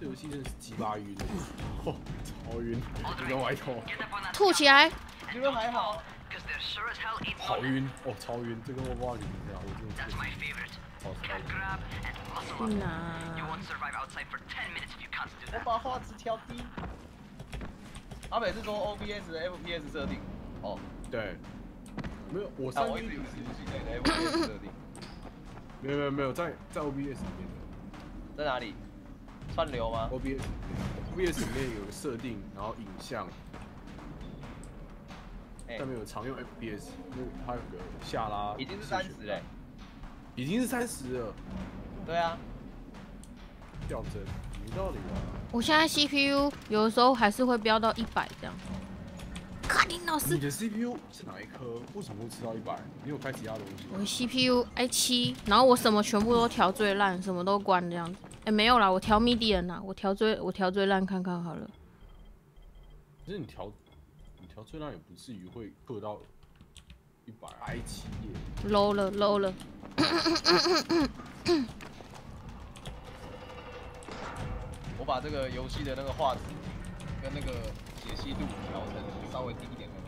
这游戏真的是鸡巴晕，哦，超晕，你跟歪头， 吐起来。 你们还好？ 好晕，哦，超晕，这个我不知道你们这样，我真的是，好超晕。 去哪？ 我把画质调低。阿北是说 OBS 的 FPS 设定，哦， 对，没有，我我一直以为是游戏内的 FPS 设定。 没有，在 OBS 里面的。 在哪里？串流吗 ？OBS 里面有个设定，然后影像，上面有常用 FPS，那它有个下拉， 已经是30嘞， 已经是30了。 对啊， 掉帧，没道理啊。 我现在 CPU 有的时候还是会飙到100这样。看你老师你，的 CPU 是哪一颗？为什么会吃到100？你有开其他东西？ 我的 CPU i7，然后我什么全部都调最烂，什么都关这样子。哎，没有啦，我调 median 啦，我调最烂看看好了。 可是你调最烂也不至于会破到100 i7 耶。 low 了。 我把这个游戏的那个画质跟那个解析度调成稍微低一点的。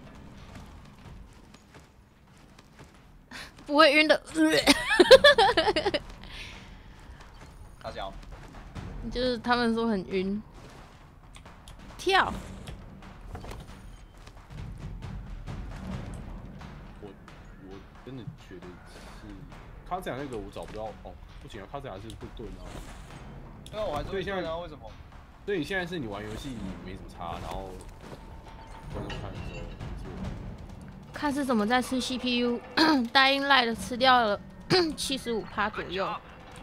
不会晕的。 大小， 就是他们说很晕。跳。 我真的觉得是卡仔那个我找不到哦，不行啊，卡仔还是会盾啊。 对啊，我还是会看啊，为什么？ 所以你现在是你玩游戏你没什么差，然后观众看的时候看是怎么在吃 CPU， Dying Light 吃掉了75%左右。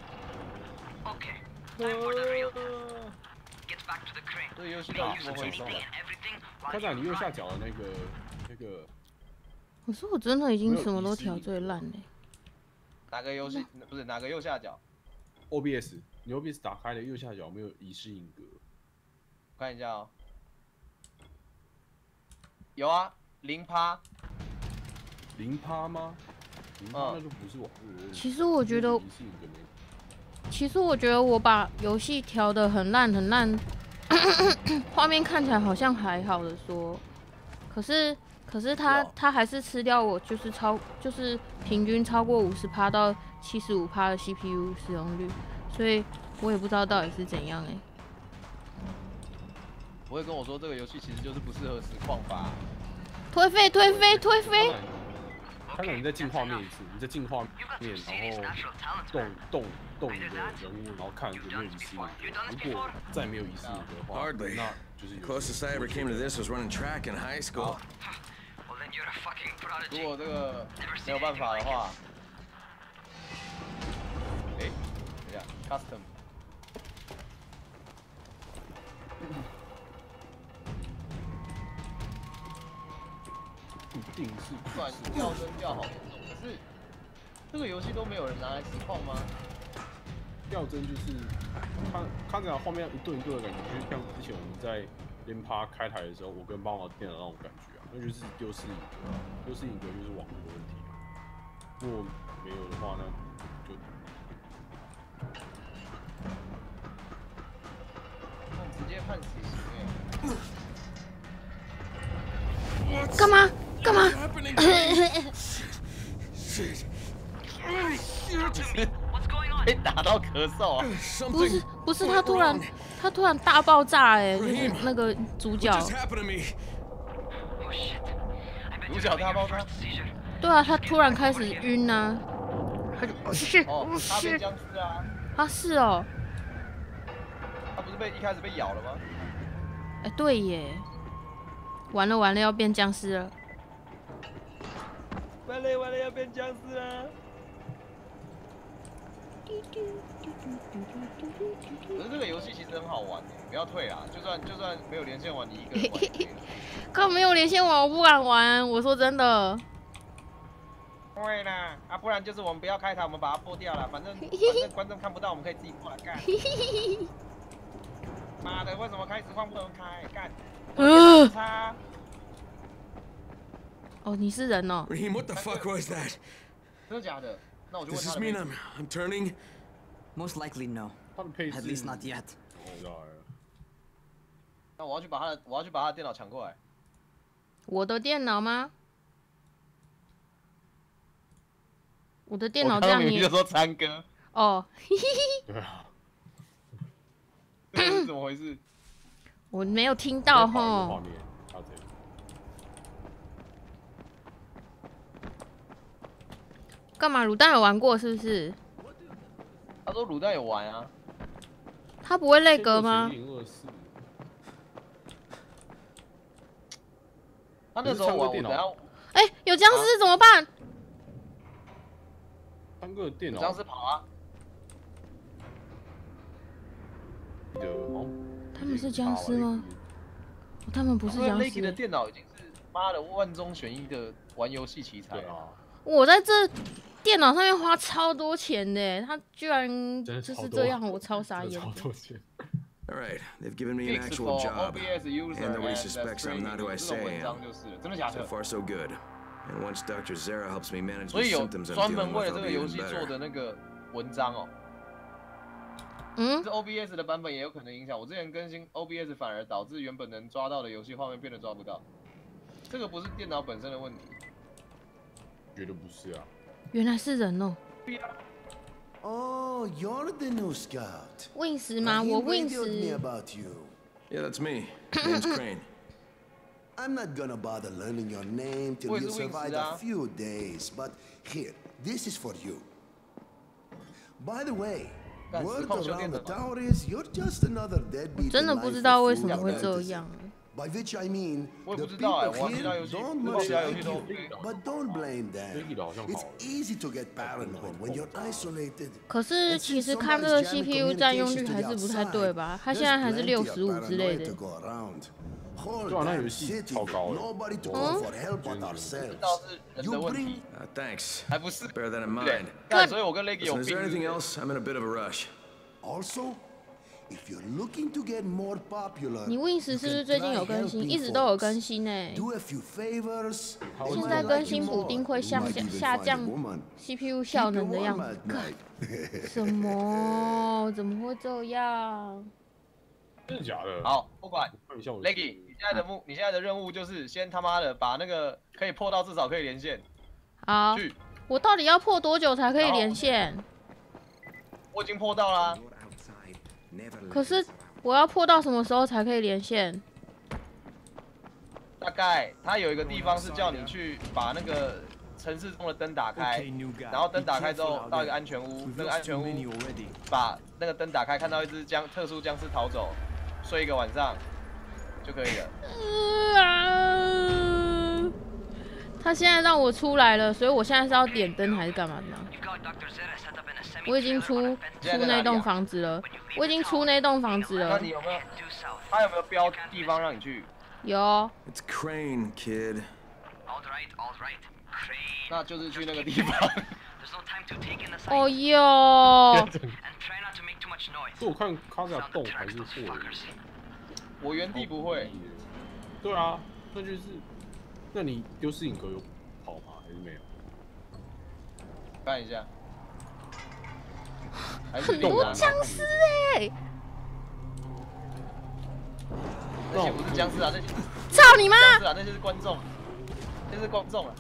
对游戏到底怎么回事？ 卡仔，你右下角的那个， 我说我真的已经什么都调最烂嘞。 哪个游戏不是哪个右下角 ？OBS， 你 OBS 打开的右下角有没有遗失影格？ 我看一下哦。有啊，0%。 0%吗？0%那就不是网络问题。 其实我觉得我把游戏调得很烂，画面看起来好像还好的说，可是它还是吃掉我就是平均超过50%到75%的 CPU 使用率，所以我也不知道到底是怎样欸。 不会跟我说这个游戏其实就是不适合实况吧？ 推飞！ 看到你再进画面一次，你再进画面，然后动你的人物，然后看有没有遗失影格。如果再没有遗失影格的话，那就是有。 Closest I ever came to this was running track in high school. 如果这个没有办法的话，等一下 ，custom。 一定是算掉帧掉好严重，可是这个游戏都没有人拿来实况吗？ 掉帧就是看起来画面一顿一顿的感觉，就像之前我们在连趴开台的时候，我跟帮忙电脑那种感觉啊，那就是丢失影格，丢失影格就是网络的问题啊。如果没有的话，那就直接判死刑干嘛？ 被打到咳嗽啊！ 不是，他突然大爆炸哎，就是那个主角。 主角大爆炸？ 对啊，他突然开始晕啊，他就他变僵尸啊！ 啊是哦， 他不是一开始被咬了吗？ 哎对耶，完了要变僵尸了。 完了要变僵尸了！可是这个游戏其实很好玩耶，不要退啦，就算没有连线玩，你一个人玩也可以。 刚没有连线玩，我不敢玩。我说真的。 对啦，不然就是我们不要开台，我们把它破掉了，反正观众看不到，我们可以自己过来干。妈的，为什么开实况不能开？干！ 哦，你是人哦。 Raheem, what the fuck was that? 真的假的？那我就问 Does 他 this 的。 mean I'm turning? Most likely no. At least not yet. 来了。 那我要去把他的电脑抢过来。 我的电脑吗？我的电脑这样你明明就说参歌， 哦， 对啊， 这是怎么回事？ 我没有听到画吼。 面，他这干嘛？卤蛋有玩过是不是？ 他说卤蛋有玩啊， 他不会累格吗？ 他那时候玩我等下哎、有僵尸怎么办？ 三个电脑， 僵尸跑啊！ 他们是僵尸吗？他们不是僵 Leggy 的尸。 电脑已经是妈的万中选一的玩游戏奇才啊！ 我在这电脑上面花超多钱的，他居然就是这样，我超傻眼。 超多钱。 All right, they've given me an actual job, and nobody suspects I'm not who I say I am. So far, so good. And once Dr. Zara helps me manage 所 the 以有 symptoms I'm 专 dealing 门为 with, 了这 I'll 个 be 游 even 戏做 better. 的那个文章哦。 嗯。 这 OBS 的版本也有可能影响。我之前更新 OBS 反而导致原本能抓到的游戏画面变得抓不到。这个不是电脑本身的问题。 绝对不是啊。 原来是人哦。 Oh, you're the new scout. Wings 吗？我 Wings。 Yeah, that's me. Name's Crane. I'm not gonna bother learning your name till you survive a few days, but here, this is for you. By the way, word around the tower is you're just another deadbeat. 真的不知道为什么会这样。 By which I mean, 我也 the 不知道 people here don't much like you, 都 but don't blame them. It's easy to get paranoid when you're isolated. 可是其实看这个 CPU 占用率还是不太对吧？它现在还是65之类的。 对啊，那游戏超高的。 Thanks. 还不是 Bear that in mind. 对，所以我跟 Leggy 有 Listen, is there 病。 anything else? I'm in a bit of a rush. Also, if you're looking to get more popular, 你 Wings 是不是最近有更新？一直都有更新呢。 do a few favors. 现在更新补丁会下降 CPU 效能的样子。什么？怎么会这样？ 真的假的？ 好，不管 Leggy， 你现在的任务就是先他妈的把那个可以破到至少可以连线。 好，我到底要破多久才可以连线？ 我已经破到啦。 可是我要破到什么时候才可以连线？ 大概它有一个地方是叫你去把那个城市中的灯打开，然后灯打开之后到一个安全屋，那个安全屋把那个灯打开，看到一只特殊僵尸逃走，睡一个晚上就可以了。 他现在让我出来了，所以我现在是要点灯还是干嘛呢？我已经出那栋房子了，我已经出那栋房子了。 那你有没有？他有没有标地方让你去？ 有。 It's Crane, kid. 那就是去那个地方。 哦哟。 所以我看卡萨动还是破的。 我原地不会。 对啊，那就是，那你丢视影格有跑吗？还是没有？ 看一下。 很多僵尸哎！ 那些不是僵尸啊，那些操你妈！ 僵尸啊，那些是观众，那是观众啊。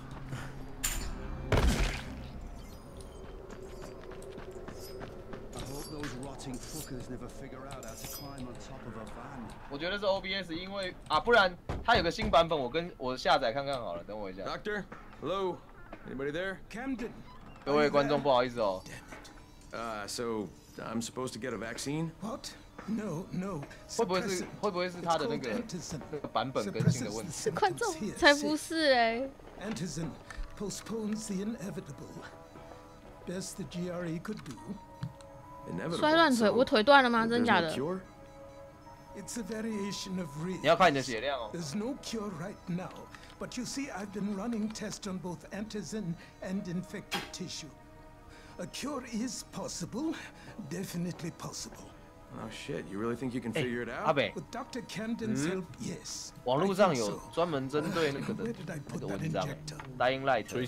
我觉得是 OBS， 因为啊，不然它有个新版本，我下载看看好了，等我一下。 Doctor, hello, anybody there? Camden. 各位观众，不好意思哦。 So I'm supposed to get a vaccine? What? No, no. 会不会是他的那个版本更新的问题？ 是观众才不是哎。 Antizin postpones the inevitable. Best the GRE could do. 摔断腿，我腿断了吗？真假的？ It's a variation of Reed. 你要看你的血量哦。 There's no cure right now, but you see, I've been running tests on both antizin and infected tissue. A cure is possible, definitely possible. Oh shit! You really think you can figure it out? 阿北， With Dr. Camden's help, yes. 网络上有专门针对那个的那个文章，Dying Light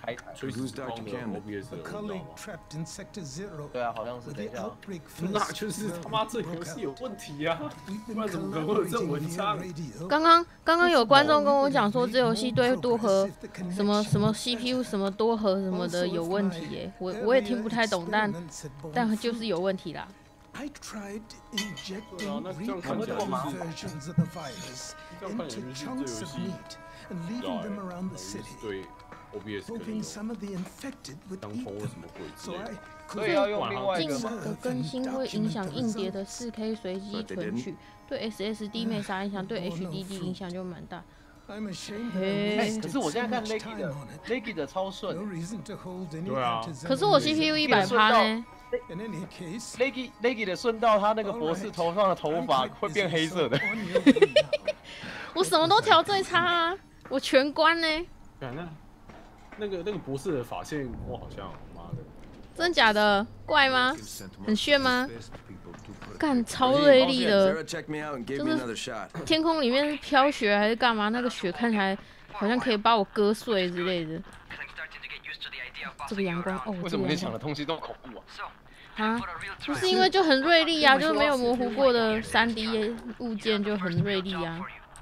开台。 垂直时空的 OBS 的， 对啊，好像是。等一下， 那就是他妈这游戏有问题啊！不然怎么可能会有这种文章？ 刚刚有观众跟我讲说，这游戏对多核什么 CPU 什么多核什么的有问题耶，我也听不太懂，但就是有问题啦。 I tried injecting recombinant versions of the virus into chunks of meat and leaving them around the city, hoping some of the infected would eat them. So I couldn't. 近的更新会影响硬碟的 4K 随机存取，对 SSD 没啥影响，对 HDD 影响就蛮大。 可是我现在看 Leggy 的超顺。 对啊。 可是我 CPU 100%呢。 Leggy 的顺道，他那个博士头上的头发会变黑色的。 我什么都调最差啊，我全关呢。 那个博士的发线，我好像妈的。 真假的？怪吗？很炫吗？干超锐利的，就是天空里面是飘雪还是干嘛？那个雪看起来好像可以把我割碎之类的。这个阳光哦， 为什么你想的东西都恐怖啊？ 啊，不是因为就很锐利啊，就是没有模糊过的3D 物件就很锐利啊。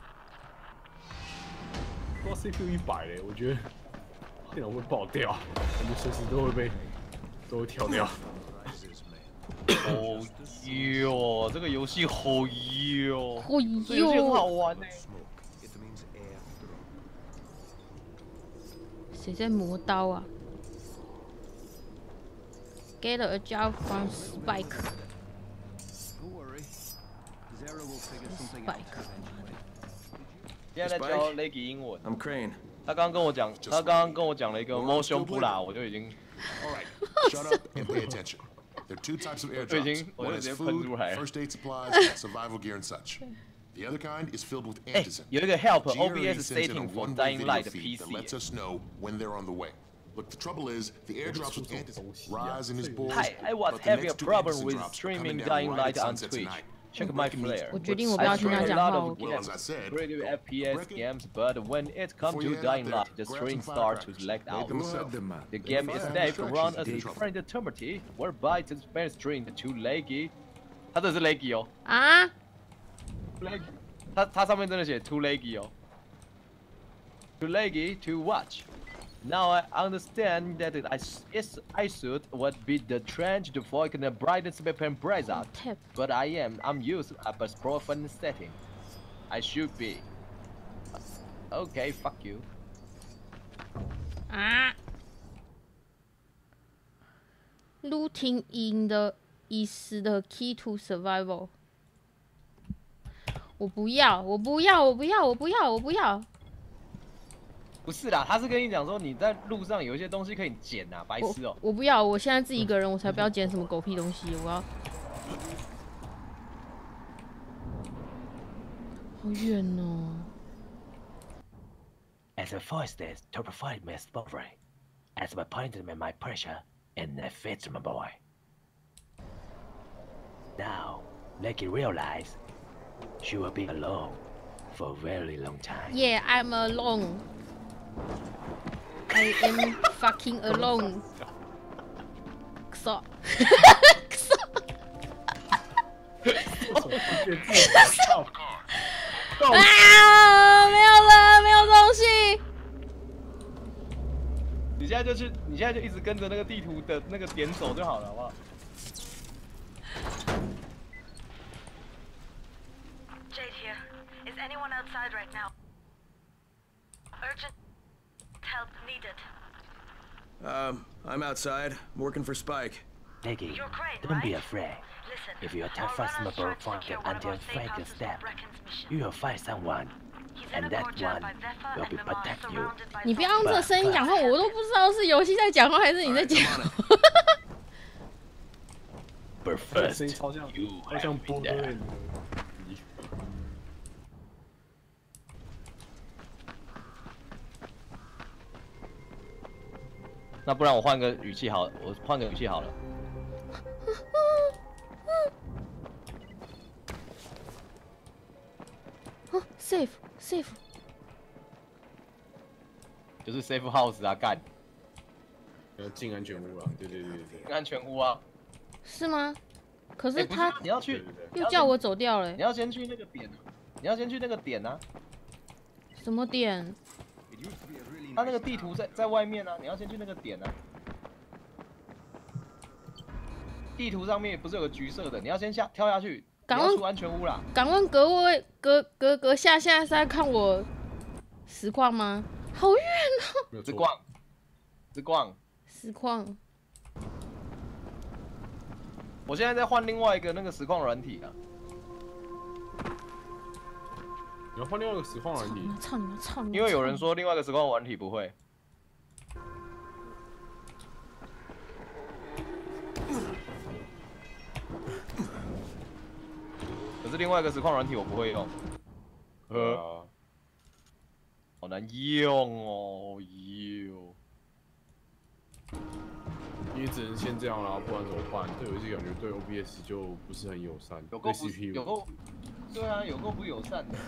说 CPU 100嘞，我觉得电脑会爆掉，感觉随时都会跳掉。 哦哟，这个游戏好哟， 好这游戏很好玩呢。 谁在磨刀啊 ？Get a job from Spike. Spike. 现在在教 Leggy 英文。 I'm Crane. 他刚刚跟我讲了一个摸胸扑啦，我就已经。 Alright, shut up and pay attention. There are two types of airdrops. One is food, first aid supplies, survival gear, and such. The other kind is filled with antizen. 有一个 help OBS setting for Dying Light 的 PC that lets us know when they're on the way. Look, the trouble is, the airdrops with antizen rise in his boards. Hi, I was having a problem with streaming Dying Light on Twitch. Check my flare. 我决定我不要听他讲话。 Pretty FPS games, but when it comes to Dying Light, the stream starts to lag out. The game is safe to run at different temperature, whereby the fan stream too laggy. 它这是 laggy 哦。 啊它上面真的写 too laggy 哦。Too laggy to watch. Now I understand that I should would be the trend to avoid the brightness and bright out. But I'm used up a profile setting. I should be. Okay, fuck you. 啊 ！Looting in the is the key to survival. 我不要！ 不是啦，他是跟你讲说你在路上有一些东西可以捡啊，白痴哦！ 我不要，我现在自己一个人，我才不要捡什么狗屁东西，我要。好远哦。 As a voice is to provide my discovery, as my point and my pressure, and I fit my boy. Now, Leggy realize she will be alone for a very long time. Yeah, I'm alone. I am fucking alone. 啊！没有了，没有东西。 你现在就一直跟着那个地图的那个点走就好了，好不好？ Jade here. Is anyone outside right now? Urgent help needed. I'm outside. I'm working for Spike. Leggy, don't be afraid. If you attack fastenable from the anti-infected step, you will find someone, and that one will be protect you. 你不要用这个声音讲话，我都不知道是游戏在讲话还是你在讲话。 But first, you have been there. 那不然我换个语气好，我换个语气好了。 Safe， 就是 safe house 啊，干。 进安全屋了，对， 安全屋啊。 是吗？可是他你要去， 又叫我走掉了。 你要先去那个点，你要先去那个点啊。 什么点？ 他那个地图在外面啊，你要先去那个点啊。地图上面不是有个橘色的，你要先跳下去，你要出安全屋啦。 敢问各位阁下现在是在看我实况吗？好远哦！实况。 我现在在换另外一个那个实况软体啊。 你要换另外一个实况软体？ 操你妈！ 因为有人说另外一个实况软体不会。可是另外一个实况软体我不会用。好难用哦， 你只能先这样啦，不然怎么办？这游戏感觉对 OBS 就不是很友善，对 CPU。 对啊，有够不友善的。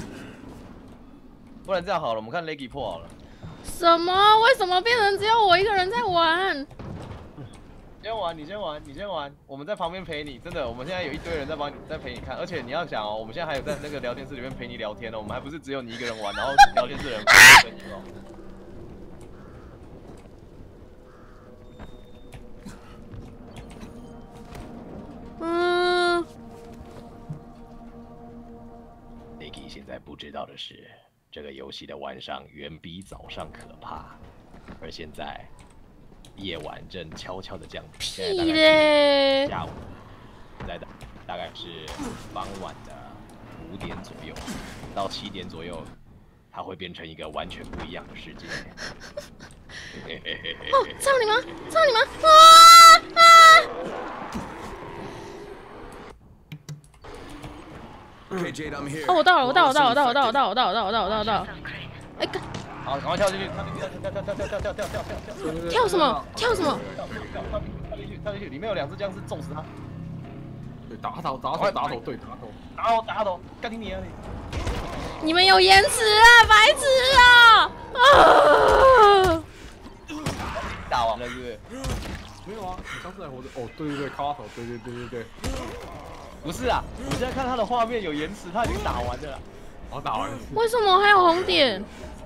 不然这样好了，我们看 Leggy 破好了。 什么？为什么变成只有我一个人在玩？ 你先玩，我们在旁边陪你。真的，我们现在有一堆人在陪你看，而且你要想哦，我们现在还有在那个聊天室里面陪你聊天哦，我们还不是只有你一个人玩，然后聊天室的人陪你哦。Leggy 现在不知道的是，这个游戏的晚上远比早上可怕，而现在。夜晚正悄悄的降临，现在大概是下午，现在大概是傍晚的5点左右到7点左右，它会变成一个完全不一样的世界。 哦，操你妈！操你妈！哦，我到了！哎，干！ 好，赶快跳进去！ 跳什么？跳进去！里面有2只僵尸，揍死他！ 对，打头，对，打头，干你啊你！ 你们有延迟啊，白痴啊！ 打完了是不是？ 没有啊，你僵尸还活着。哦，对，卡头，对。 不是啊，我现在看他的画面有延迟，他已经打完了。 我打完了。 为什么还有红点？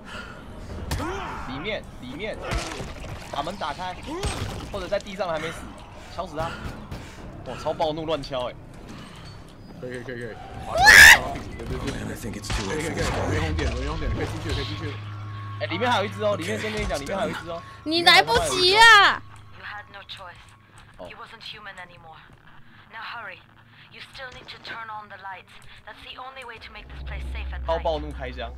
里面，把门打开，或者在地上还没死，敲死他！哇，超暴怒乱敲哎！ 可以。对，可以，没红点，可以进去。 哎，里面还有一只哦，里面先跟你讲，里面还有一只哦。 你来不及啊！ 超暴怒开枪。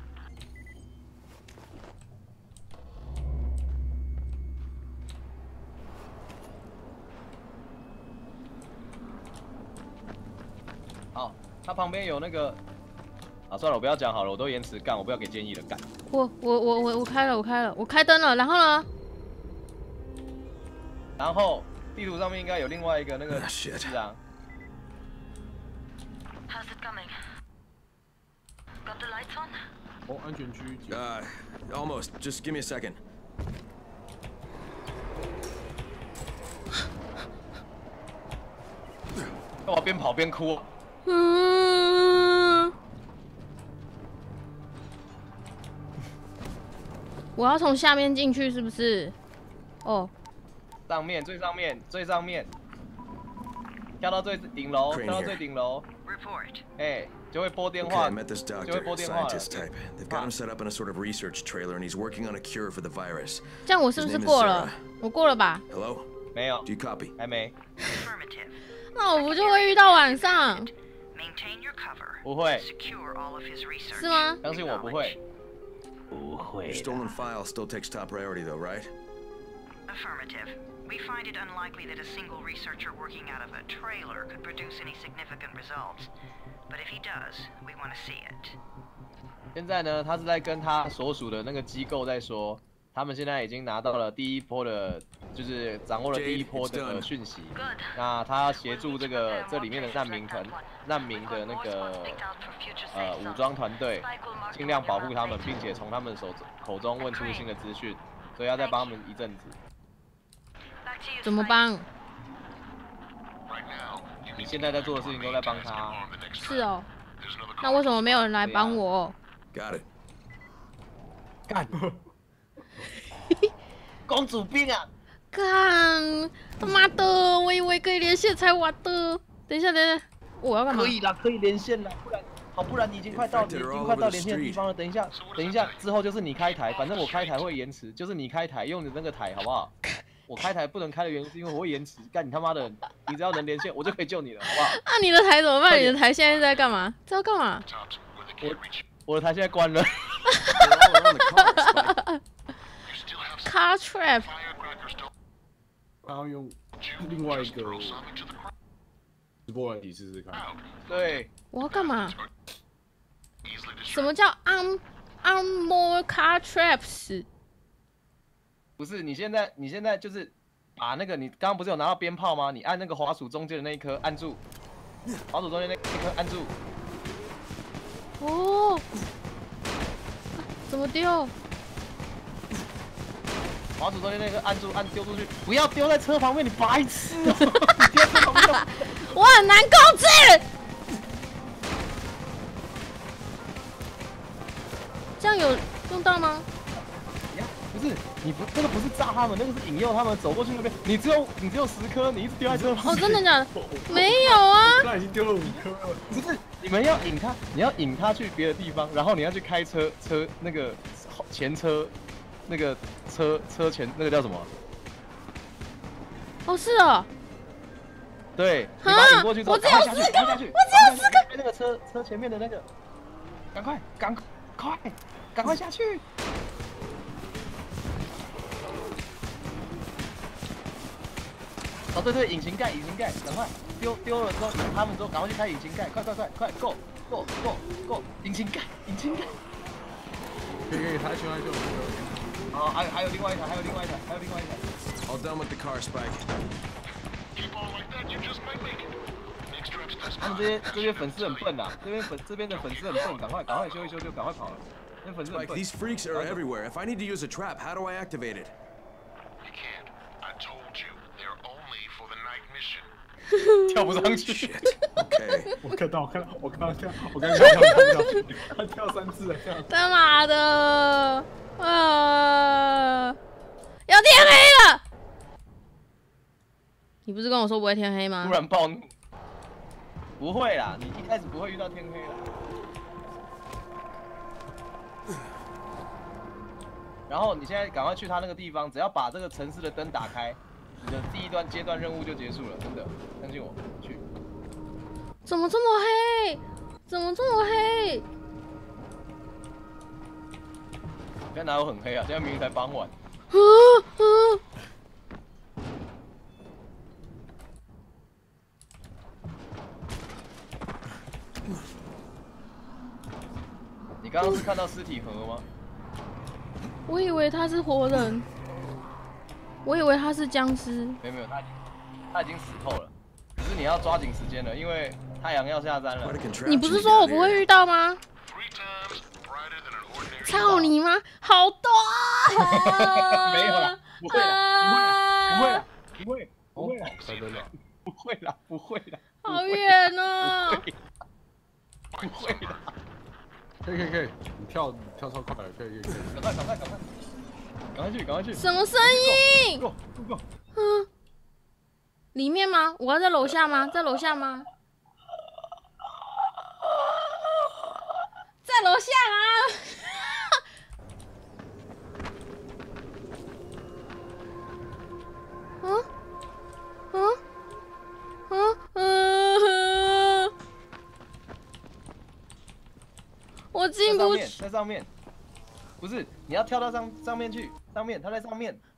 好，它旁边有那个，算了，我不要讲好了，我都延迟干，我不要给建议了，干。 我开了，我开灯了，然后呢？ 然后地图上面应该有另外一个那个是啊。 How's it coming? Got the lights on? 哦，安全区。 Almost. Just give me a second. 干嘛边跑边哭？ 我要从下面进去是不是？哦。 最上面，跳到最顶楼，哎，就会拨电话， I met this doctor, scientist type. They've got him set up in a sort of research trailer, and he's working on a cure for the virus. 这样我是不是过了？我过了吧 ？Hello. 没有。 Do you copy? 还没。 那我不就会遇到晚上？ 不会。 是吗？ 相信我，不会。 不会。 Your stolen file still takes top priority, though, right? Affirmative. We find it unlikely that a single researcher working out of a trailer could produce any significant results. But if he does, we want to see it. 现在呢，他是在跟他所属的那个机构在说，他们现在已经拿到了第一波的，就是掌握了第一波的讯息。那他协助这里面的难民的那个武装团队，尽量保护他们，并且从他们口中问出新的资讯，所以要再帮他们一阵子。 怎么帮？ 你现在在做的事情都在帮他。 是哦。那为什么没有人来帮我？ Got it. 干！公主病啊！ 干！他妈的！我以为可以连线才玩的。等一下，我要干嘛？ 可以啦，可以连线啦，不然你已经快到连线的地方了。等一下，之后就是你开台，反正我开台会延迟，就是你开台用你那个台，好不好？我开台不能开的原因是因为我会延迟。干你他妈的！你只要能连线，我就可以救你了，好不好？ 啊，你的台怎么办？你的台现在在干嘛？这要干嘛？ 我的台现在关了。 Car trap。 他要用另外一个直播软体试试看。 对。 我要干嘛？什么叫 more car traps？ 不是，你现在就是把那个你刚刚不是有拿到鞭炮吗？你按那个滑鼠中间的那一颗按住，滑鼠中间那一颗按住。 哦。怎么丢？ 滑鼠中间那个按住，丢出去，不要丢在车旁边，你白痴哦！你丢在车旁边， 我很难控制。这样有用到吗？ 不是，那个不是炸他们，那个是引诱他们走过去那边。你只有10颗，你一直丢在车旁边。 哦，真的假的？没有啊。 那已经丢了5颗了。 不是，你们要引他，你要引他去别的地方，然后你要去开车那个前车。那个车前那个叫什么？ 哦，是哦。 对，你把它引过去之后，赶快下去，赶快下去， 我只有4颗。 那个车前面的那个，赶快下去！哦，对，引擎盖，赶快丢了之后，他们之后赶快去开引擎盖，快 ，go， 引擎盖。可以，还有。哦，还有另外一台。 All done with the car, Spike. 他们这些粉丝很笨呐，这边的粉丝很笨，赶快修一修就赶快跑了。那粉丝很 Spike, 笨。 these freaks are everywhere. If I need to use a trap, how do I activate it? You can't. I told you, they're only for the night mission. 跳不上去。 Okay. 我看到，我刚跳，他跳3次了，跳。 他妈的！要天黑了！你不是跟我说不会天黑吗？ 突然暴怒。不会啦，你一开始不会遇到天黑啦。然后你现在赶快去他那个地方，只要把这个城市的灯打开，你的第1阶段任务就结束了，真的，相信我，去。 怎么这么黑？ 现在哪有很黑啊？现在明明才傍晚。你刚刚是看到尸体盒吗？ 我以为他是活人，我以为他是僵尸。 没有，他已经死透了。可是你要抓紧时间了，因为太阳要下山了。 你不是说我不会遇到吗？操你妈！好多没有啦，不会啦， 好远哦！ 不会啦。 可以，你跳超快了，可以。赶快去！ 什么声音？里面吗？我要在楼下吗？在楼下吗？在楼下啊！我进不去。 在上面，不是，你要跳到上面去，它在上面。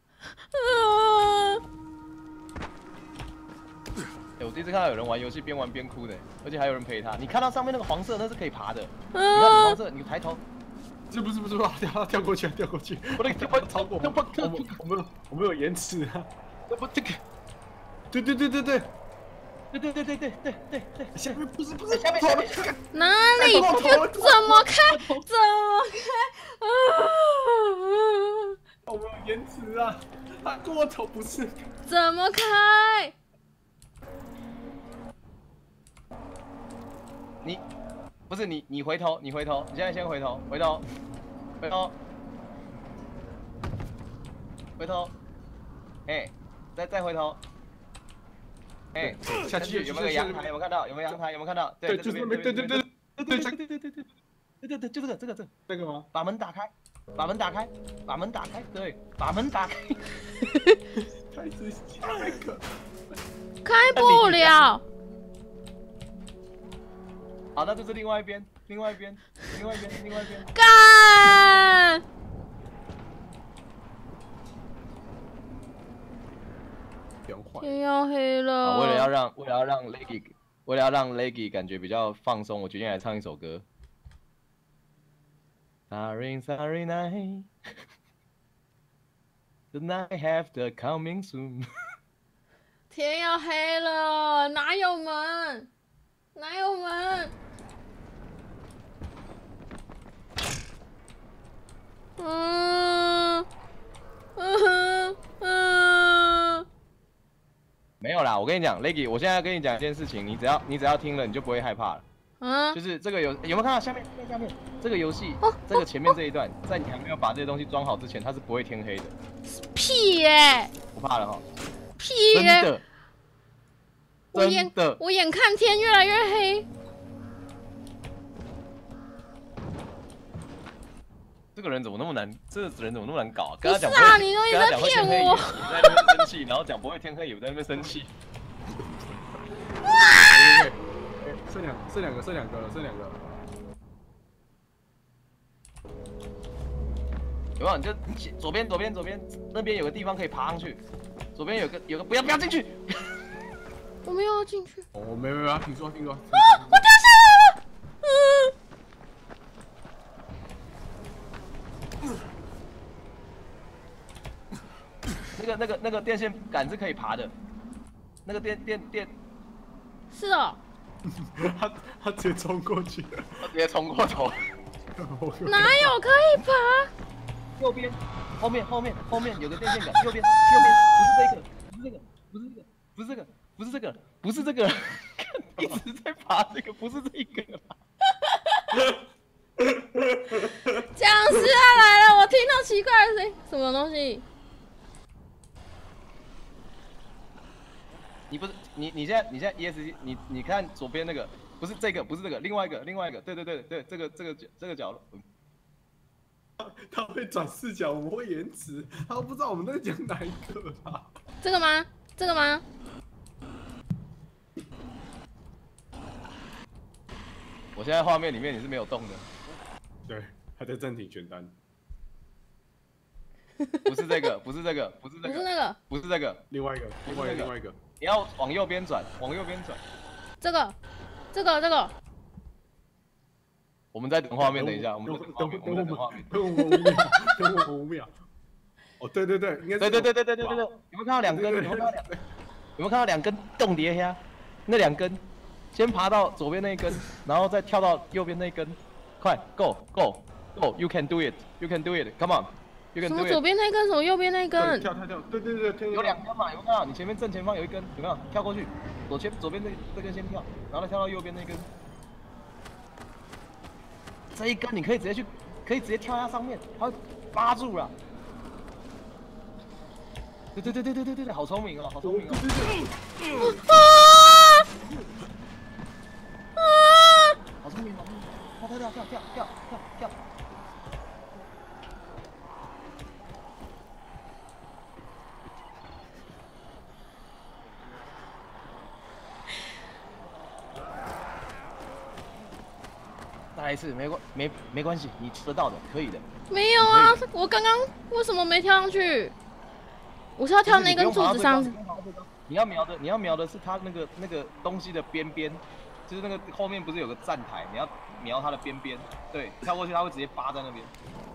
我第一次看到有人玩游戏边玩边哭的，而且还有人陪他。你看到上面那个黄色，那是可以爬的。你看你黄色，你抬头。 不是，跳过去。 我那个超过我们有延迟啊。 这个。对，下面不是下面， 哪里？怎么看？ 我们有延延迟啊！他过头不是？ 怎么开？ 你不是你回头，你现在先回头，回头，哎，再回头，哎， 下去有没有个阳台？有没有看到？有没有阳台？有没有看到？对， 就是对， 就这个。 那个吗？ 把门打开，把门打开，对，把门打开。 开始下一个。 开不了。 好，那就是另外一边。 干！天要黑了。 为了要让 Leggy 感觉比较放松，我决定来唱一首歌。Sorry night, the night after coming soon 。 天要黑了，哪有门？ 没有啦，我跟你讲 ，Leggy， 我现在要跟你讲一件事情，你只要听了，你就不会害怕了。就是这个有没有看到下面这个游戏，这个前面这一段，在你还没有把这些东西装好之前，它是不会天黑的。 屁耶！ 不怕了哈。 屁耶！ 真的。 我眼看天越来越黑。 这个人怎么那么难？这个人怎么那么难搞啊？跟他讲， 你都一直在骗我。 你在那边生气，然后讲不会天黑，也在那边生气。 剩两个。 有没有？你就左边，那边有个地方可以爬上去。左边有个，不要进去。 我没有要进去。 哦，没，听说。 我掉下来了。 那个电线杆是可以爬的。那个电。 是哦。 他直接冲过去， 他直接冲过头。 哪有可以爬？ 右边，后面有个电线杆，右边，不是这个，一直在爬这个，不是这个。 僵尸来了，我听到奇怪的声音，什么东西？ 你现在 ESC， 你看左边那个，不是这个，另外一个，对，这个角落。 他会转视角，我们会延迟，他都不知道我们在讲哪一个啊？ 这个吗？ 我现在画面里面你是没有动的。 对，他在暂停选单。 不是这个， 另外一个。 你要往右边转， 这个。 我们在等画面，等一下，我们等画面， 等我5秒。哦，对，应该是。 对，有没有看到两根？有没有看到两根冻叠虾？那2根，先爬到左边那一根，然后再跳到右边那一根，快 ，Go， You can do it, come on。 什么左边那根，什么右边那根？ 跳，对， 有2根嘛，有没有看到？你前面正前方有一根，有没有？跳过去，左边这根先跳，然后再跳到右边那根。这一根你可以直接跳在上面，它会扒住了。对，好聪明哦，好聪明哦。好聪明，跳。再来一次，没关系，你吃得到的，可以的。 没有啊，我刚刚为什么没跳上去？我是要跳那根柱子上。 你要瞄的是它那个东西的边边，就是那个后面不是有个站台，你要瞄它的边边。对，跳过去它会直接扒在那边。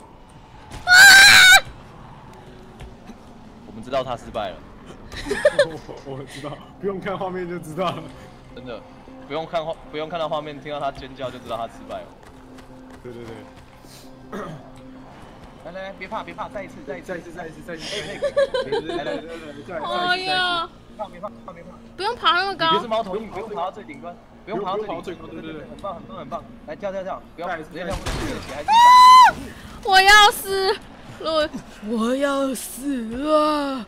我们知道他失败了。 我知道，不用看画面就知道了。 真的。不用看到画面，听到他尖叫就知道他失败了。 对。 来，别怕，再一次。 来， 哎呀！ 别怕。 不用爬那么高。 别是猫头鹰，不用爬到最顶端，不用爬到最高，对，很棒。来跳，不要直接跳过去，还是我要死了，我要死了！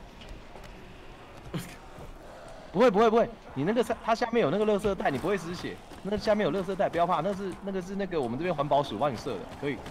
不会，你那个它下面有那个垃圾袋，你不会失血。那个下面有垃圾袋，不要怕，那个是那个我们这边环保署帮你设的，可以。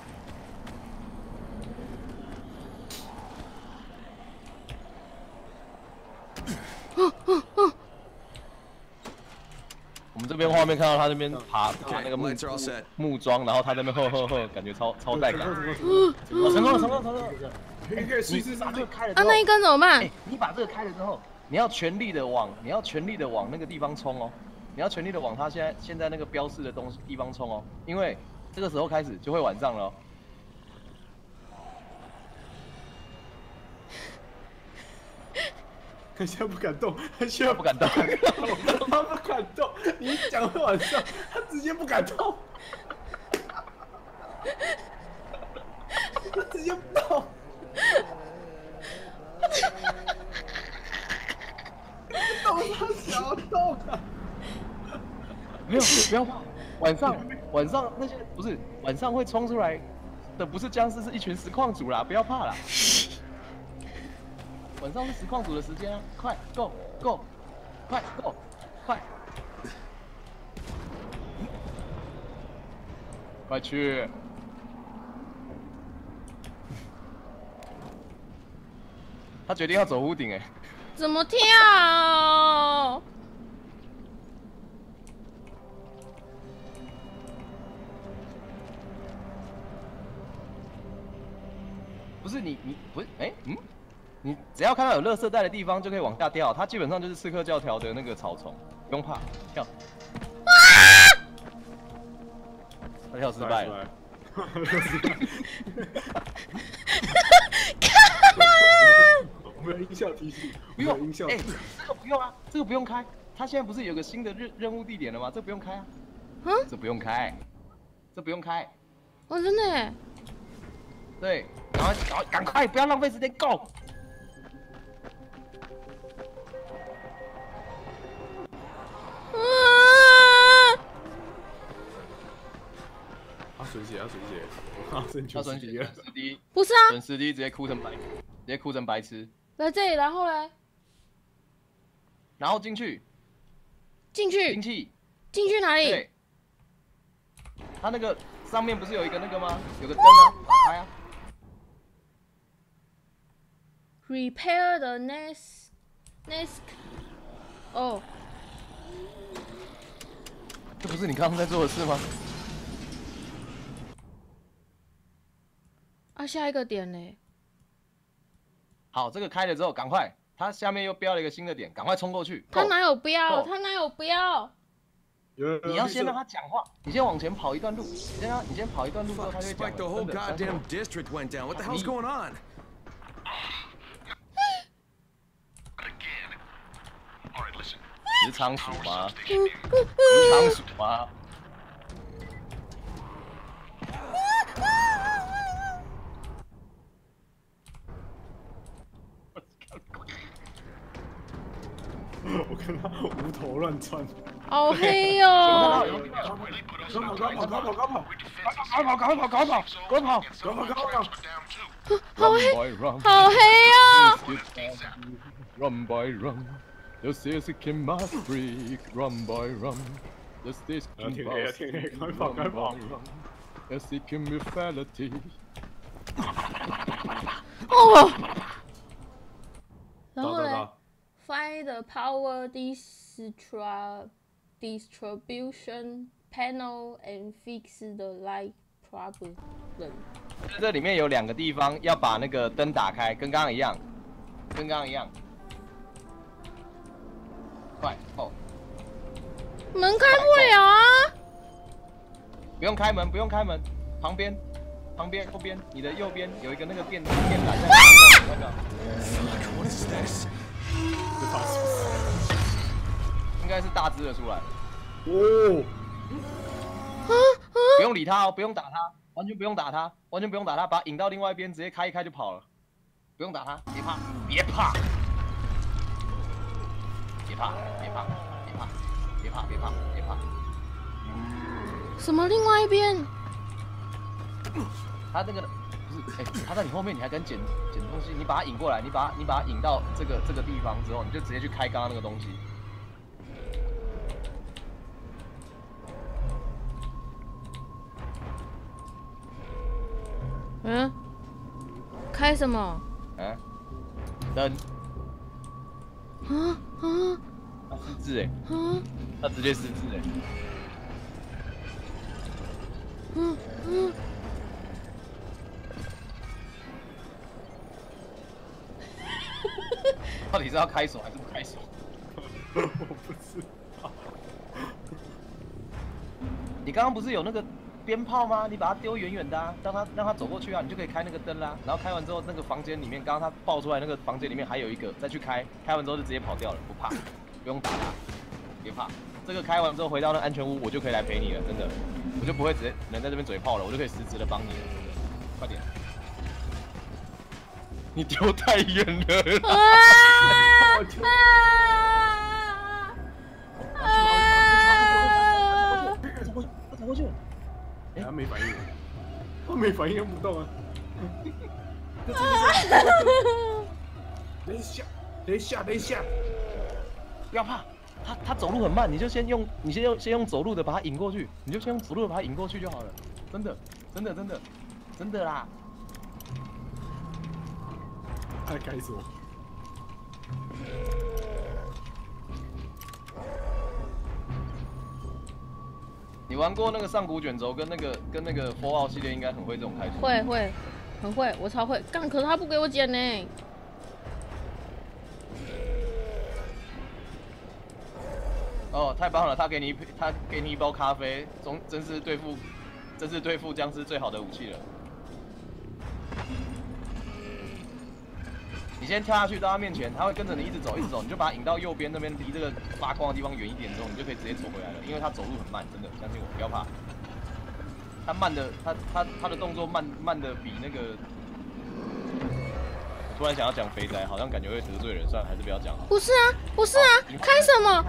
我们这边画面看到他那边爬那个木桩，然后他那边呵，感觉超带感。成功了！你把这个开了之后， 那一根怎么办？ 你把这个开了之后，你要全力的往那个地方冲哦。你要全力的往他现在那个标示的地方冲哦，因为这个时候开始就会晚上了哦。 他现在不敢动， 他不敢动， 你讲会晚上，他直接不敢动，他直接不动。动他小动啊！ 不要怕，晚上那些不是晚上会冲出来的，不是僵尸，是一群实况组啦，不要怕啦。晚上是实况组的时间啊，快 go， 快去！他决定要走屋顶哎， 怎么跳？ 不是你不是你只要看到有垃圾袋的地方就可以往下掉，它基本上就是刺客教条的那个草丛，不用怕，跳。他跳失败了。 我们有音效提示， 不用，这个不用啊，这个不用开。他现在不是有个新的任务地点了吗？这不用开啊。这不用开。 哦，真的耶。 对，然后赶快，不要浪费时间 ，Go！ 损血，损血， 不是啊， 损失低直接哭成白痴。 来这里，然后嘞， 然后进去哪里？对，他那个上面不是有一个那个吗？有个灯啊，打开啊。 Repair the nest， 哦， 这不是你刚刚在做的事吗？ 啊，下一个点嘞。 好，这个开了之后，赶快，它下面又标了一个新的点，赶快冲过去。 他哪有标？ 你要先让他讲话，你先往前跑一段路，你先跑一段路之后，他就会讲。 The whole goddamn district went down. What the hell's going on? All right, listen. 你是仓鼠吗？ 我看他无头乱窜， 好黑哦！ 好黑哦 ！Run boy run, the Sisyphean must break. Run boy run, the Sisyphean must break. Run boy run, the Sisyphean lethality. 哦，然后呢 ？Find the power distribution panel and fix the light problem. 这里面有2个地方要把那个灯打开，跟刚刚一样，快哦！ 门开不了啊！ 不用开门，旁边，后边，你的右边有一个那个电缆在那个。应该是大只的出来了。 哦。 不用理他哦，不用打他， 完全不用打他，完全不用打他，把他引到另外一边，直接开一开就跑了，不用打他，别怕，别怕，别怕，别怕，别怕，别怕，别怕，别怕。 什么另外一边？ 他那个不是，他在你后面，你还敢捡东西？你把他引过来，你把他引到这个地方之后，你就直接去开刚刚那个东西。 嗯？开什么？ 啊？灯。 啊啊！ 他失智他直接失智到底是要开锁还是不开锁？ 我不知道。 你刚刚不是有那个鞭炮吗？你把它丢远远的啊，让他走过去啊，你就可以开那个灯啦。然后开完之后，那个房间里面，刚刚他爆出来那个房间里面还有一个，再去开完之后就直接跑掉了，不怕，不用打他，别怕。这个开完之后回到那安全屋，我就可以来陪你了，真的，我就不会直接人在这边嘴炮了，我就可以实质的帮你了，快点。你丢太远了走过去。 他没反应，他没反应，用不动啊。等一下， 不要怕，他走路很慢，你先用走路的把他引过去，你就先用走路的把他引过去就好了，真的啦。 他开锁。 你玩过那个上古卷轴跟那个4系列，应该很会这种开锁。 会，很会，我超会。干，可是他不给我捡呢。 哦，太棒了！他给你一包咖啡，真是对付僵尸最好的武器了。你先跳下去到他面前，他会跟着你一直走，你就把他引到右边那边离这个发光的地方远一点之后，你就可以直接走回来了。因为他走路很慢，真的，相信我，不要怕。他慢的，他的动作慢的比那个。我突然想要讲肥宅，好像感觉会得罪人，算了，还是不要讲了。 不是啊，开什么？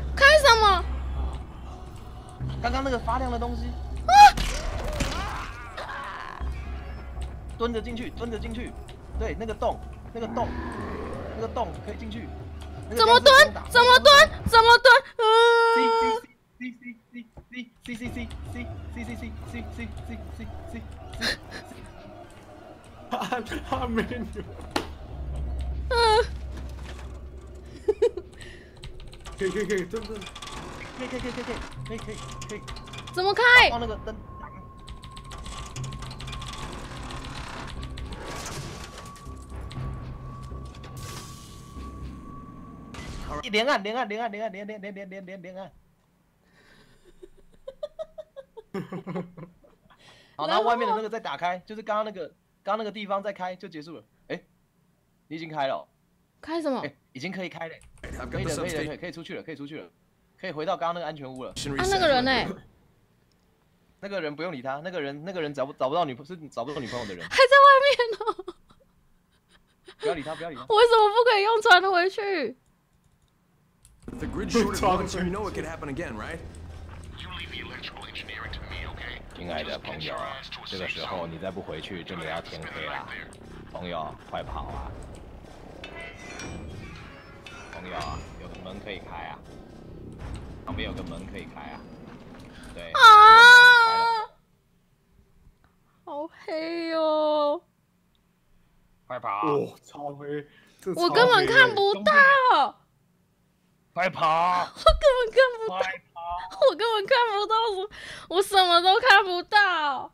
刚刚那个发亮的东西。蹲着进去，对，那个洞可以进去。 怎么蹲？ 他没扭。可以，真的。可以。 怎么开？ 放那个灯。连按。好，然后外面的那个再打开，就是刚刚那个地方再开就结束了。你已经开了。 开什么？ 已经可以开了。可以出去了，可以回到刚刚那个安全屋了。 啊，那个人呢？ 那个人不用理他，那个人找不到女朋友的人。 还在外面呢。 不要理他。 我为什么不可以用传回去？ The grid shorted once, you know it could happen again, right? 亲爱的朋友，这个时候你再不回去，真的要天黑了。朋友，快跑啊！朋友，有个门可以开啊，旁边有个门可以开啊。对。 好黑哦！ 快跑！ 哦，超黑， 我根本看不到。 快跑！ 我根本看不到，我什么都看不到。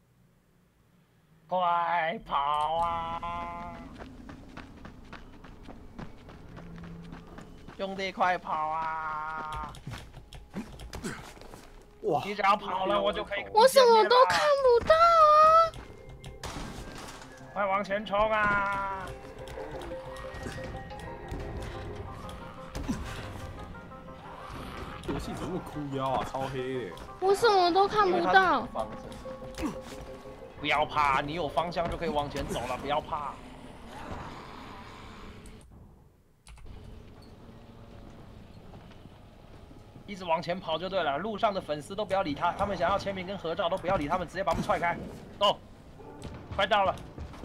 快跑啊！兄弟，快跑啊！ 哇！ 你只要跑了，我就可以。 我什么都看不到啊！ 快往前冲啊！ 游戏怎么那么枯腰啊？超黑的！ 我什么都看不到。 不要怕，你有方向就可以往前走了，不要怕。一直往前跑就对了，路上的粉丝都不要理他，他们想要签名跟合照都不要理他们，直接把他们踹开。走，快到了。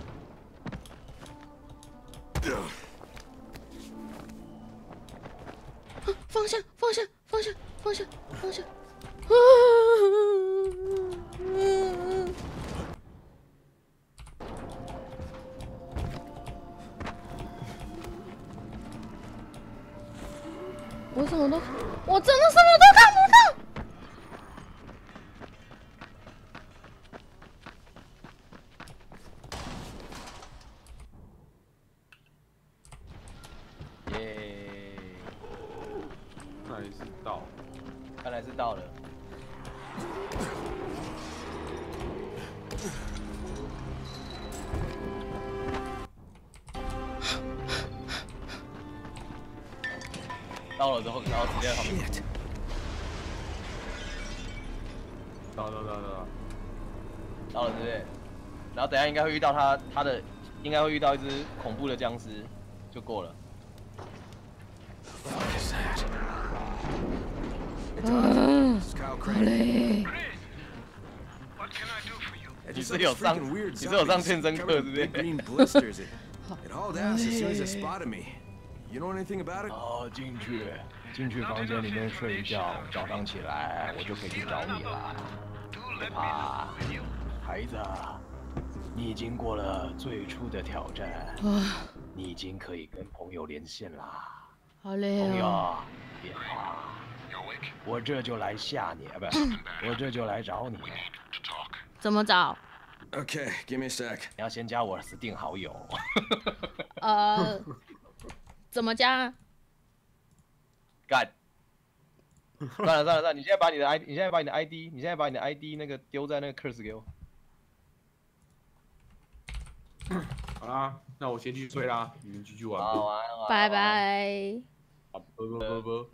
方向！我真的什么都看不到。 看来是到了。到了之后，然后直接在旁边。到了，对不对？然后等一下应该会遇到他的，应该会遇到一只恐怖的僵尸，就过了。 好嘞。 你是有上健身课，对不对 ？It hauled ass as soon as it spotted me. You know anything about it? 哦，进去房间里面睡一觉，早上起来我就可以去找你了。别怕，孩子，你已经过了最初的挑战，你已经可以跟朋友连线啦。 好累啊！ 朋友，别怕，我这就来吓你啊，不，我这就来找你。 怎么找 ？Okay, give me a sec. 你要先加我Steam好友。 怎么加？ 干！算了，你现在把你的 ID，那个丢在那个 curse 给我。 好啦，那我先去睡啦，你们继续玩。 好玩。 拜拜。 不。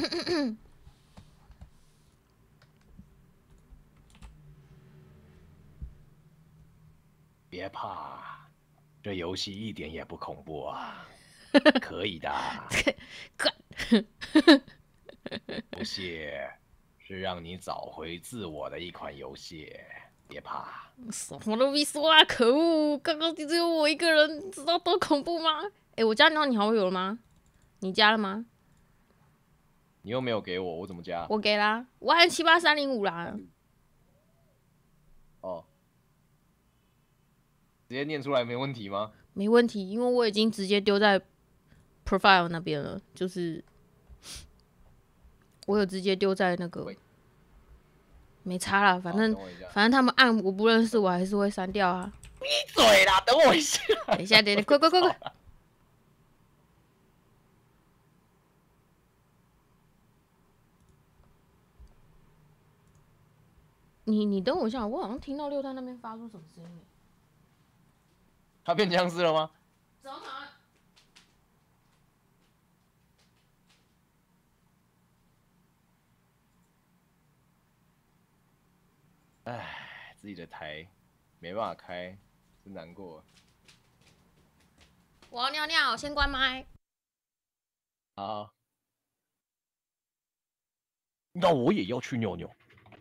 别怕，这游戏一点也不恐怖啊，可以的。不屑，是让你找回自我的一款游戏，别怕。 什么都别说啦，可恶！刚刚只有我一个人，知道多恐怖吗？我加到你好友了吗？你加了吗？ 你又没有给我，我怎么加？ 我给啦，我还78305啦。 哦。直接念出来没问题吗？ 没问题，因为我已经直接丢在 profile 那边了，就是我有直接丢在那个，没差啦，反正他们按我不认识，我还是会删掉啊。 闭嘴啦，等我一下。 等一下，快！你等我一下，我好像听到六探那边发出什么声音。 他变僵尸了吗？ 怎么可能？ 唉，自己的台没办法开，真难过。 我要尿尿，先关麦。 好。那我也要去尿尿。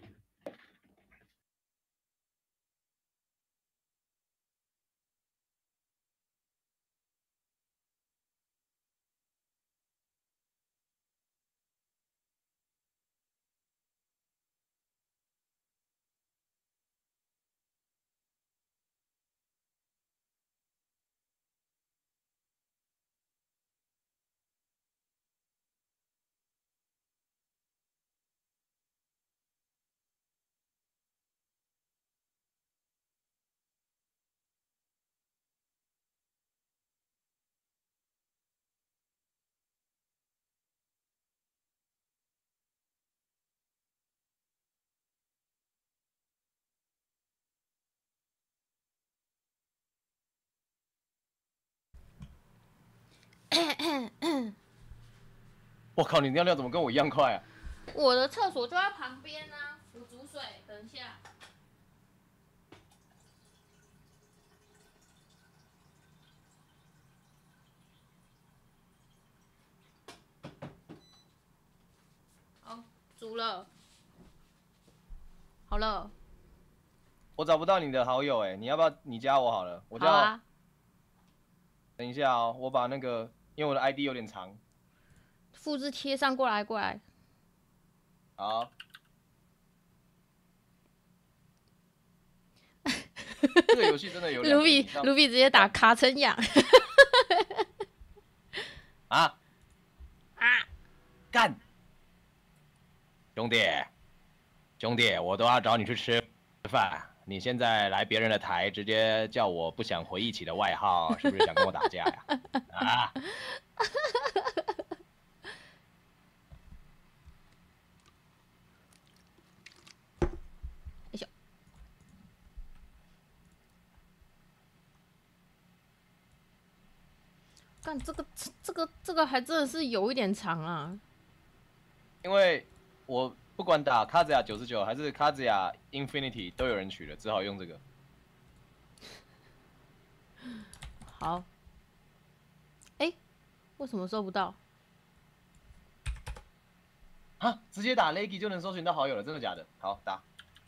我靠，你尿尿怎么跟我一样快啊？ 我的厕所就在旁边啊，我煮水，等一下。 了。好了。 我找不到你的好友你要不要你加我好了？我加。好啊。等一下哦，我把那个，因为我的 ID 有点长。 复制贴上过来，过来。 好。这个游戏真的有。 卢比直接打卡成痒。 啊！干！兄弟，我都要找你去吃饭，你现在来别人的台，直接叫我不想回忆起的外号，是不是想跟我打架呀？啊！ 干这个还真的是有一点长啊， 因为我不管打卡兹亚99还是卡兹亚 Infinity 都有人取了，只好用这个。 好，为什么收不到？ 啊，直接打 Leggy 就能搜寻到好友了，真的假的？好，打。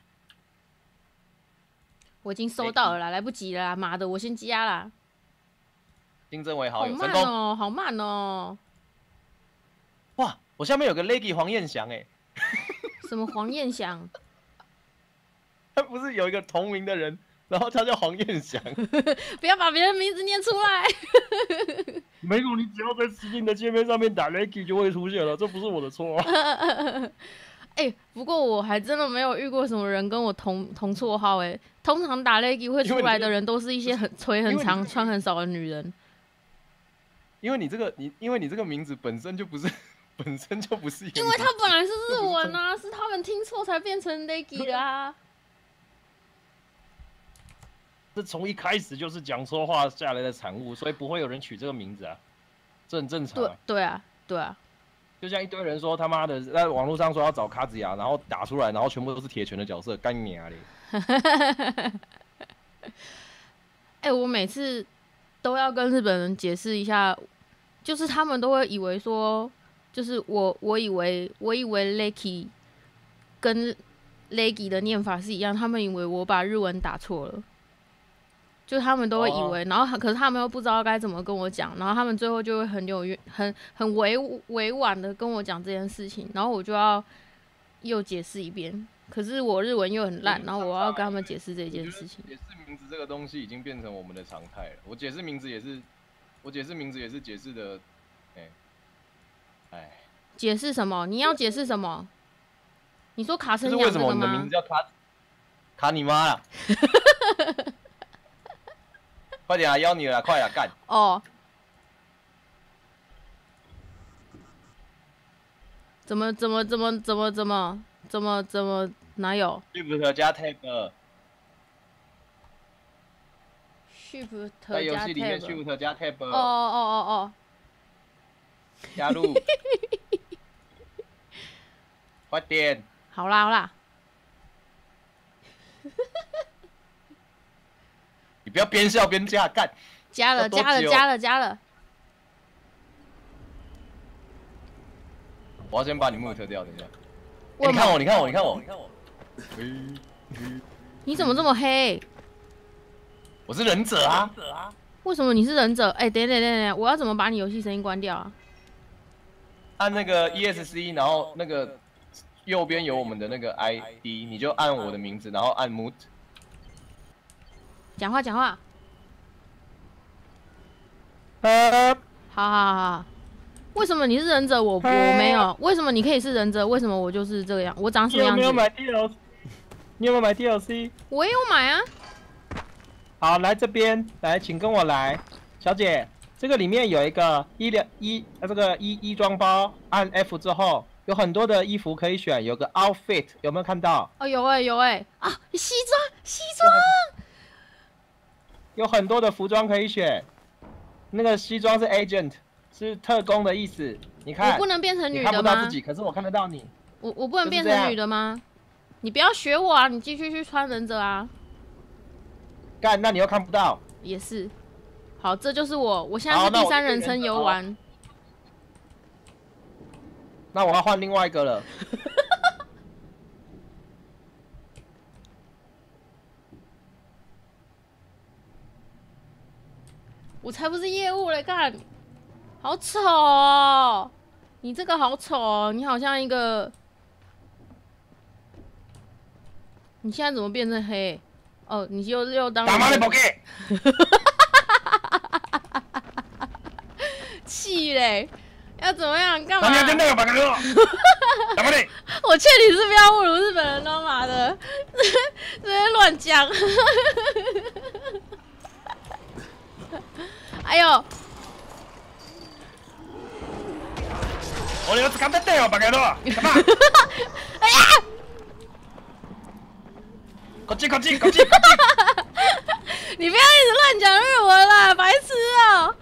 我已经收到了啦，来不及了啦，妈的，我先加啦。 新增为好友， 成功！好慢哦！ 哇，我下面有个 Leggy 黄彦翔什么黄彦翔？ 他不是有一个同名的人，然后他叫黄彦翔。 不要把别人名字念出来。 没有，你只要在 Steam 的界面上面打 Leggy 就会出现了，这不是我的错。 不过我还真的没有遇过什么人跟我同绰号通常打 Leggy 会出来的人都是一些腿很长、穿很少的女人。 因为你这个名字本身就不是一个名字， 因为它本来是日文啊，是他们听错才变成 Leggy 的啊。 这从一开始就是讲错话下来的产物，所以不会有人取这个名字啊，这很正常。 对啊。 就像一堆人说他妈的在网络上说要找卡子雅，然后打出来，然后全部都是铁拳的角色，干你啊嘞！ 我每次都要跟日本人解释一下，就是他们都会以为说，就是我以为 Leggy 跟 Leggy 的念法是一样，他们以为我把日文打错了，就他们都会以为，然后可是他们又不知道该怎么跟我讲，然后他们最后就会很委婉的跟我讲这件事情，然后我就要又解释一遍，可是我日文又很烂，然后我要跟他们解释这件事情。 解释名字这个东西已经变成我们的常态了。我解释名字也是解释的， 解释什么？你要解释什么？你说卡成就是为什么你的名字叫卡你妈啦？快点啊，邀你了啦，快点干！ 哦。怎么哪有 ？Shift 加 Tab。 Shift 在游戏里面 Shift 加 Tab。 哦。 加入。快点！ 好啦。 你不要边笑边加干。 加了。 我要先把你mute掉，等一下。你看我。 你怎么这么黑？ 我是忍者啊。 为什么你是忍者？等，我要怎么把你游戏声音关掉啊？ 按那个 ESC， 然后那个右边有我们的那个 ID， 你就按我的名字，然后按 mute。 讲话。好。为什么你是忍者，我没有？为什么你可以是忍者？为什么我就是这个样？我长什么样子？ 你有没有买 DLC？ 我也有买啊。 好，来这边，来，请跟我来，小姐，这个里面有一个衣装包，按 F 之后有很多的衣服可以选，有个 outfit， 有没有看到？ 哦，有啊，西装， 有很多的服装可以选，那个西装是 agent。是特工的意思，你看。 我不能变成女的吗？ 你看不到自己，可是我看得到你。 我不能变成女的吗？你不要学我啊！你继续去穿忍者啊。 干，那你又看不到。 也是。好，这就是我现在是第三人称游玩。 那我要换另外一个了。 我才不是业务嘞！看，好丑哦！你这个好丑哦！你好像一个……你现在怎么变成黑？哦，你又当…… 打妈的宝贝！ 气嘞！要怎么样？干嘛？ 我劝你是不要侮辱日本人哦，妈的！这边乱讲。哎呦！ 俺を掴んでったよ、バカ野郎！干嘛？ 哎呀！ こっちこっち！ 你不要一直乱讲日文啦，白痴哦！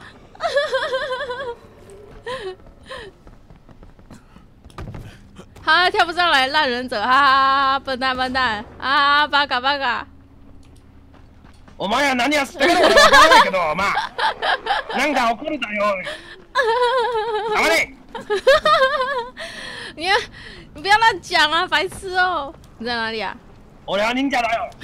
哈，跳不上来，烂忍者，哈哈哈，笨蛋，啊，バカ。 お前は何をしてるのかわからないけど、まあ、なんか怒るだよ。黙れ！ 你不要乱讲啊，白痴哦！你在哪里啊？ 俺は忍者だよ。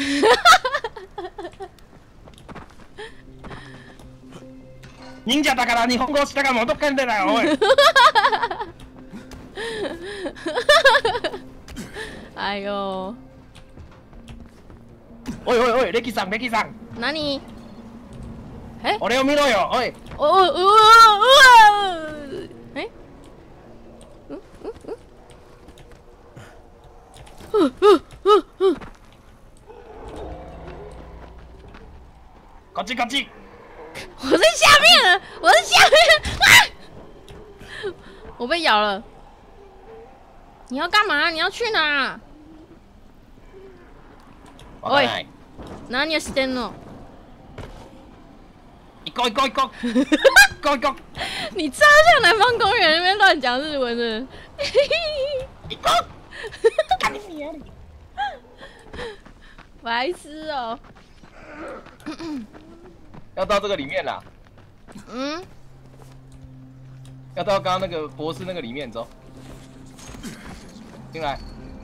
忍者だから日本語をしたがもどっかんでだよ、おい。 哎呦！ おい、レキさん。 何？え？ 俺を見ろよ、おい。 え？ こっち。 我在下面，啊！我被咬了。你要干嘛？你要去哪？おい、何をしてんの？ 行こう。 你超像南方公园那边乱讲日文的。 行こう。 白痴哦！ 要到这个里面啦。要到刚刚那个博士那个里面走。进来。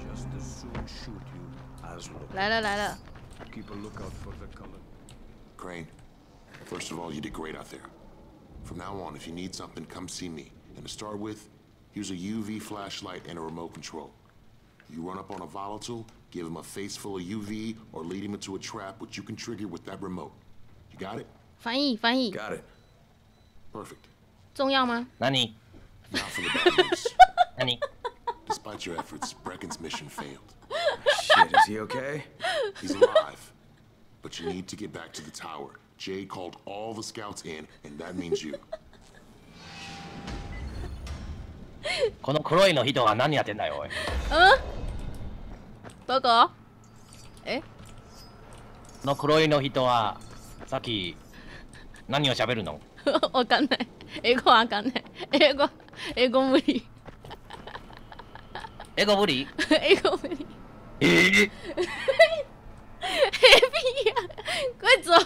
来了。 Keep a lookout for the color. Crane, first of all, you did great out there. From now on, if you need something, come see me. And to start with, use a UV flashlight and a remote control. You run up on a volatile, give him a face full of UV, or lead him into a trap which you can trigger with that remote. You got it? 翻译。 Got it. Perfect. 重要吗？ 何？ Now for the bad news. 何？ Despite your efforts, Brecken's mission failed. Shit, is he okay? He's alive. But you need to get back to the tower. Jay called all the scouts in, and that means you. この黒いの人は何やってんだよ、おい。 どこ？え？ この黒いの人はさっき何を喋るの？ わかんない。英語わかんない。英語無理。 英語無理？ 英語無理。 ヘビや。快走！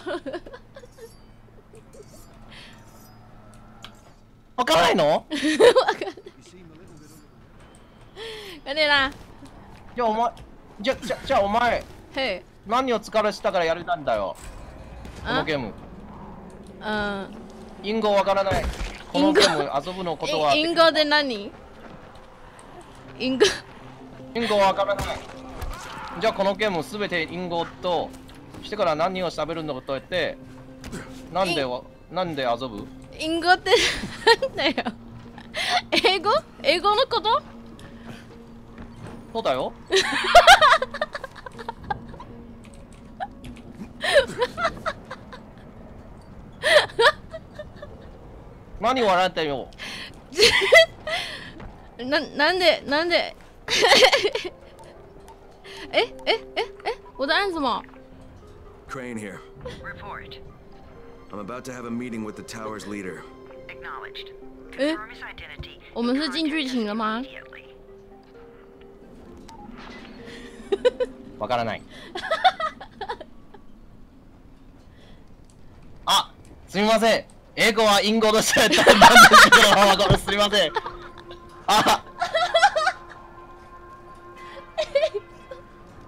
わからないの？ わかんない。快点啦！ じゃあお前。 嘿。 何を疲れしたからやれたんだよ。このゲーム。隠語わからない。このゲーム遊ぶのことは。 隠語で何？隠語わからない。じゃあこのゲームすべて隠語としてから何を喋るのと言ってなんで遊ぶ？ 隠語ってなんだよ。英語のこと？ そうだよ。何笑ってよ。 なんで我在按什么？ Crane here. Report. I'm about to have a meeting with the tower's leader. Acknowledged. Confirm his identity. 我们是进剧情了吗？ わからない。あ、すみません。英語は隠語としてたんですけど、すみません。あ。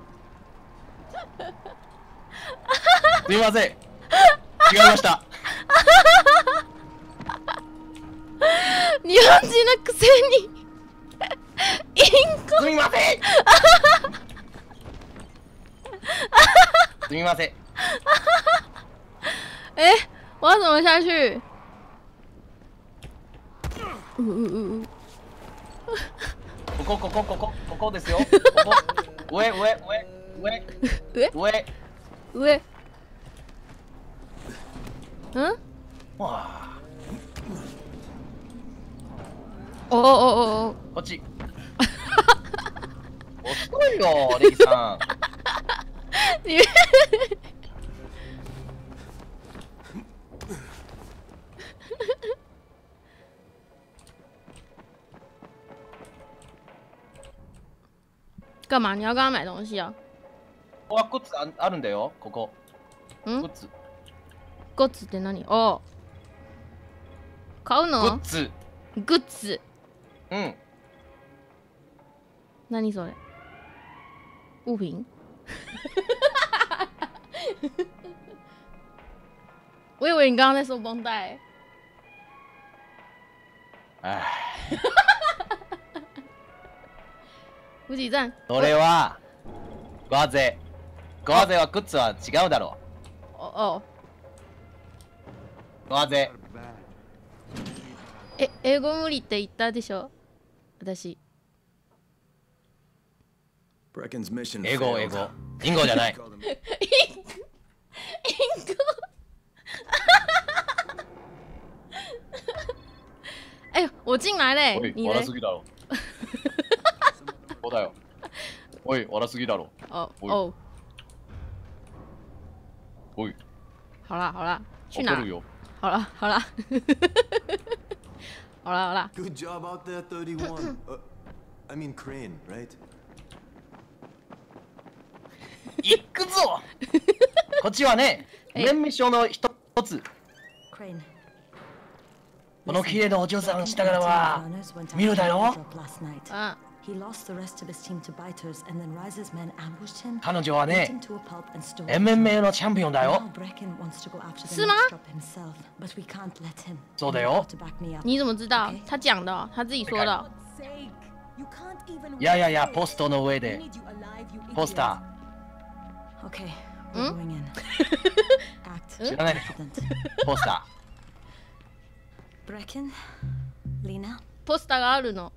すみません。違いました。 日本人のくせにインコ。 すみません。すみません。 哎，我要怎么下去？ ここですよ。ここ上。 嗯？ 哇。 哦。 こっち。遅いよ、レイさん。 你。干嘛？你要跟他买东西啊？ ここはグッズあるんだよ、ここ。 ん？ グッズ。 グッズって何？お。買うの？ グッズ。 グッズ。 うん。 何それ？物品？我以为你刚刚在说绷带。 哎。 补给站。 それはガゼはグッズは違うだろう。 お。 ガゼ。 英語無理って言ったでしょ。私。 英語。インゴじゃない。 インゴ。哎，我进来嘞，你嘞？ 笑すぎだろ。そうだよ。おい、笑すぎだろ。 哦。 おい。 好啦，去哪？好啦。好啦。 Good job out there, 31. I mean Crane, right? 行くぞ。こっちはね、メンミッションの一つ。この綺麗なお嬢さん下からは見るだろ。彼女はね、MMA のチャンピオンだよ。 是吗？ そうだよ。 你怎么知道？他讲的，他自己说的。 いや、ポストの上で。ポスター。 知らないでしょ。ポスター。 ポスターがあるの。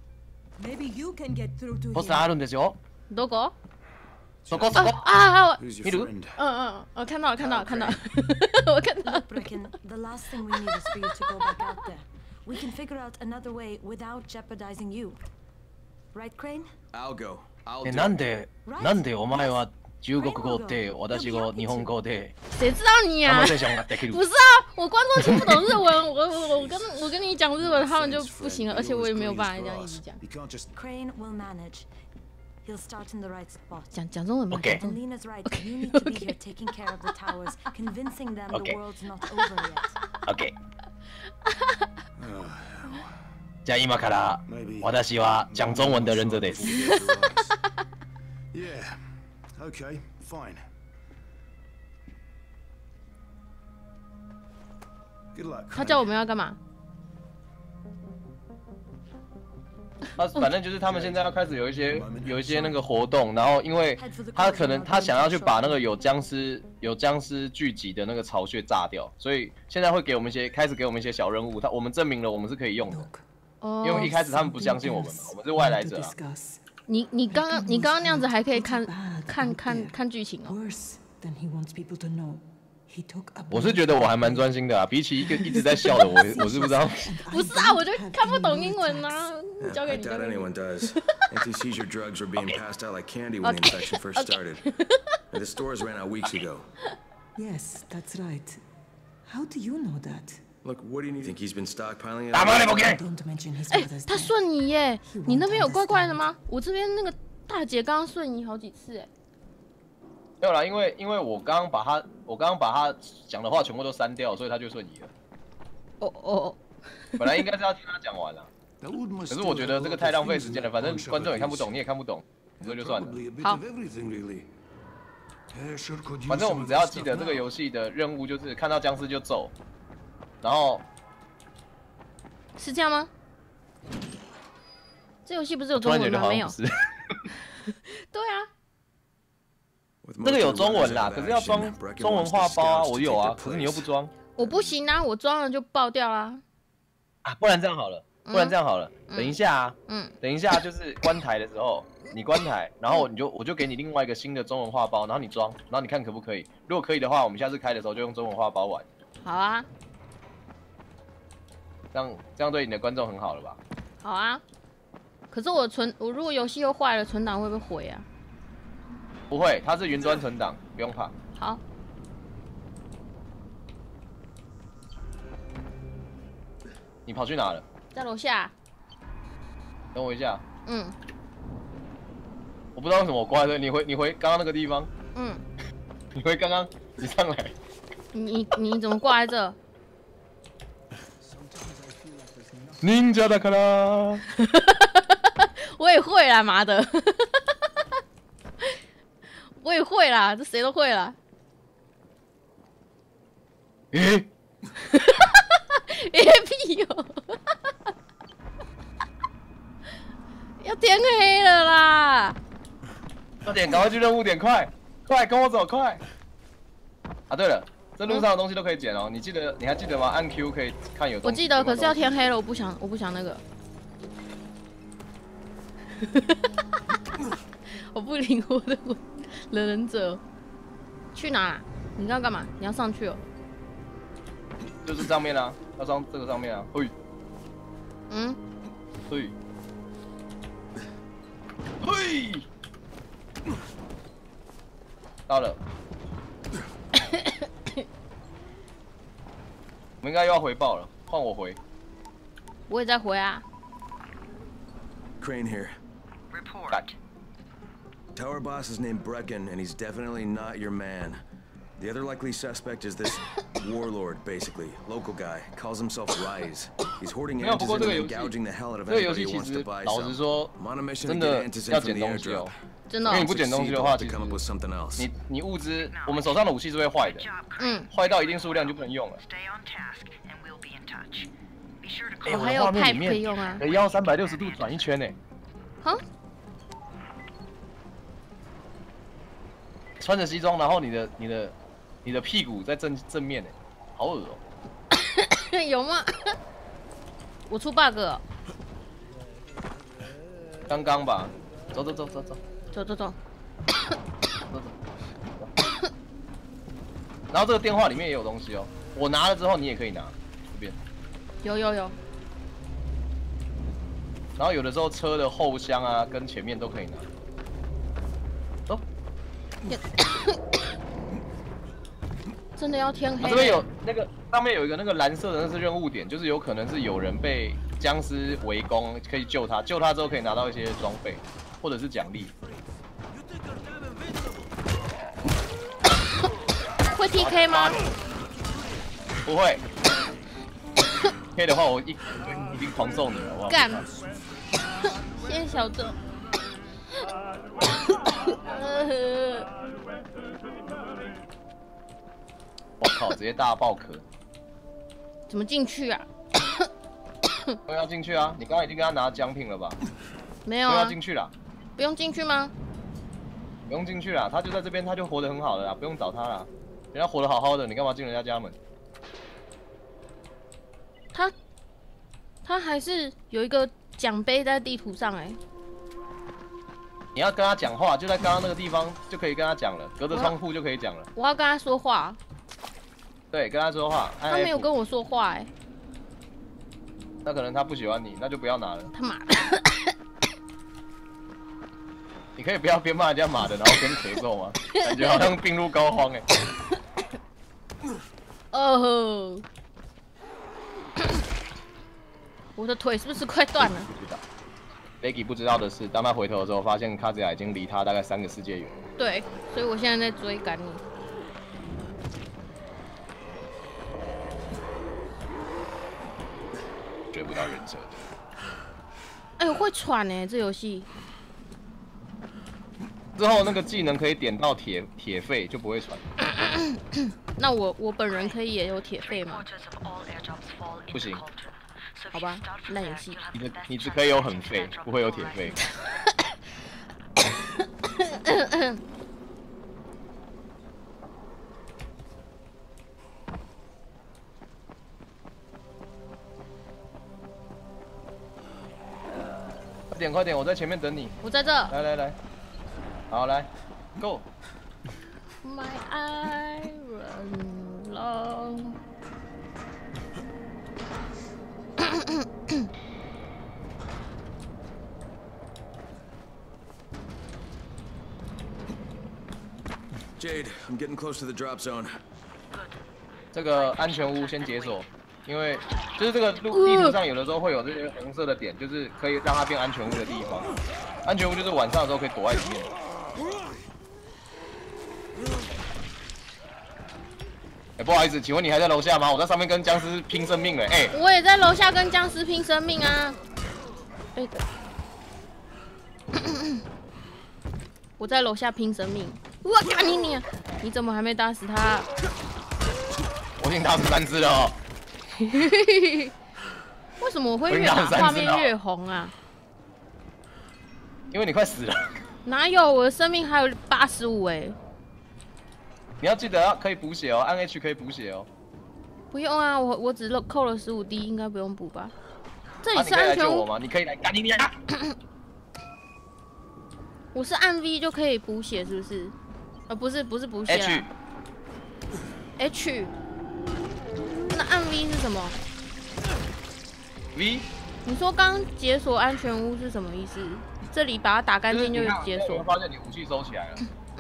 ポスターあるんですよ。 どこ？ そこ。 啊！ 見る？ 我看到了，我看到了。 Brecken, the last thing we need is for you to go back out there. We can figure out another way without jeopardizing you. Right, Crane? I'll go. なんでお前は中国語って私が日本語で？ 谁知道你啊？不是啊，我观众听不懂日文，我跟你讲日文，他们就不行了，而且我也没有办法这样一直讲。 Crane will manage. He'll start in the right spot. 讲中文吧。 Okay. Lena's right. You need to be here taking care of the towers, convincing them the world's not over yet. Okay. じゃあ今から私は讲中文的忍者です。 Yeah. Okay. Fine. Good luck. 他叫我们要干嘛？ 反正就是他们现在要开始有一些那个活动，然后因为他想要去把那个有僵尸聚集的那个巢穴炸掉，所以现在会开始给我们一些小任务，我们证明了我们是可以用的，因为一开始他们不相信我们嘛，我们是外来者啊。 你刚刚那样子还可以看剧情哦。 我是觉得我还蛮专心的啊，比起一个一直在笑的我是不知道。 不是啊，我就看不懂英文啊。交给你。 I doubt anyone does. Anti-seizure drugs were being passed out like candy when the infection first started. And the stores ran out weeks ago. Yes, that's right. How do you know that? Look, what do you think he's been stockpiling it? Don't mention his mother's 他顺你耶，你那边有怪怪的吗？我这边那个大姐刚刚顺你好几次哎。 没有啦，因为我刚刚把他讲的话全部都删掉，所以他就瞬移了。 哦。 本来应该是要听他讲完了，可是我觉得这个太浪费时间了，反正观众也看不懂，你也看不懂，所以就算了。 好。 反正我们只要记得这个游戏的任务就是看到僵尸就走， 然后是这样吗？这游戏不是有中文吗？没有。对啊。 这个有中文啦，可是要装中文话包啊，我有啊，可是你又不装。 我不行啊，我装了就爆掉啦。 啊，不然这样好了，等一下啊，等一下就是关台的时候，你关台，然后我就给你另外一个新的中文话包，然后你装，然后你看可不可以？如果可以的话，我们下次开的时候就用中文话包玩。 好啊。 这样对你的观众很好了吧？ 好啊。可是我如果游戏又坏了，存档会不会毁啊？ 不会，它是云端存档，不用怕。 好。 你跑去哪了？ 在楼下。 等我一下。我不知道为什么我挂在这，你回刚刚那个地方。你回刚刚你上来。 你怎么挂在这？ 忍者だから。 我也会啦，妈的！我也会啦，这谁都会啦。 屁哟！要天黑了啦！ 快点，赶快去任务点，快跟我走，快！啊，对了，这路上的东西都可以捡哦，你还记得吗？按 Q 可以看有。 我记得，可是要天黑了，我不想那个。我不灵活的忍者，去哪？你要干嘛？你要上去哦。 就是上面啊，要上这个上面啊。嘿。嘿。嘿。到了。我们应该又要回报了，换我回。 我也在回啊。 Crane here. Report. Tower boss is named Brecken, and he's definitely not your man. The other likely suspect is this warlord, basically. Local guy. Calls himself Rise. He's hoarding Antis and gouging the hell out of anybody who wants to buy some. I'm on a mission to get Antis in from the airdrop. 真的， 因为你不捡东西的话，其实你物资，我们手上的武器是会坏的，坏到一定数量就不能用了。 我还有 pipe 可以用啊， 可以要360度转一圈呢。 哈？ 穿着西装，然后你的屁股在正面呢，好恶哦。 有吗？我出 bug 了。 刚刚吧，走。然后这个电话里面也有东西哦，我拿了之后你也可以拿，这边。 有。 然后有的时候车的后箱啊跟前面都可以拿。走。 真的要天黑。 这边有那个上面有一个那个蓝色的，那是任务点，就是有可能是有人被僵尸围攻，可以救他，救他之后可以拿到一些装备或者是奖励。 会 TK 吗？ 不会。K 的话，我一定狂揍你了，好不好？ 干！谢谢小周。 我靠！直接大爆壳。 怎么进去啊？ 都要进去啊！你刚刚已经跟他拿奖品了吧？ 没有啊。 都要进去了。 不用进去吗？ 不用进去了，他就在这边，他就活得很好了啦，不用找他啦。人家活得好好的，你干嘛进人家家门？ 他还是有一个奖杯在地图上哎。 你要跟他讲话，就在刚刚那个地方就可以跟他讲了，隔着窗户就可以讲了。 我要跟他说话。 对，跟他说话。 他没有跟我说话哎。 那可能他不喜欢你，那就不要拿了。 他妈的！ 你可以不要边骂人家马的，然后边咳嗽吗？感觉好像病入膏肓哎。 哦。我的腿是不是快断了？ 不知道。Becky 不知道的是，当他回头的时候，发现卡兹亚已经离他大概3个世界远。 对，所以我现在在追赶你。 追不到忍者。 哎呦，会喘哎，这游戏。 之后那个技能可以点到铁肺，就不会喘。 那我本人可以也有铁肺吗？ 不行。 好吧，那也是。 你只可以有很废，不会有铁废。快点，我在前面等你。 我在这。 来，好来 ，Go。 My iron long。 Jade, I'm getting close to the drop zone. 这个安全屋先解锁。因为就是这个地图上有的时候会有这些红色的点，就是可以让它变安全屋的地方。安全屋就是晚上的时候可以躲在里面。不好意思，请问你还在楼下吗？我在上面跟僵尸拼生命了。 我也在楼下跟僵尸拼生命啊。我在楼下拼生命。我干你！你怎么还没打死他？ 我已经打死3只了哦。 为什么我会越打画面越红啊？ 因为你快死了。 哪有，我的生命还有85哎。 你要记得可以补血哦，按 H 可以补血哦。 不用啊，我只扣了15滴，应该不用补吧？这里是安全屋吗？ 你可以来干你娘！ 我是按 V 就可以补血，是不是？不是补血啦。H。那按 V 是什么 ？V？ 你说刚解锁安全屋是什么意思？这里把它打干净就解锁。 我发现你武器收起来了。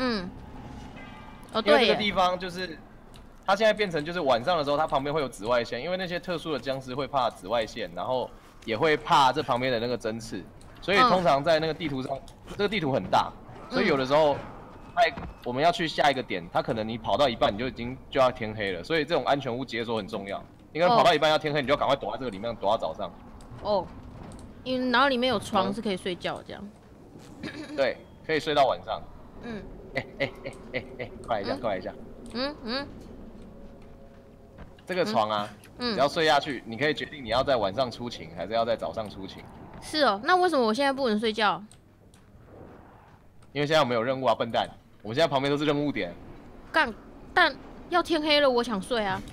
哦对。 因为这个地方就是它现在变成就是晚上的时候，它旁边会有紫外线，因为那些特殊的僵尸会怕紫外线，然后也会怕这旁边的那个针刺，所以通常在那个地图上，这个地图很大，所以有的时候。我们要去下一个点，它可能你跑到一半你就要天黑了，所以这种安全屋解锁很重要。因为跑到一半要天黑，你就要赶快躲在这个里面，躲到早上。 哦，因为然后里面有床是可以睡觉这样。 对，可以睡到晚上。快来一下。这个床啊，只要睡下去，你可以决定你要在晚上出勤，还是要在早上出勤。 是哦，那为什么我现在不能睡觉？ 因为现在我们有任务啊，笨蛋！我们现在旁边都是任务点。 但要天黑了，我想睡啊。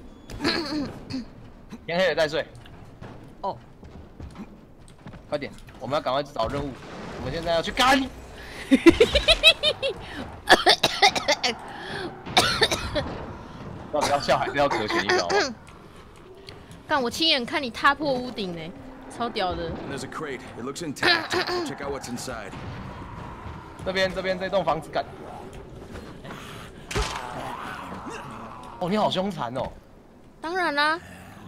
天黑了再睡。 哦。 快点，我们要赶快去找任务。我们现在要去干。到底要笑还是要咳选一个？ 干！我亲眼看你踏破屋顶呢，超屌的。 There's a crate. It looks intact. Check out what's inside. 这边这栋房子干。哦，你好凶残哦！ 当然啦。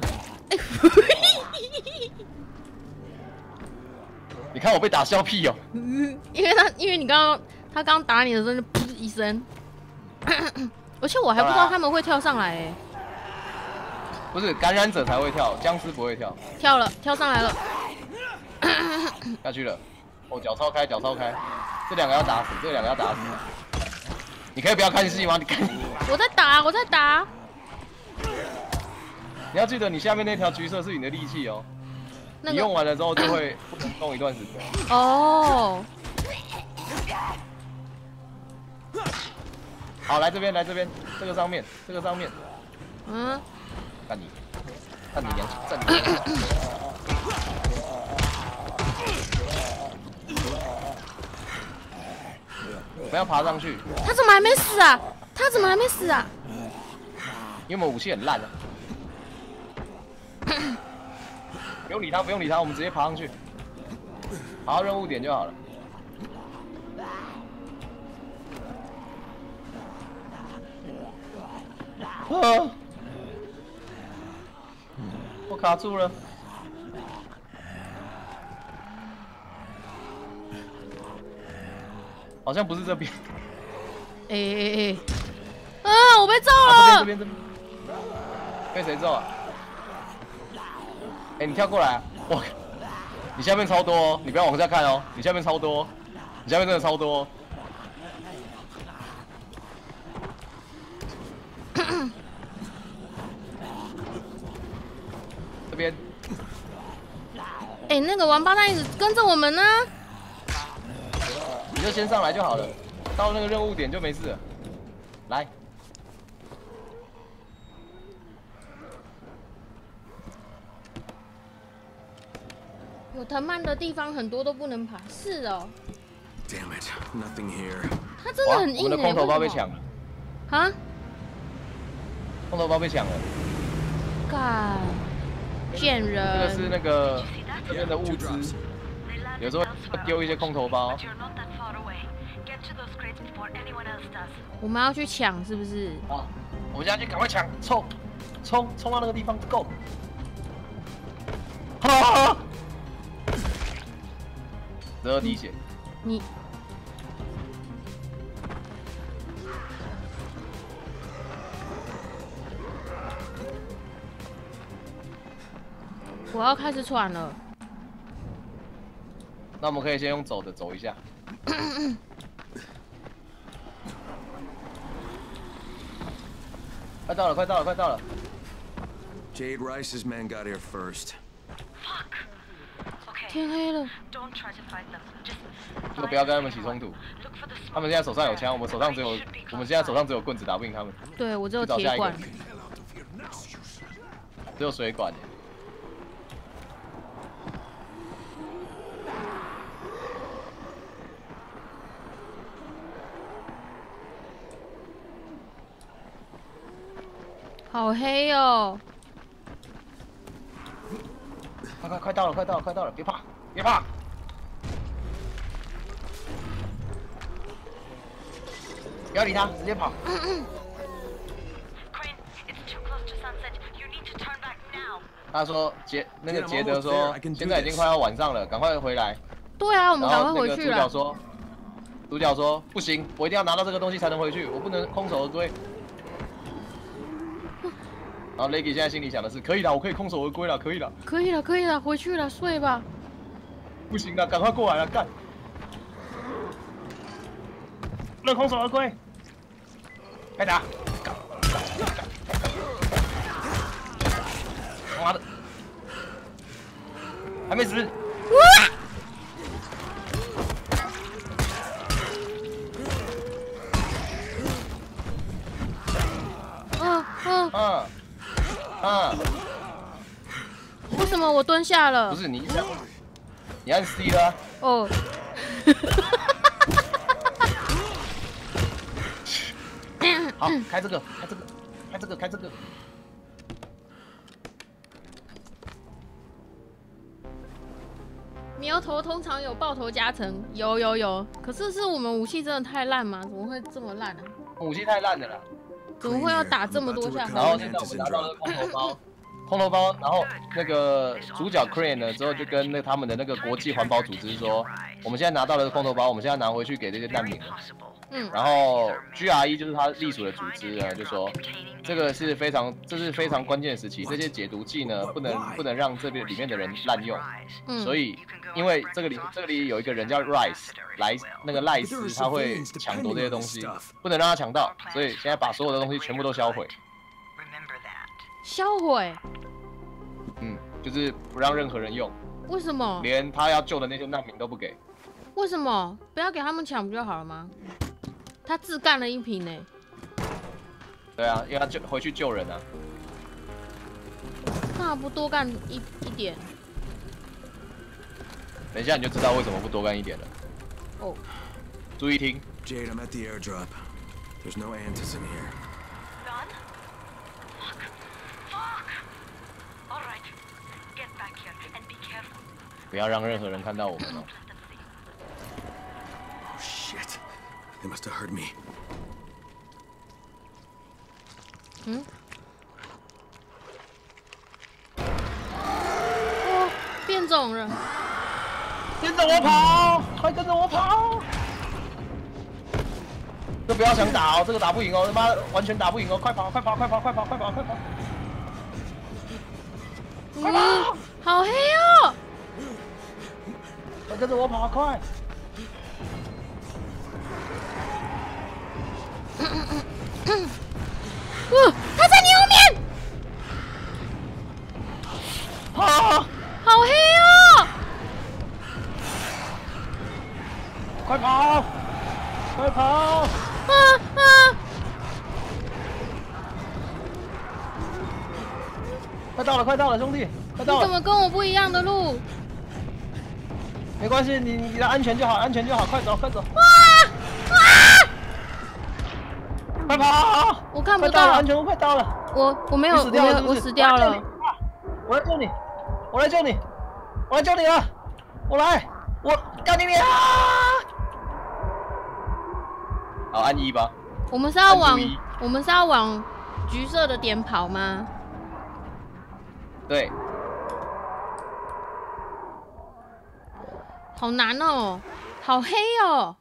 你看我被打笑屁哦。 因为你他刚打你的时候就噗一声，而且我还不知道他们会跳上来哎。 不是感染者才会跳，僵尸不会跳。 跳上来了。 下去了。哦，脚超开。这两个要打死，你可以不要看戏吗？你看。 我在打。 你要记得，你下面那条橘色是你的利器哦。你用完了之后就会不能动一段时间。 哦。 好，来这边，这个上面。看你娘，站你娘！我们要爬上去。 他怎么还没死啊？ 因为我们武器很烂啊。不用理他，我们直接爬上去，爬到任务点就好了。我卡住了。好像不是这边。 我被揍了。 这边。被谁揍啊？你跳过来啊！你下面超多哦，你不要往下看哦，你下面超多，你下面真的超多。这边哎，那个王八蛋一直跟着我们呢。 你就先上来就好了，到那个任务点就没事了。来。 有藤蔓的地方很多都不能爬，是哦。 Damn it, nothing here. 它真的很硬。 我们的空投包被抢了。 啊？ 空投包被抢了。 干，贱人。 这个是那个这边的物资，有时候会丢一些空投包。 我们要去抢，是不是？ 好，我们现在去赶快抢，冲到那个地方 ，Go！ 哈，12滴血。 你。我要开始喘了。 那我们可以先用走的走一下。快到了，快到了，快到了。 Jade Rice's men got here first. 天黑了。 就不要跟他们起冲突。他们现在手上有枪，我们现在手上只有棍子，打不赢他们。 对，我只有铁管。 只有水管。 好黑哦！ 快到了，快到了，快到了！别怕，别怕！不要理他，直接跑。他说那个杰德说，现在已经快要晚上了，赶快回来。 对啊，我们赶快回去了。 然后主角说不行，我一定要拿到这个东西才能回去，我不能空手而归。然后 Leggy 现在心里想的是，可以了，我可以空手而归了，可以了， 可以了，可以了，回去了，睡吧。 不行了，赶快过来了，干！不能空手而归，开打！他妈的，还没死！ 为什么我蹲下了？ 不是你按 C 了。 哦。 好，开这个，开这个，开这个，开这个。 苗头通常有爆头加成，有，可是我们武器真的太烂吗？怎么会这么烂啊？ 武器太烂了啦。 怎么会要打这么多下？ 然后现在我们拿到了空投包，然后那个主角 Crane 呢之后就跟他们的那个国际环保组织说，我们现在拿到了空投包，我们现在拿回去给这些难民了。然后 GRE 就是他隶属的组织呢，就说这是非常关键的时期，这些解毒剂呢不能让这边里面的人滥用。所以因为这里有一个人叫 Rice 那个赖斯，他会抢夺这些东西，不能让他抢到，所以现在把所有的东西全部都销毁。 销毁？ 就是不让任何人用。 为什么？ 连他要救的那些难民都不给。 为什么？不要给他们抢不就好了吗？他自干了一瓶呢。 对啊，因为他回去救人啊。 那不多干一点？ 等一下你就知道为什么不多干一点了。 哦。 注意听。 Jade, I'm at the airdrop. There's no Antis in here. Careful. 不要让任何人看到我们哦。 Oh shit! They must have heard me. 哦，变种了！ 跟着我跑，快跟着我跑！这不要想打哦，这个打不赢哦，他妈完全打不赢哦！快跑，快跑，快跑，快跑，快跑，快跑！快跑！ 好黑哦！ 快跟着我跑，快！ 他在你后面！ 啊！ 好黑哦！ 快跑！快跑！ 啊！ 快到了，快到了，兄弟，快到了！ 你怎么跟我不一样的路？ 没关系，你的安全就好，安全就好，快走，快走！快跑！ 我看不到， 安全屋快到了。 我没有，我死掉了。 我来救你，我来救你，我来救你了，我来，我干你娘！ 好，按1吧。 我们是要往橘色的点跑吗？ 对。 好难哦，好黑哦。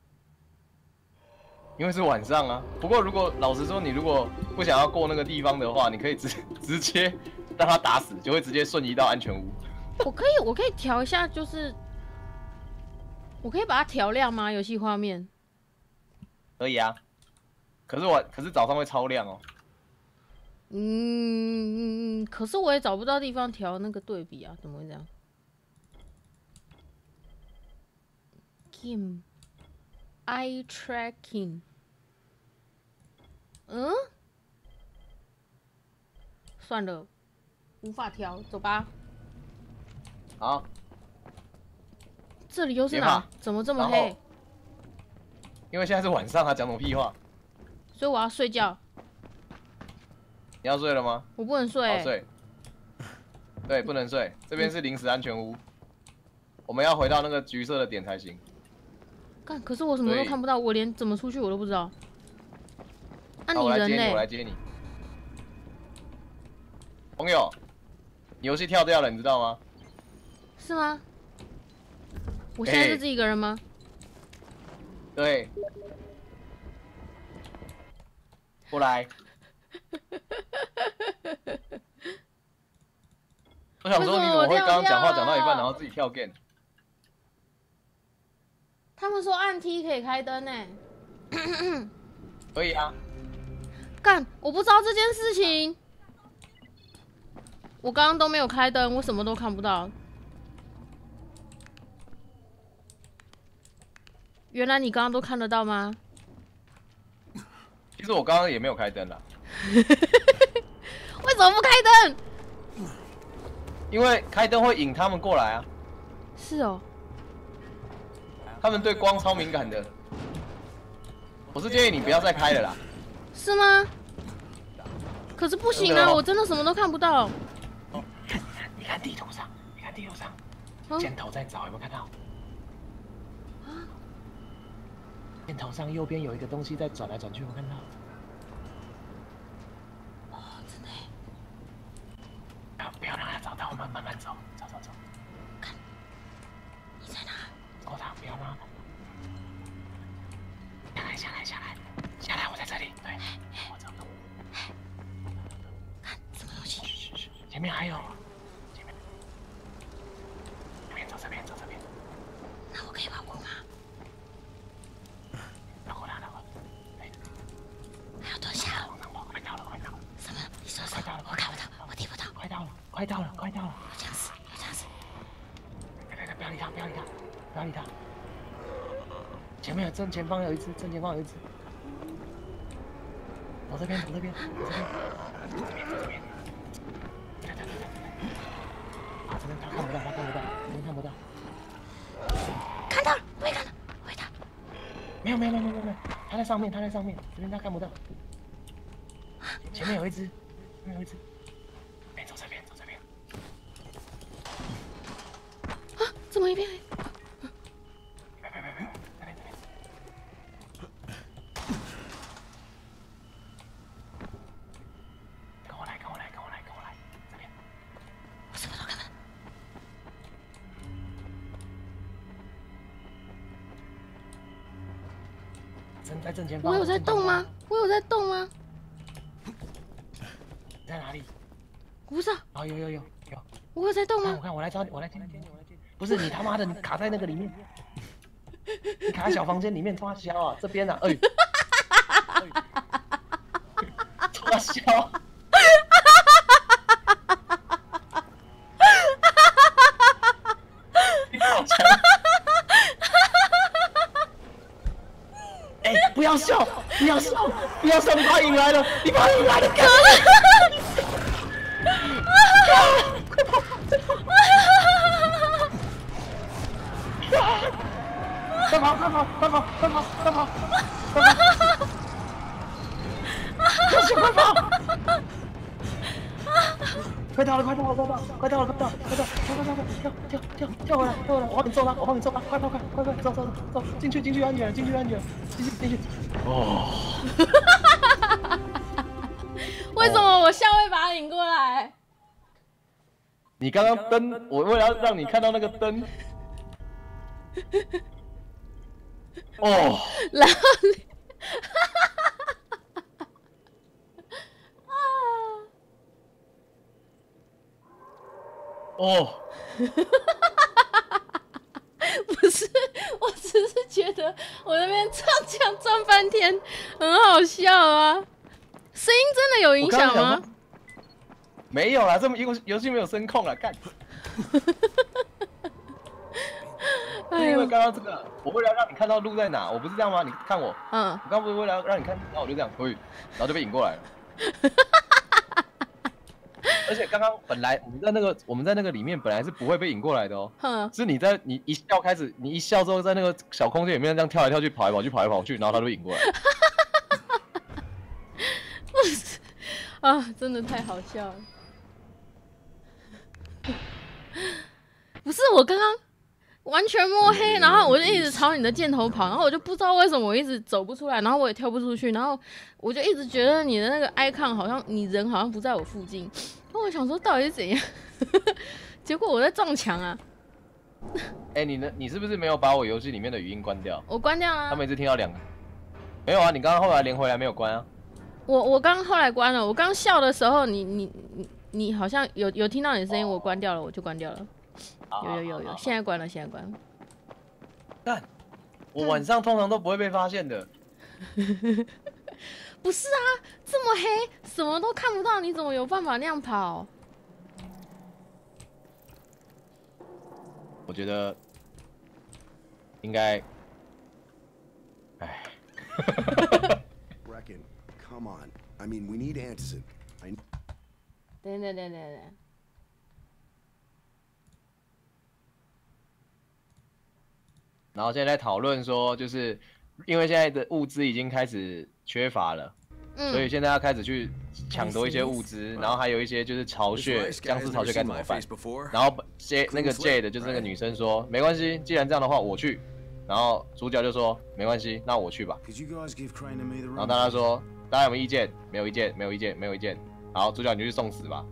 因为是晚上啊。不过如果老实说，你如果不想要过那个地方的话，你可以直接让他打死，就会直接瞬移到安全屋。 我可以调一下，就是我可以把它调亮吗？游戏画面可以啊。可是早上会超亮哦。 可是我也找不到地方调那个对比啊，怎么会这样 ？Game eye tracking， 算了，无法调，走吧。 好。 这里又是哪？怎么这么黑？ 因为现在是晚上啊，讲什么屁话？ 所以我要睡觉。 你要睡了吗？ 我不能睡。 好睡。对，不能睡。这边是临时安全屋，我们要回到那个橘色的点才行。 干，可是我什么都看不到，我连怎么出去我都不知道。那你人呢？ 我来接你。朋友，你游戏跳掉了，你知道吗？ 是吗？我现在是自己一个人吗？ 对。过来。我想说，你怎么会刚刚讲话讲到一半，然后自己跳 game？ 他们说按 T 可以开灯呢。 可以啊。 干，我不知道这件事情。我刚刚都没有开灯，我什么都看不到。原来你刚刚都看得到吗？ 其实我刚刚也没有开灯啦。 为什么不开灯？ 因为开灯会引他们过来啊。 是哦。 他们对光超敏感的。我是建议你不要再开了啦。 是吗？可是不行啊，我真的什么都看不到。 你看地图上，箭头在找，有没有看到？箭头上右边有一个东西在转来转去，有没有看到？ 哦，真的。 不要让他找到，我们慢慢走，走。 看，你在哪？ 找他，不要让他。下来，我在这里。对，我走。 看什么东西？ 前面还有。这边。 那我可以跑过吗？ 绕过他。对。 还有多小？ 快到了。 什么？你说什么？我看不到，我听不到。 快到了。 我这样子。 对，不要理他。前面有正前方有一只。走这边。对。啊，这边他看不到。 看到了，我也看到，回答。 没有，他在上面，这边他看不到。前面有一只。哎，走这边。 啊，怎么一边？ 别，这边。跟我来，这边。 我什么都看不到。 在正前方。 我有在动吗？ 在哪里？ 我不知道。 哦，有。 我有在动吗？ 我看，我来找你，不是你他妈的，你卡在那个里面，你卡在小房间里面，抓小啊，这边啊，抓小。 要笑，不要笑，不要笑，你把他引来了，你把他引来了，干！快跑！快跑！快跑！快跑！快跑！快跑！快跑！小心快跑！快到了！快到了！快到了！快到了！快到了！跳回来！我帮你揍他！快！走！进去安全！进去！哦。 为什么我笑会把他引过来？ 你刚刚灯，我为了让你看到那个灯。哦。 然后你。 哦， 不是，我只是觉得我那边转半天，很好笑啊。声音真的有影响吗？ 没有啦，这么游戏没有声控啦，干。因为刚刚这个，我为了让你看到路在哪，我不是这样吗？你看我，我刚不是为了让你看，然后我就这样，然后就被引过来了。而且刚刚本来我们在那个里面本来是不会被引过来的哦，是你一笑开始，你一笑之后在那个小空间里面这样跳来跳去、跑来跑去，然后他就引过来。 不是啊，真的太好笑了。不是我刚刚完全摸黑，然后我就一直朝你的箭头跑，然后我就不知道为什么我一直走不出来，然后我也跳不出去，然后我就一直觉得你的那个 icon 好像你人好像不在我附近。我想说到底是怎样，结果我在撞墙啊！ 哎，你是不是没有把我游戏里面的语音关掉？ 我关掉啊。 他们一直听到2个。没有啊，你刚刚后来连回来没有关啊？ 我刚后来关了，我刚笑的时候，你好像有听到你的声音，我关掉了，我就关掉了。有，现在关了。 干，我晚上通常都不会被发现的。 不是啊，这么黑，什么都看不到，你怎么有办法那样跑？ 我觉得应该，哎。 Brecken, come on. I mean, we need Anderson. 等。 然后现在在讨论说，就是因为现在的物资已经开始缺乏了，所以现在要开始去抢夺一些物资，然后还有一些就是巢穴，僵尸巢穴该怎么办？然后那个 Jade 就是那个女生说，没关系，既然这样的话我去。然后主角就说没关系，那我去吧。然后大家说大家有没有意见？没有意见。好，主角你就去送死吧。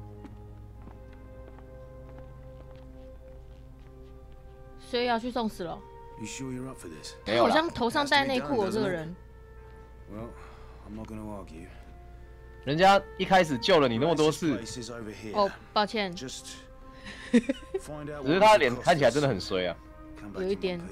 所以要去送死了。 没有， 好像头上戴内裤，我这个人。 人家一开始救了你那么多次。 哦，抱歉。 只是他的脸看起来真的很衰啊。 有一点。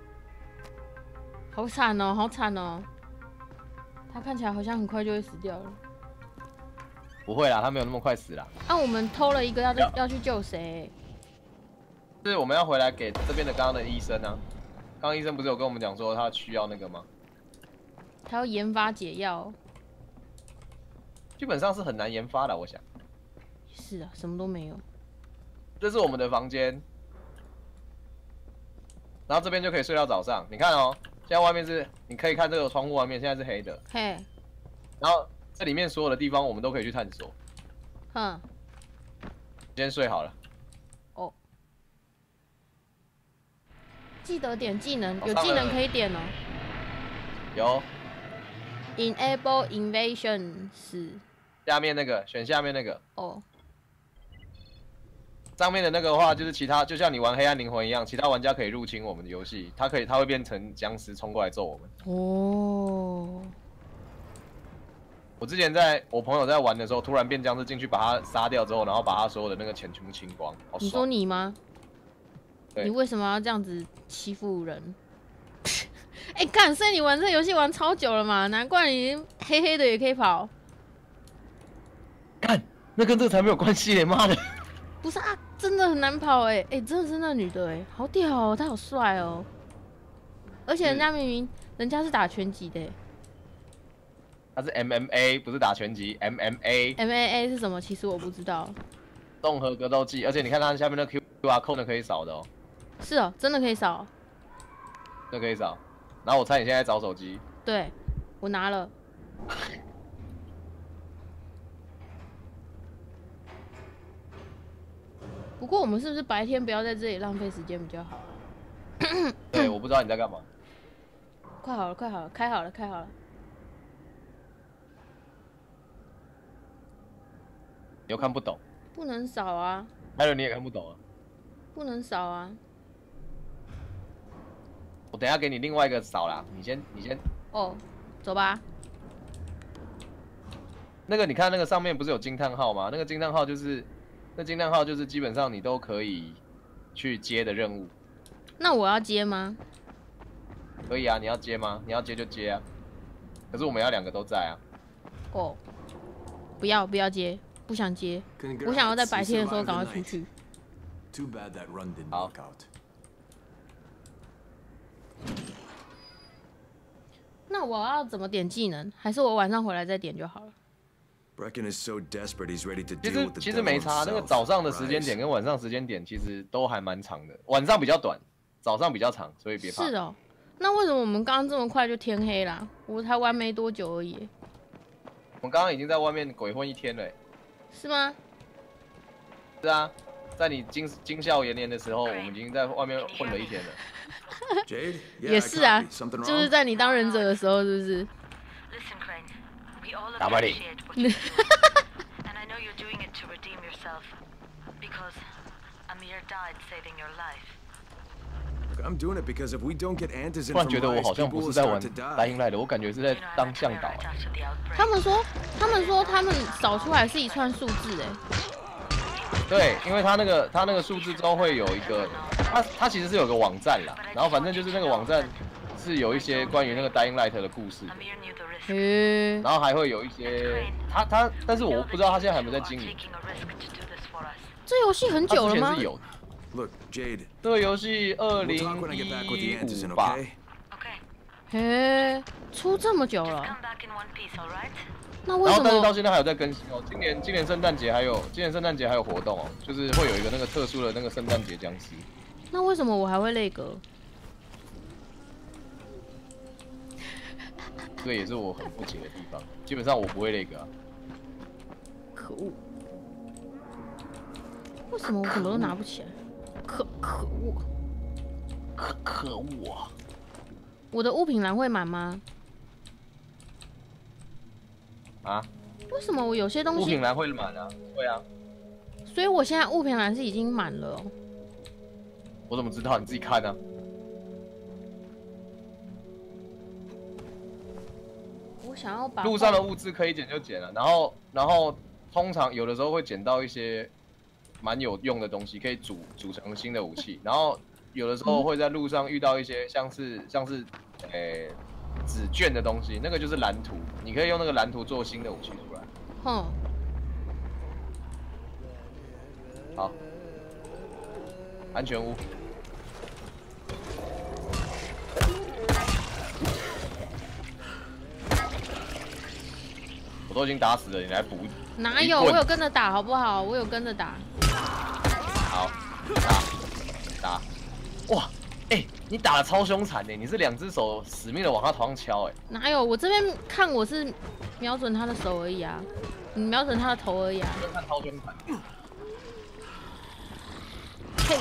好惨哦，好惨哦！他看起来好像很快就会死掉了。 不会啦，他没有那么快死啦。 啊，我们偷了一个要去救谁？ 是我们要回来给这边的刚刚的医生啊。刚刚医生不是有跟我们讲说他需要那个吗？ 他要研发解药。 基本上是很难研发的，我想。 是啊，什么都没有。 这是我们的房间，然后这边就可以睡到早上。你看哦。现在外面是，你可以看这个窗户外面，现在是黑的。 嘿。 然后这里面所有的地方我们都可以去探索。先睡好了。 哦。记得点技能，有技能可以点哦。 有。 Enable Invasion 是。 下面那个，选下面那个。 哦。 上面的那个话就是其他，就像你玩黑暗灵魂一样，其他玩家可以入侵我们的游戏，他会变成僵尸冲过来揍我们。 哦。 我之前在我朋友在玩的时候，突然变僵尸进去把他杀掉之后，然后把他所有的那个钱全部清光。好爽。 你说你吗？你为什么要这样子欺负人？哎，干！所以你玩这游戏玩超久了嘛？难怪你黑黑的也可以跑。 干，那跟这才没有关系嘞！妈的。 不是啊，真的很难跑哎、欸、真的是那女的哎、欸，好屌哦，她好帅哦，而且人家明明人家是打拳击的、欸， 它是 MMA， 不是打拳击 ，MMA。MMA 是什么？其实我不知道。 综合格斗技，而且你看它下面的 QR code 可以扫的哦。 是哦，真的可以扫。 这可以扫。然后我猜你现在找手机。 对，我拿了。不过我们是不是白天不要在这里浪费时间比较好？ 对，我不知道你在干嘛。 快好了，快好了，开好了，开好了。 你又看不懂。 不能扫啊。 还有你也看不懂啊。 不能扫啊。 我等一下给你另外一个扫啦，你先。 哦，走吧。 那个你看那个上面不是有惊叹号吗？那惊叹号就是基本上你都可以去接的任务。 那我要接吗？ 可以啊，你要接吗？你要接就接啊。可是我们要2个都在啊。 哦，不要接，不想接。我想要在白天的时候赶快出去。 好。 那我要怎么点技能？还是我晚上回来再点就好了？ 其实没差，那个早上的时间点跟晚上时间点其实都还蛮长的，晚上比较短，早上比较长，所以别怕。 是哦，那为什么我们刚刚这么快就天黑啦？我才玩没多久而已。 我们刚刚已经在外面鬼混1天了。 是吗？ 是啊，在你惊笑连连的时候，我们已经在外面混了1天了。 也是啊，就是在你当忍者的时候，是不是？ 打败你。突然觉得我好像不是在玩Dying Light的，我感觉是在当向导。 他们说他们扫出来是一串数字哎。 对，因为他那个数字之后会有一个，他其实是有个网站啦，然后反正就是那个网站是有一些关于那个 Dying Light 的故事的，然后还会有一些但是我不知道他现在还有没有在经营。 这游戏很久了吗？ 之前是有的。这个游戏2015吧。 嘿，出这么久了。那为什么？ 但是到现在还有在更新哦。今年圣诞节还有活动哦，就是会有一个那个特殊的那个圣诞节僵尸。 那为什么我还会累格？ 这个也是我很不解的地方。基本上我不会累格啊。 可恶！为什么我什么都拿不起来？可恶！ 可恶啊！ 我的物品栏会满吗？ 啊？ 为什么我有些东西物品栏会满啊？会啊。 所以我现在物品栏是已经满了哦。 我怎么知道？你自己看啊。 我想要把路上的物资可以捡就捡了，然后通常有的时候会捡到一些蛮有用的东西，可以组成新的武器。然后有的时候会在路上遇到一些像是纸卷的东西，那个就是蓝图，你可以用那个蓝图做新的武器出来。好，安全屋。我都已经打死了，你来补？ 哪有？我有跟着打，好不好？我有跟着打。 好，打。哇！你打得超凶残的，你是2只手死命的往他头上敲哪有？我这边看我是瞄准他的手而已啊，你瞄准他的头而已啊。 看超凶残。 嘿。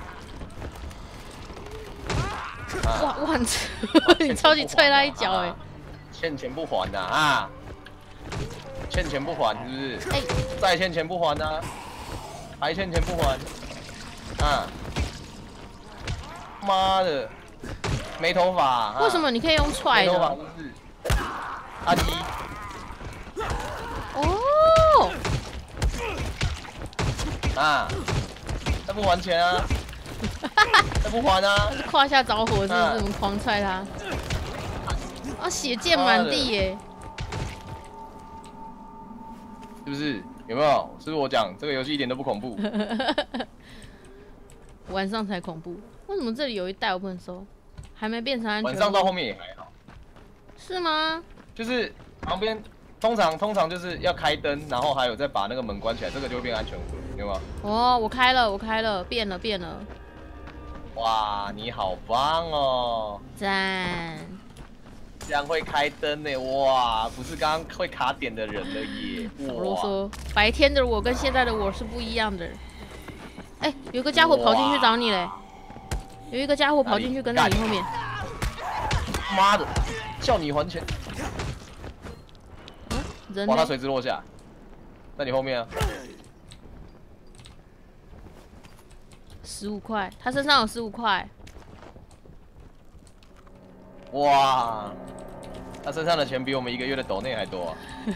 哇！你超级踹他一脚欠钱不还呐啊！欠钱不还是不是？再欠钱不还呐，还欠钱不还啊！妈的，没头发。 为什么你可以用踹的？ 没头发就是阿基。 哦。 啊！再不还钱啊！再不还啊！ 胯下着火是不是？我们狂踹他。啊！血溅满地耶！ 是不是？有没有？是不是我讲这个游戏一点都不恐怖？ 晚上才恐怖。为什么这里有一袋我不能收？还没变成安全。 晚上到后面也还好。 是吗？ 就是旁边通常就是要开灯，然后还有再把那个门关起来，这个就会变安全湖，有吗？ 哦，我开了，变了。 哇，你好棒哦！ 赞。 这样会开灯呢，哇，不是刚刚会卡点的人了耶！ 少啰嗦，白天的我跟现在的我是不一样的。哎，有个家伙跑进去找你嘞，有一个家伙跑进去跟在你后面。 妈的，叫你还钱！ 人哇，他垂直落下，在你后面啊。 15块，他身上有15块。 哇，他身上的钱比我们1个月的抖内还多啊！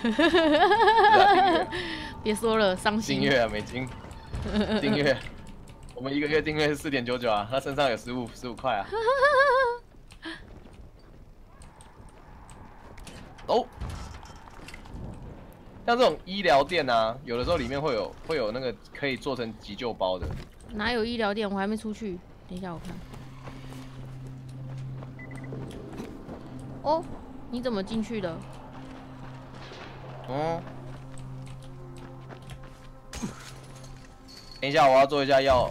别说了，伤心。 订阅啊，美金，订阅，我们1个月订阅是4.99啊，他身上有15块啊。哦，像这种医疗店啊，有的时候里面会有那个可以做成急救包的。 哪有医疗店？我还没出去，等一下我看。哦，你怎么进去的？ 嗯，等一下，我要做一下药，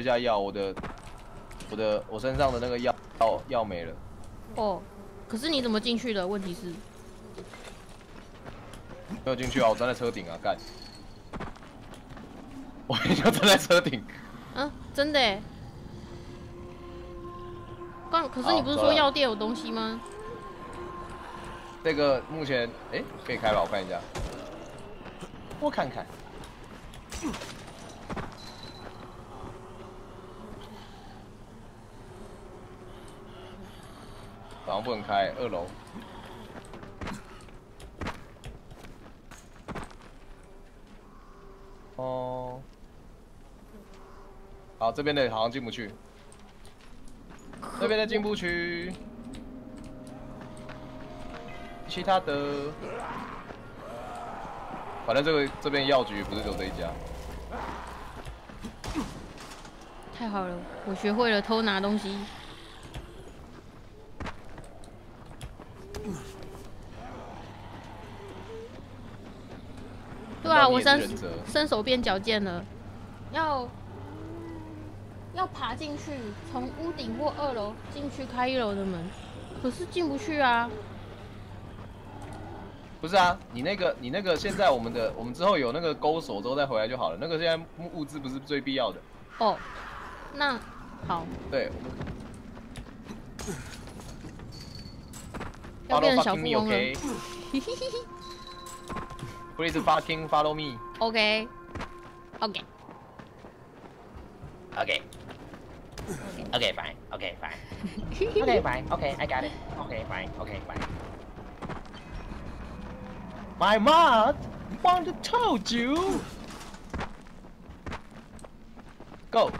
我身上的那个药没了。 哦，可是你怎么进去的？问题是。 没有进去啊！我站在车顶啊，干！我就站在车顶。 嗯，真的耶。可是你不是说药店有东西吗？ 这个目前可以开吧？我看一下，我看看。好像不能开，2楼。哦，好，这边的好像进不去，这边的进不去，其他的，反正这边药局不是只有这一家。 太好了，我学会了偷拿东西。对啊，我身手变矫健了，要爬进去，从屋顶或2楼进去开1楼的门，可是进不去啊。 不是啊，你那个现在我们之后有那个钩锁之后再回来就好了，那个现在物资不是最必要的。 哦，那好。对。要变成小富翁了。 Please fucking follow me. Okay. Okay, fine. Okay, fine. Okay, I got it. Okay, fine. My mom told you. Go.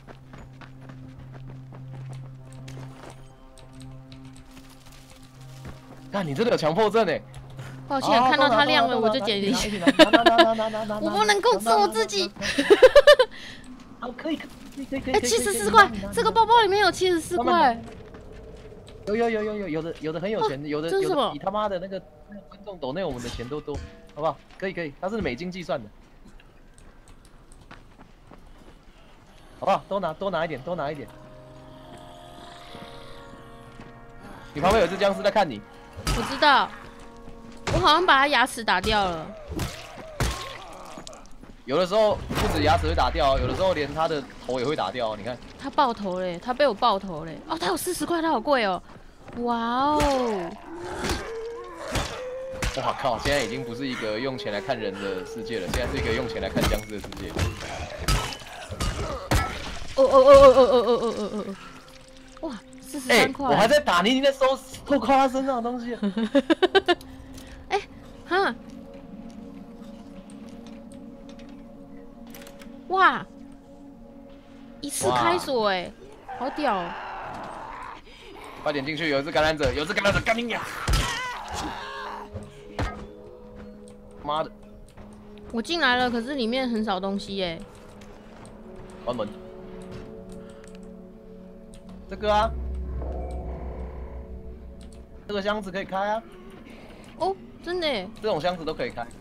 看你真的有强迫症哎！ 抱歉，看到它亮了我就点进去。我不能控制我自己。 可以。 哎，74块，这个包包里面有74块。 有的很有钱，有的比他妈的那个观众抖内我们的钱都多，好不好？可以，它是美金计算的，好不好？多拿一点。你旁边有只僵尸在看你。 我知道，我好像把他牙齿打掉了。 有的时候不止牙齿会打掉，有的时候连他的头也会打掉。你看， 他爆头嘞，他被我爆头嘞。哦，他有40块，他好贵哦。哇哦！ 哇靠！现在已经不是一个用钱来看人的世界了，现在是一个用钱来看僵尸的世界。 哦！哇，43块！ 我还在打你，你在偷靠他身上的东西。 哎，哈！哇！一次开锁哎，好屌哦！ 快点进去，有一只感染者，干你娘！妈的！ 我进来了，可是里面很少东西耶。 关门。这个啊，这个箱子可以开啊。 哦， 真的耶。 这种箱子都可以开。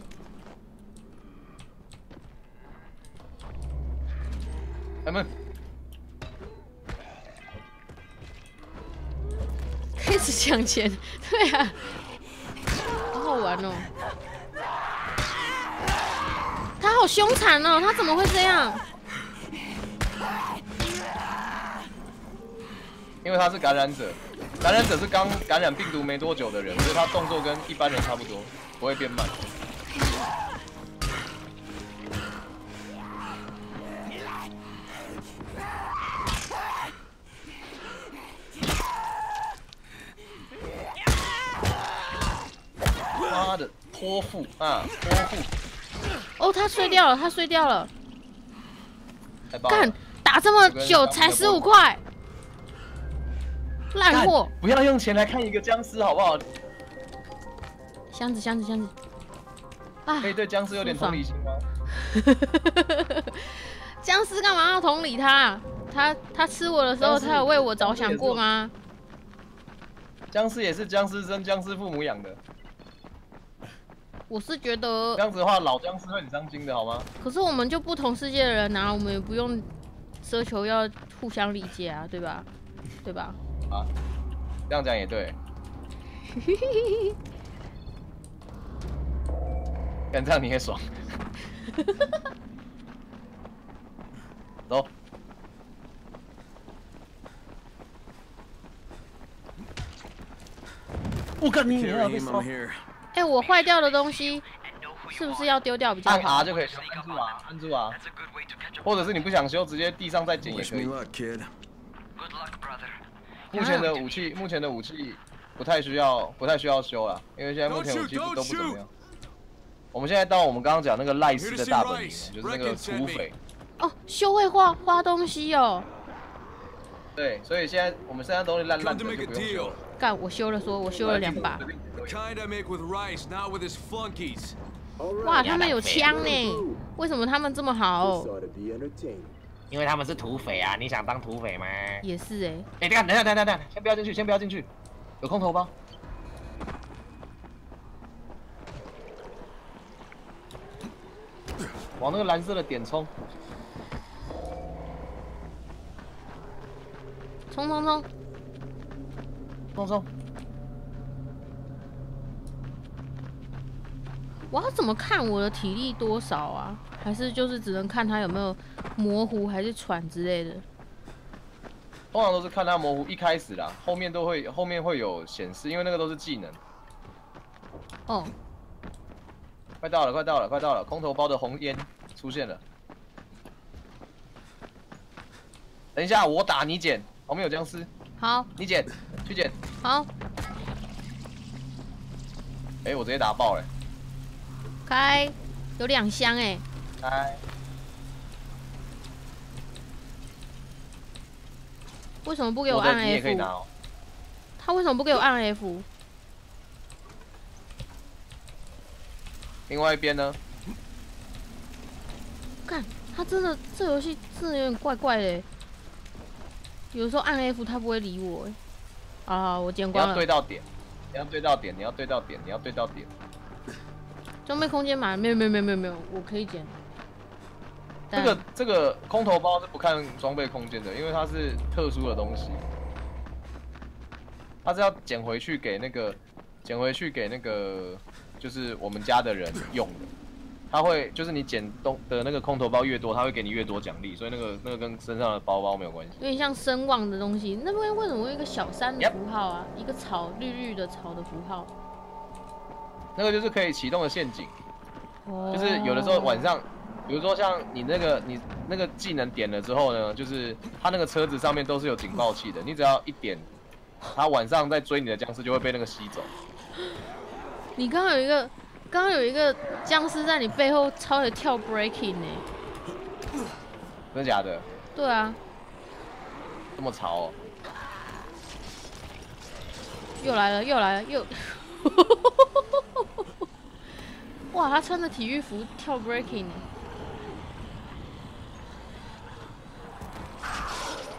开门。 开始抢钱，对啊，好好玩哦。他好凶残哦，他怎么会这样？ 因为他是感染者，感染者是刚感染病毒没多久的人，所以他动作跟一般人差不多，不会变慢。妈的，托付啊，托付！ 哦，他碎掉了，他碎掉了。干， 干， 打这么久才15块，烂货！ 不要用钱来看一个僵尸好不好？ 箱子。啊， 可以对僵尸有点同理心吗？ 僵尸干嘛要同理他？他吃我的时候，他有为我着想过吗？ 僵尸也是僵尸生僵尸父母养的。 我是觉得这样子的话，老僵尸会很伤心的，好吗？ 可是我们就不同世界的人啊，我们也不用奢求要互相理解啊，对吧？对吧？ 啊，这样讲也对。干这样你也爽。走。我靠，你也要被烧！ 哎，我坏掉的东西是不是要丢掉比较好？ 按 R 就可以修，按住啊，按住啊。或者是你不想修，直接地上再捡也可以。目前的武器不太需要修了，因为现在目前武器都不怎么样。我们现在到我们刚刚讲那个赖斯的大本营，就是那个土匪。 哦，修会画东西哦。 对，所以我们现在东西烂的就不用修了。 干，我修了2把。哇，他们有枪呢，为什么他们这么好？ 因为他们是土匪啊，你想当土匪吗？ 也是哎。 哎，等一下，先不要进去，有空投包。往那个蓝色的点冲。冲！ 我要怎么看我的体力多少啊？还是就是只能看他有没有模糊，还是喘之类的？ 通常都是看他模糊，一开始啦，后面会有显示，因为那个都是技能。 哦， 快到了！空投包的红烟出现了。等一下，我打你捡，旁边有僵尸。 好， 你捡，去捡。 好。 哎，我直接打爆了。 开，有2箱哎。 开。 为什么不给我按 F？ 你也可以拿哦。 他为什么不给我按 F？ 另外一边呢？ 看，他真的这游戏真的有点怪怪的。有时候按 F 他不会理我哎。啊，我捡光了。 你要对到点，你要对到点。 装备空间满，没有，我可以捡。 这个空投包是不看装备空间的，因为它是特殊的东西，它是要捡回去给那个就是我们家的人用的。它会就是你捡的那个空投包越多，它会给你越多奖励，所以那个跟身上的包包没有关系。 有点像声望的东西。那边为什么有一个小山的符号啊？一个草绿的草的符号。 那个就是可以启动的陷阱，就是有的时候晚上，比如说像你那个技能点了之后呢，就是它那个车子上面都是有警报器的，你只要一点，它晚上在追你的僵尸就会被那个吸走。 你刚刚有一个僵尸在你背后超的跳 breaking 呢， 真的假的？ 对啊， 这么潮哦！ 又来了！哇，他穿着体育服跳 breaking 呢。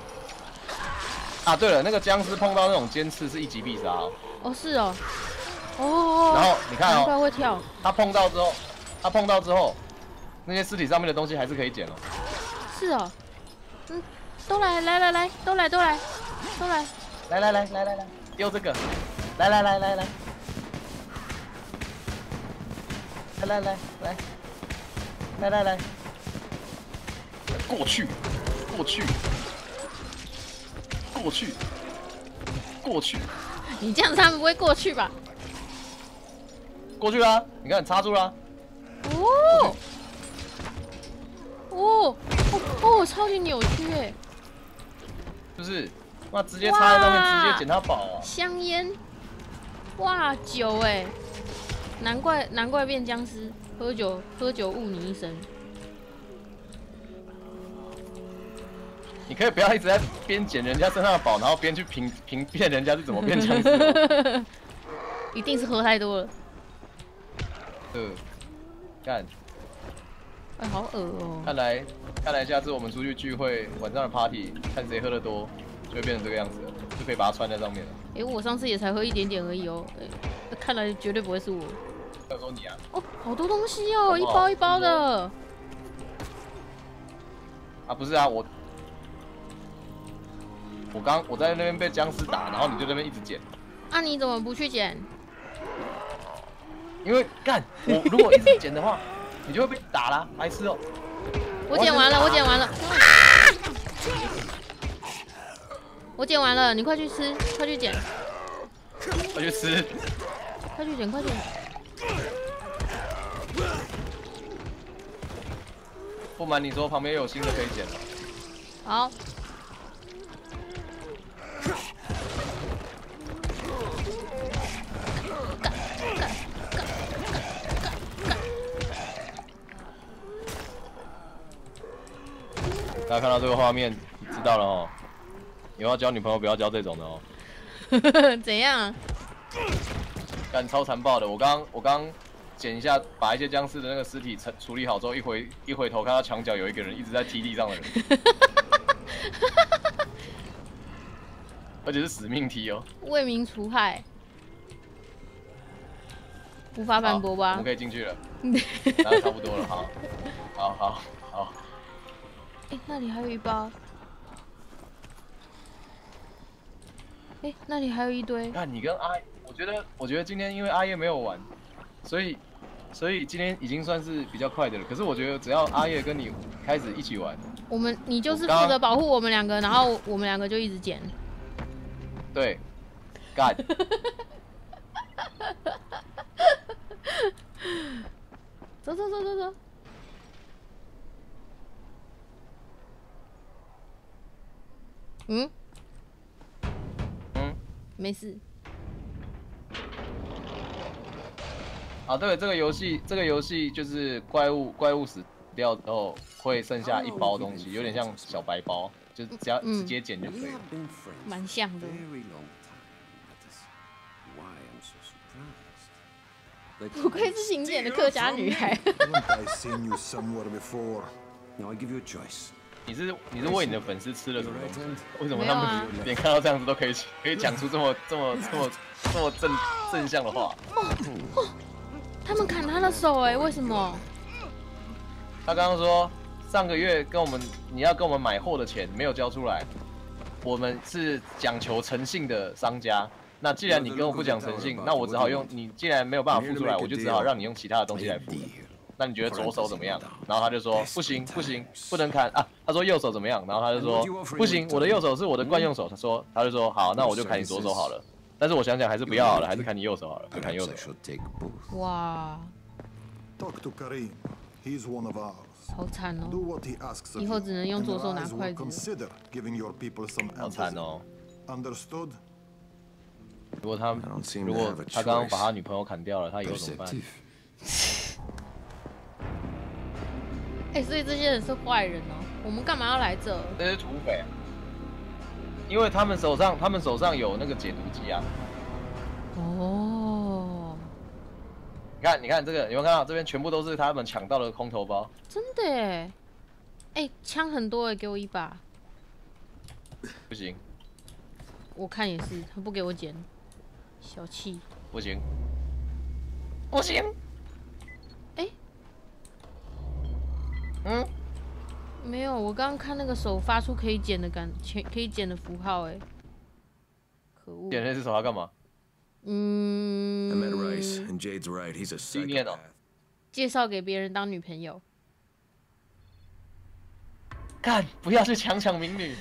啊，对了，那个僵尸碰到那种尖刺是1级必杀哦。 哦，是哦。 哦。 然后你看难怪会跳。 他碰到之后，那些尸体上面的东西还是可以捡哦。 是哦。嗯，都来，都来， 丢这个，来，过去， 你这样他们不会过去吧？ 过去啦！你看插住啦！ 哦，超级扭曲哎！ 就是哇，直接插在上面，直接捡他宝啊！ 香烟，哇，酒哎！难怪变僵尸，喝酒误你一生。 你可以不要一直在边捡人家身上的宝，然后边去评辨人家是怎么变僵尸的。 一定是喝太多了。 干。 哎，好恶哦。 看来下次我们出去聚会，晚上的 party， 看谁喝得多，就会变成这个样子了，就可以把它穿在上面了。 哎，我上次也才喝一点点而已哦。看来绝对不会是我。 要说你啊。 哦，好多东西哦，一包一包的。 啊，不是啊，我在那边被僵尸打，然后你就在那边一直捡。 啊，你怎么不去捡？ 因为我如果一直捡的话，你就会被打啦，白痴哦。 我捡完了。我捡完了，你快去吃，快去捡。 快去吃。 快去捡，快点。 不瞒你说，旁边有新的可以捡了。 好。 大家看到这个画面，知道了哦。以后要交女朋友不要交这种的哦。 怎样？ 干超残暴的！我刚捡一下，把一些僵尸的那个尸体处理好之后，一回头看到墙角有一个人一直在踢地上的人，而且是死命踢哦。 为民除害，无法反驳吧？ 我们可以进去了，那差不多了，好。 哎，那里还有一包。哎，那里还有一堆。 看你跟阿，我觉得今天因为阿叶没有玩，所以今天已经算是比较快的了。可是我觉得只要阿叶跟你开始一起玩， 你就是负责保护我们两个，然后我们两个就一直捡。 对，干。 走。没事。 啊，对，这个游戏就是怪物死掉之后会剩下一包东西，有点像小白包，就只要直接捡就可以了。 蛮像的。不愧是勤俭的客家女孩。 你是为你的粉丝吃了什么东西？为什么他们连看到这样子都可以讲出这么正向的话？ 他们砍他的手哎，为什么？ 他刚刚说上个月你要跟我们买货的钱没有交出来，我们是讲求诚信的商家。那既然你跟我不讲诚信，那我只好用你既然没有办法付出来，我就只好让你用其他的东西来付。那你觉得左手怎么样？然后他就说不行，不能砍啊！他说右手怎么样？然后他就说不行，我的右手是我的惯用手。他就说好，那我就砍你左手好了。但是我想想还是不要好了，还是砍你右手好了，就砍右手。 哇，好惨哦！以后只能用左手拿筷子。 好惨哦！如果他刚刚把他女朋友砍掉了，他以后怎么办？ 哎，所以这些人是坏人哦，我们干嘛要来这？ 这是土匪啊，因为他们手上有那个解毒机啊。 哦。 你看这个，有没有看到这边全部都是他们抢到的空投包？ 真的耶！哎，枪很多哎，给我一把。 不行。 我看也是，他不给我捡，小气。 不行， 不行。 哎， 嗯， 没有，我刚刚看那个手发出可以剪的可以剪的符号，哎，可恶。 剪那只手要干嘛？ I met Rice, and Jade's right. He's a psychopath. 介绍给别人当女朋友。 干，不要去抢民女。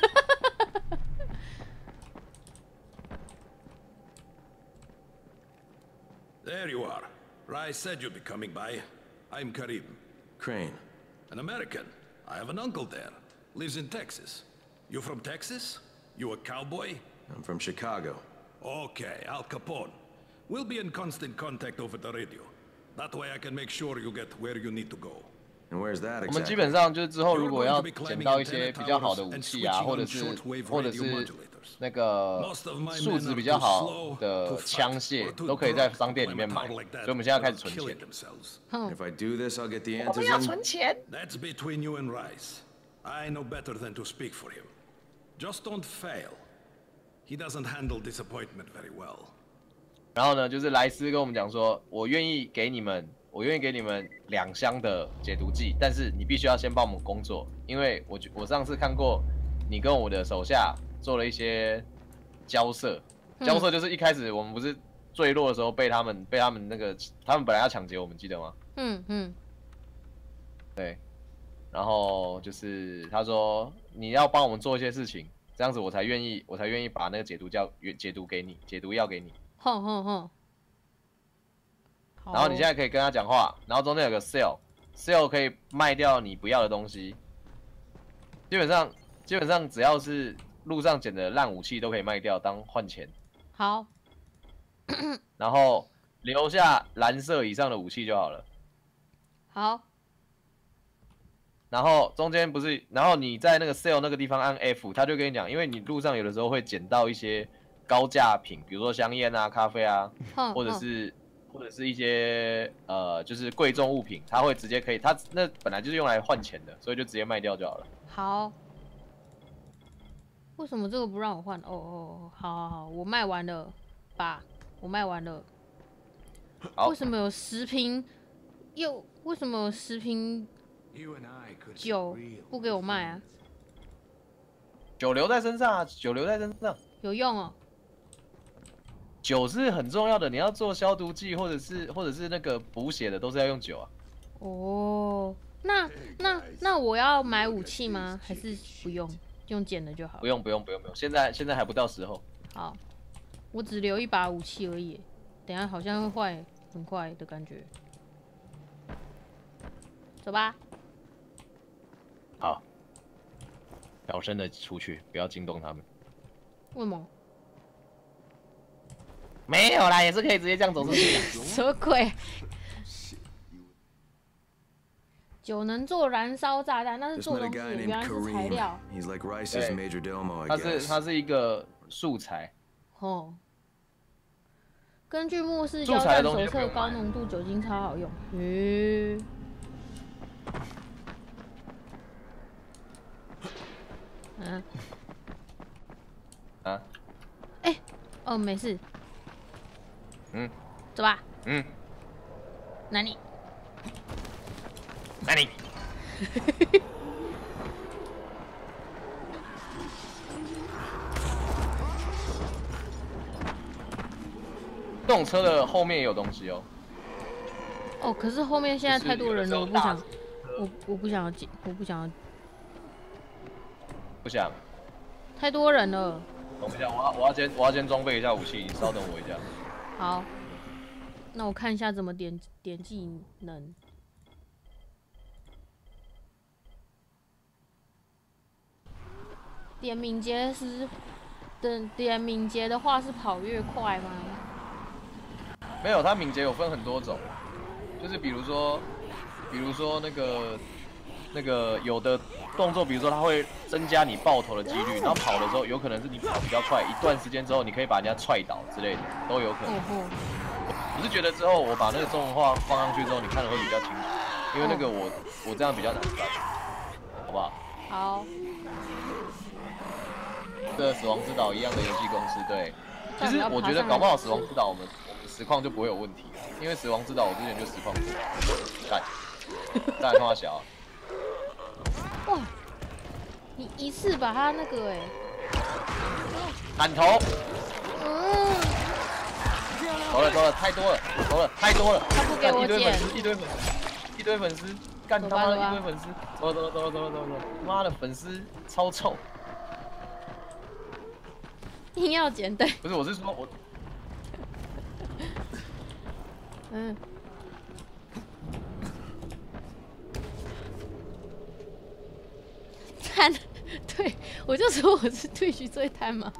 There you are. Rice said you'd be coming by. I'm Karim. Crane. An American. I have an uncle there. Lives in Texas. You from Texas? You a cowboy? I'm from Chicago. Okay, Al Capone. We'll be in constant contact over the radio. That way I can make sure you get where you need to go. And where's that exactly? 我们基本上就是之后如果要捡到一些比较好的武器啊，或者是那个素质比较好的枪械，都可以在商店里面买。所以我们现在开始存钱。 If I do this, I'll get the 我们要存 antigen. 钱。 That's between you and Rice. I know better than to speak for him. Just don't fail. He doesn't handle disappointment very well. 然后呢，就是莱斯跟我们讲说，我愿意给你们2箱的解毒剂，但是你必须要先帮我们工作，因为我上次看过你跟我的手下做了一些交涉，交涉就是一开始我们不是坠落的时候被他们那个他们本来要抢劫我们，记得吗？对，然后就是他说你要帮我们做一些事情，这样子我才愿意把那个解毒药给你。然后你现在可以跟他讲话，然后中间有个 sell 可以卖掉你不要的东西。基本上只要是路上捡的烂武器都可以卖掉当换钱。 好。 然后留下蓝色以上的武器就好了。 好。 然后中间不是，然后你在那个 sell 那个地方按 F， 他就跟你讲，因为你路上有的时候会捡到一些高价品，比如说香烟啊、咖啡啊，或者是一些就是贵重物品，它会直接可以，它那本来就是用来换钱的，所以就直接卖掉就好了。 好。为什么这个不让我换？好，我卖完了吧？我卖完了。为什么有10瓶？为什么有10瓶酒不给我卖啊？ 酒留在身上啊， 有用哦。 酒是很重要的，你要做消毒剂或者是那个补血的，都是要用酒啊。 哦，那我要买武器吗？还是不用，用捡的就好？ 不用，现在还不到时候。 好，我只留一把武器而已，等一下好像会坏，很快的感觉。走吧。 好，小声的出去，不要惊动他们。 为什么？ 没有啦，也是可以直接这样走出去的。 什么鬼？酒能做燃烧炸弹，但是做东西原来是材料。 它是一个素材。 哦。根据末世交战手册，高浓度酒精超好用。没事。走吧。哪里？ 这种车的后面也有东西哦。 可是后面现在太多人了，我不想要。 不想。 太多人了。 等一下，我要先装备一下武器，你稍等我一下。 好。那我看一下怎么点技能。点敏捷的话是跑越快吗？ 没有，它敏捷有分很多种，就是比如说那个有的动作，比如说它会增加你爆头的几率，然后跑的时候有可能是你跑比较快，一段时间之后你可以把人家踹倒之类的，都有可能。我是觉得之后我把那个中文化放上去之后，你看的会比较清楚，因为那个我这样比较难翻，好不好？ 好。 跟死亡之岛一样的游戏公司，对。 其实我觉得搞不好死亡之岛我们实况就不会有问题，因为死亡之岛我之前就实况过。干，再来看小、啊。 哇，你一次把他那个砍头。走了，太多了，太多了。 他不给我捡。 一堆粉丝，干他妈的一堆粉丝。走了，妈的粉丝超臭。 硬要捡对。 不是，我是说我。 贪，对我就说我是退局最贪嘛。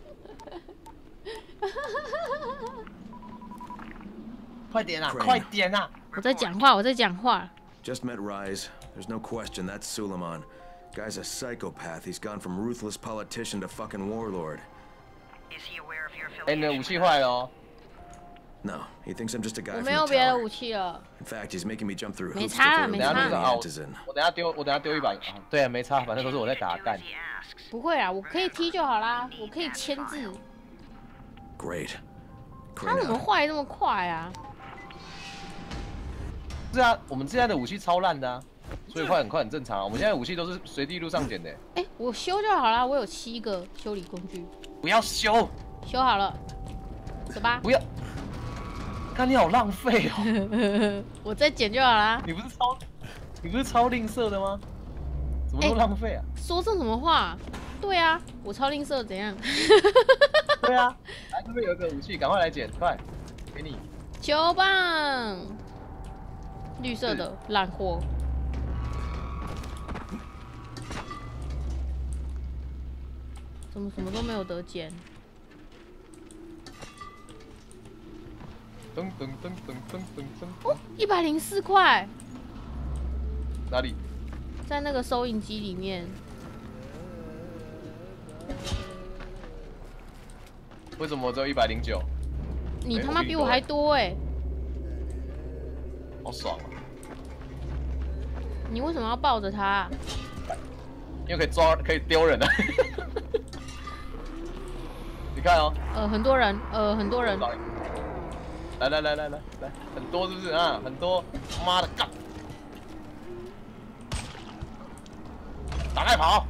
快点啊！快点啊！ 我在讲话，我在讲话。 Just met Rise. There's no question that's Suleiman. Guy's a psychopath. He's gone from ruthless politician to fucking warlord. Is he aware of your affiliation? 哎，你的武器坏了哦。 No, he thinks I'm just a guy from the tower. 我没有别的武器了。 In fact, he's making me jump through 没 hoops 差， before 没 he 差。 knows the artisan. 我等下丢100。对啊，没差，反正都是我在打干。 不会啊，我可以踢就好啦，我可以签字。 Great. 他怎么坏这么快啊？ 是啊，我们现在的武器超烂的啊，所以坏很快很正常啊。我们现在的武器都是随地路上捡的。 哎，我修就好啦，我有7个修理工具。 不要修， 修好了，走吧。 不要，看你好浪费哦。 我再捡就好啦。 你不是超吝啬的吗？怎么那么浪费啊？ 说这什么话？对啊，我超吝啬，怎样？ 对啊，来这边有一个武器，赶快来捡，快，给你。 球棒。 绿色的烂货，怎么什么都没有得捡？ 噔。 哦，104块。 哪里？ 在那个收银机里面。 为什么我只有109？ 你他妈比我还多哎！ 好爽啊！ 你为什么要抱着他？ 因为可以抓，可以丢人啊！你看哦。 很多人，很多人。 来，很多是不是啊？很多，妈的干！打开跑！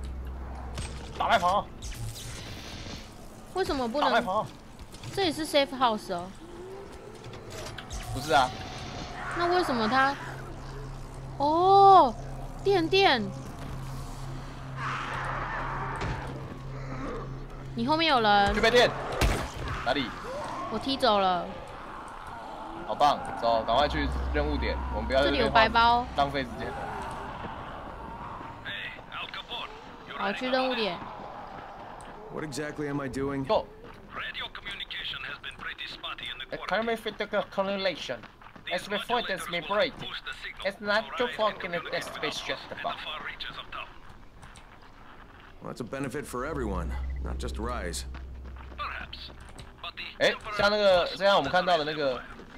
为什么不能？ 打开跑！ 这也是 safe house 哦。 不是啊。 那为什么他？哦，电，你后面有人。 去备电。哪里？ 我踢走了。 好棒，走，赶快去任务点，我们不要。 这里有白包。 浪费时间。 好，去任务点。 What exactly am I doing? Go. Radio communication has been pretty spotty in the Economic physical correlation. As before it has been break. It's not too fucking a space just about. Well, that's a benefit for everyone, not just Rise. 哎，像那个，像我们看到的那个，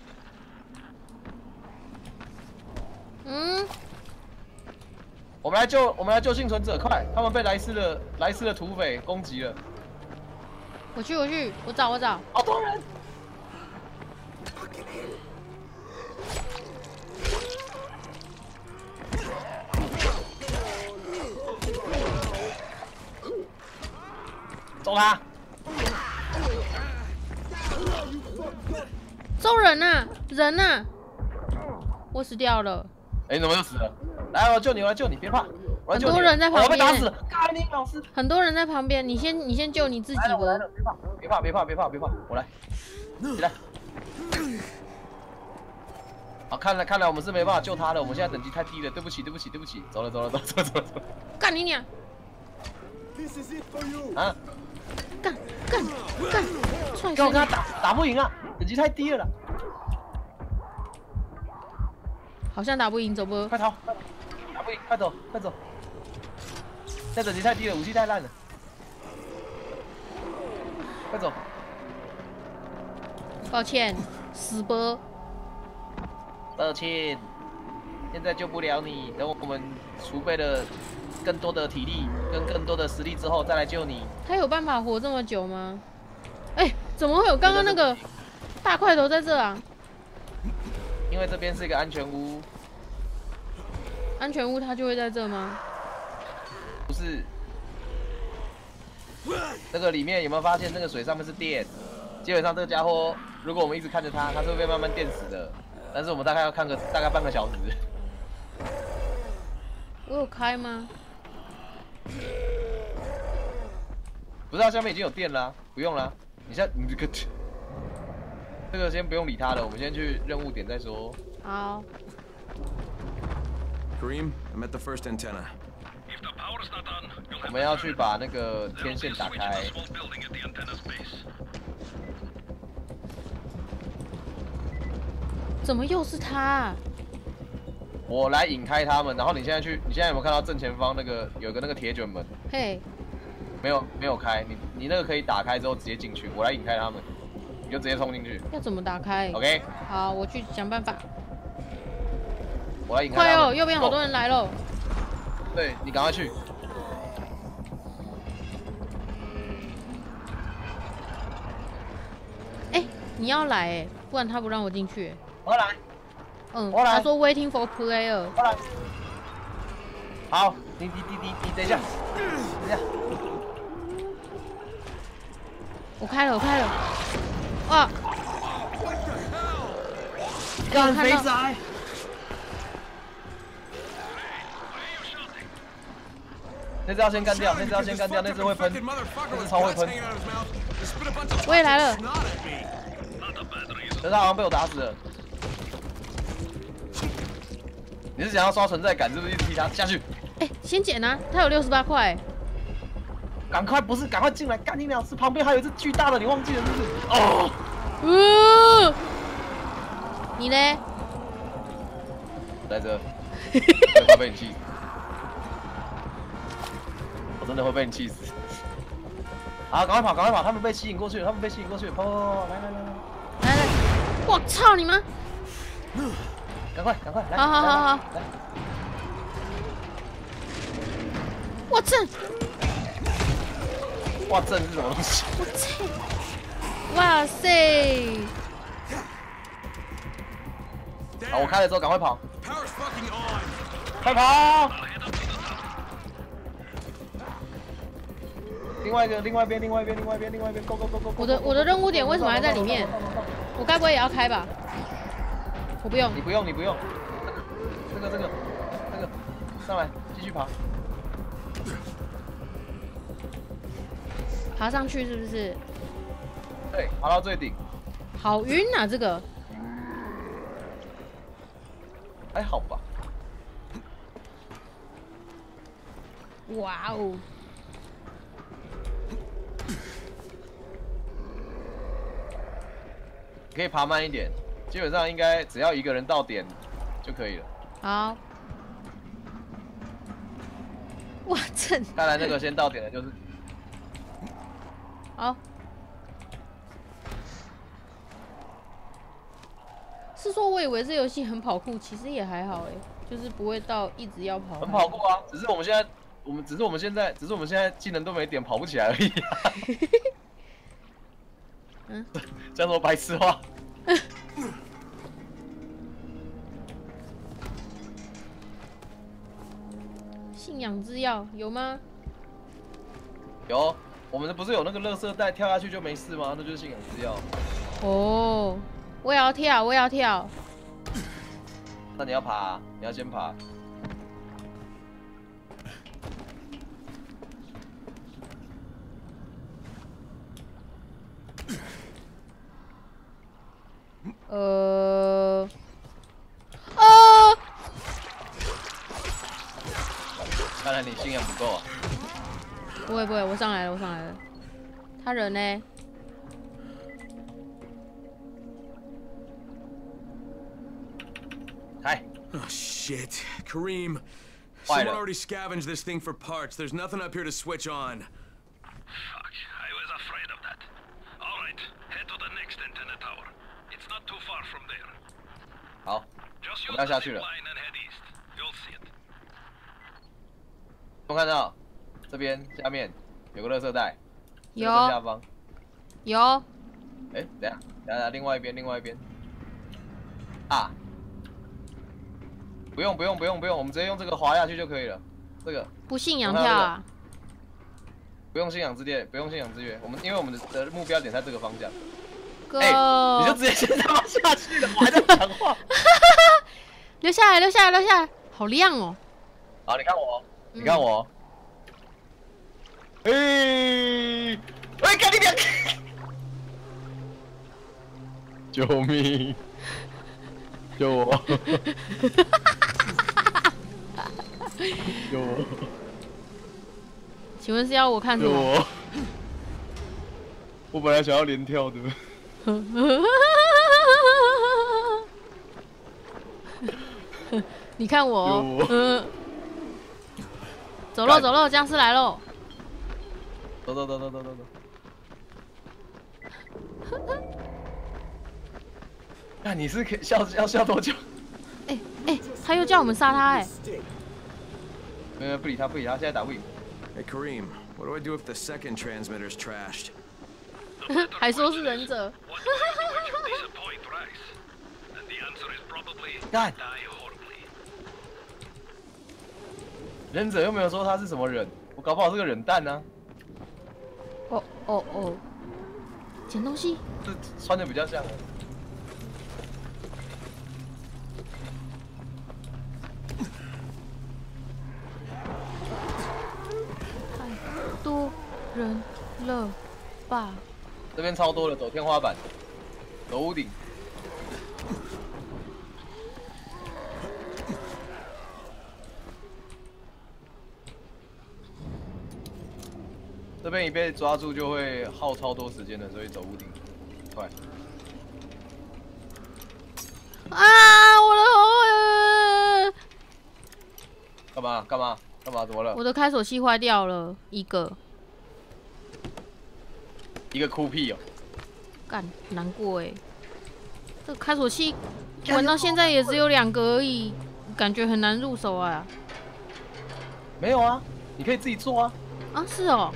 我们来救幸存者，快！他们被莱斯的土匪攻击了。 我去，我找。 好多人。 揍他！ 揍人呐！我死掉了。 哎，你怎么又死了？来，我救你，别怕。 很多人在旁边。 我被打死了！干你老师！ 很多人在旁边，你先救你自己吧。 别怕，我来。起来。好，看来我们是没办法救他了，我们现在等级太低了，对不起。走了。 干你娘！ 啊！ 干！ 跟我跟他打不赢啊，等级太低了啦。 好像打不赢，走不？ 快逃！打不赢，快走！这等级太低了，武器太烂了。快走！ 抱歉，死吧。 抱歉，现在救不了你，等我们储备了更多的体力跟更多的实力之后再来救你。 他有办法活这么久吗？ 哎，怎么会有刚刚那个大块头在这啊？ 因为这边是一个安全屋。 安全屋它就会在这吗？ 不是。那个里面有没有发现那个水上面是电？基本上这个家伙，如果我们一直看着它，它是会被慢慢电死的。但是我们大概要看个大概半个小时。 我有开吗？ 不是，它下面已经有电了，不用了。你这个先不用理它了，我们先去任务点再说。 好。 Kareem, I'm at the first antenna. 我们要去把那个天线打开。 怎么又是他啊？ 我来引开他们，然后你现在有没有看到正前方那个有个那个铁卷门？ 嘿， 没有开，你那个可以打开之后直接进去，我来引开他们，你就直接冲进去。 要怎么打开 ？OK。 好，我去想办法。 我来引开他们。 快哦，右边好多人来了。 对，你赶快去。 哎，你要来哎，不然他不让我进去。 我来。 他说 waiting for player。 我来。好，你等一下，等一下。 我开了。啊！ 干肥仔！那只要先干掉，那只会喷，那只超会喷。 我也来了。 可是他好像被我打死了。你是想要刷存在感，是不是一直踢他下去？ 哎，先捡啊，他有68块。 赶快进来，干你鸟事！旁边还有一只巨大的，你忘记了是不是？哦。 你呢？ 在这，我快被你气死！我真的会被你气死！好，赶快跑！他们被吸引过去了，跑！来！ 我操你妈！ 赶快！来！ 好！我震！ 哇，震是什么东西？ 我操！哇塞！ 好，我开了之后赶快跑！快跑！另外一边 ，go！ 我的任务点为什么还在里面？我该不会也要开吧？我不用。 你不用。这个，上来，继续爬。 爬上去是不是？ 对，爬到最顶。 好晕啊，这个。 还好吧。 哇哦！ 可以爬慢一点，基本上应该只要一个人到点就可以了。 好。哇，震！ 看来那个先到点的就是。 好。是说我以为这游戏很跑酷，其实也还好哎，就是不会到一直要跑。 很跑酷啊，只是我们现在技能都没点，跑不起来而已、啊。 嗯， 讲什么白痴话？ 信仰之药有吗？ 有，我们不是有那个垃圾袋，跳下去就没事吗？那就是信仰之药。 哦，我也要跳。 那你要爬，你要先爬。看来你信仰不够啊。 不会，我上来了。他人呢？ 开。 Oh shit, Kareem. Someone already scavenged this thing for parts. There's nothing up here to switch on. Fuck, I was afraid of that. All right, head to the next antenna tower. It's not too far from there. 好，我们要下去了。我看到这边下面有个垃圾袋， 有。 下方。 有。 哎，等下，另外一边。啊！不用，我们直接用这个滑下去就可以了。这个不信仰跳啊？ 不用信仰之恋，因为我们的目标点在这个方向。 哥， 你就直接先他妈下去了，我还在讲话。 留下来，好亮哦。 好，你看我。赶紧点！救命！救我！救我！ 请问是要我看什么？ 我本来想要连跳的。 你看我，走喽，僵尸来喽！ 走。那你是可以要笑多久？ 哎，他又叫我们杀他哎！ 不理他，现在打不赢。 Hey Kareem, what do I do if the second transmitter's trashed? 还说是忍者。 干！忍者又没有说他是什么忍，我搞不好是个忍蛋呢。 哦，捡东西。 这穿的比较像。 太多人了吧？ 这边超多的，走天花板，走屋顶。这边一被抓住就会耗超多时间的，所以走屋顶快。 啊！我的头！ 干嘛？怎么了？ 我的开锁器坏掉了，一个哭屁哦！ 干，难过哎。这个开锁器玩到现在也只有2个而已，感觉很难入手啊。 没有啊，你可以自己做啊。 啊，是哦。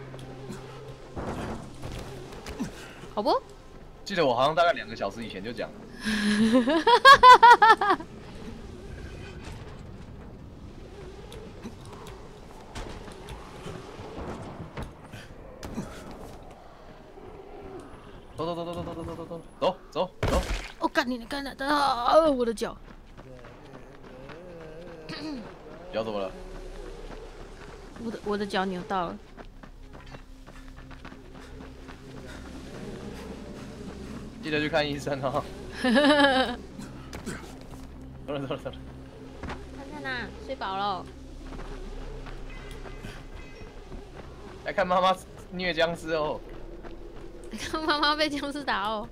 好不？ 记得我好像大概2个小时以前就讲了。走！ 哦，干你干的！我的脚。 脚怎么了？ 我的脚扭到了。 记得去看医生哦。走了。 看哪，睡饱了。 来看妈妈虐僵尸哦。 看妈妈被僵尸打哦。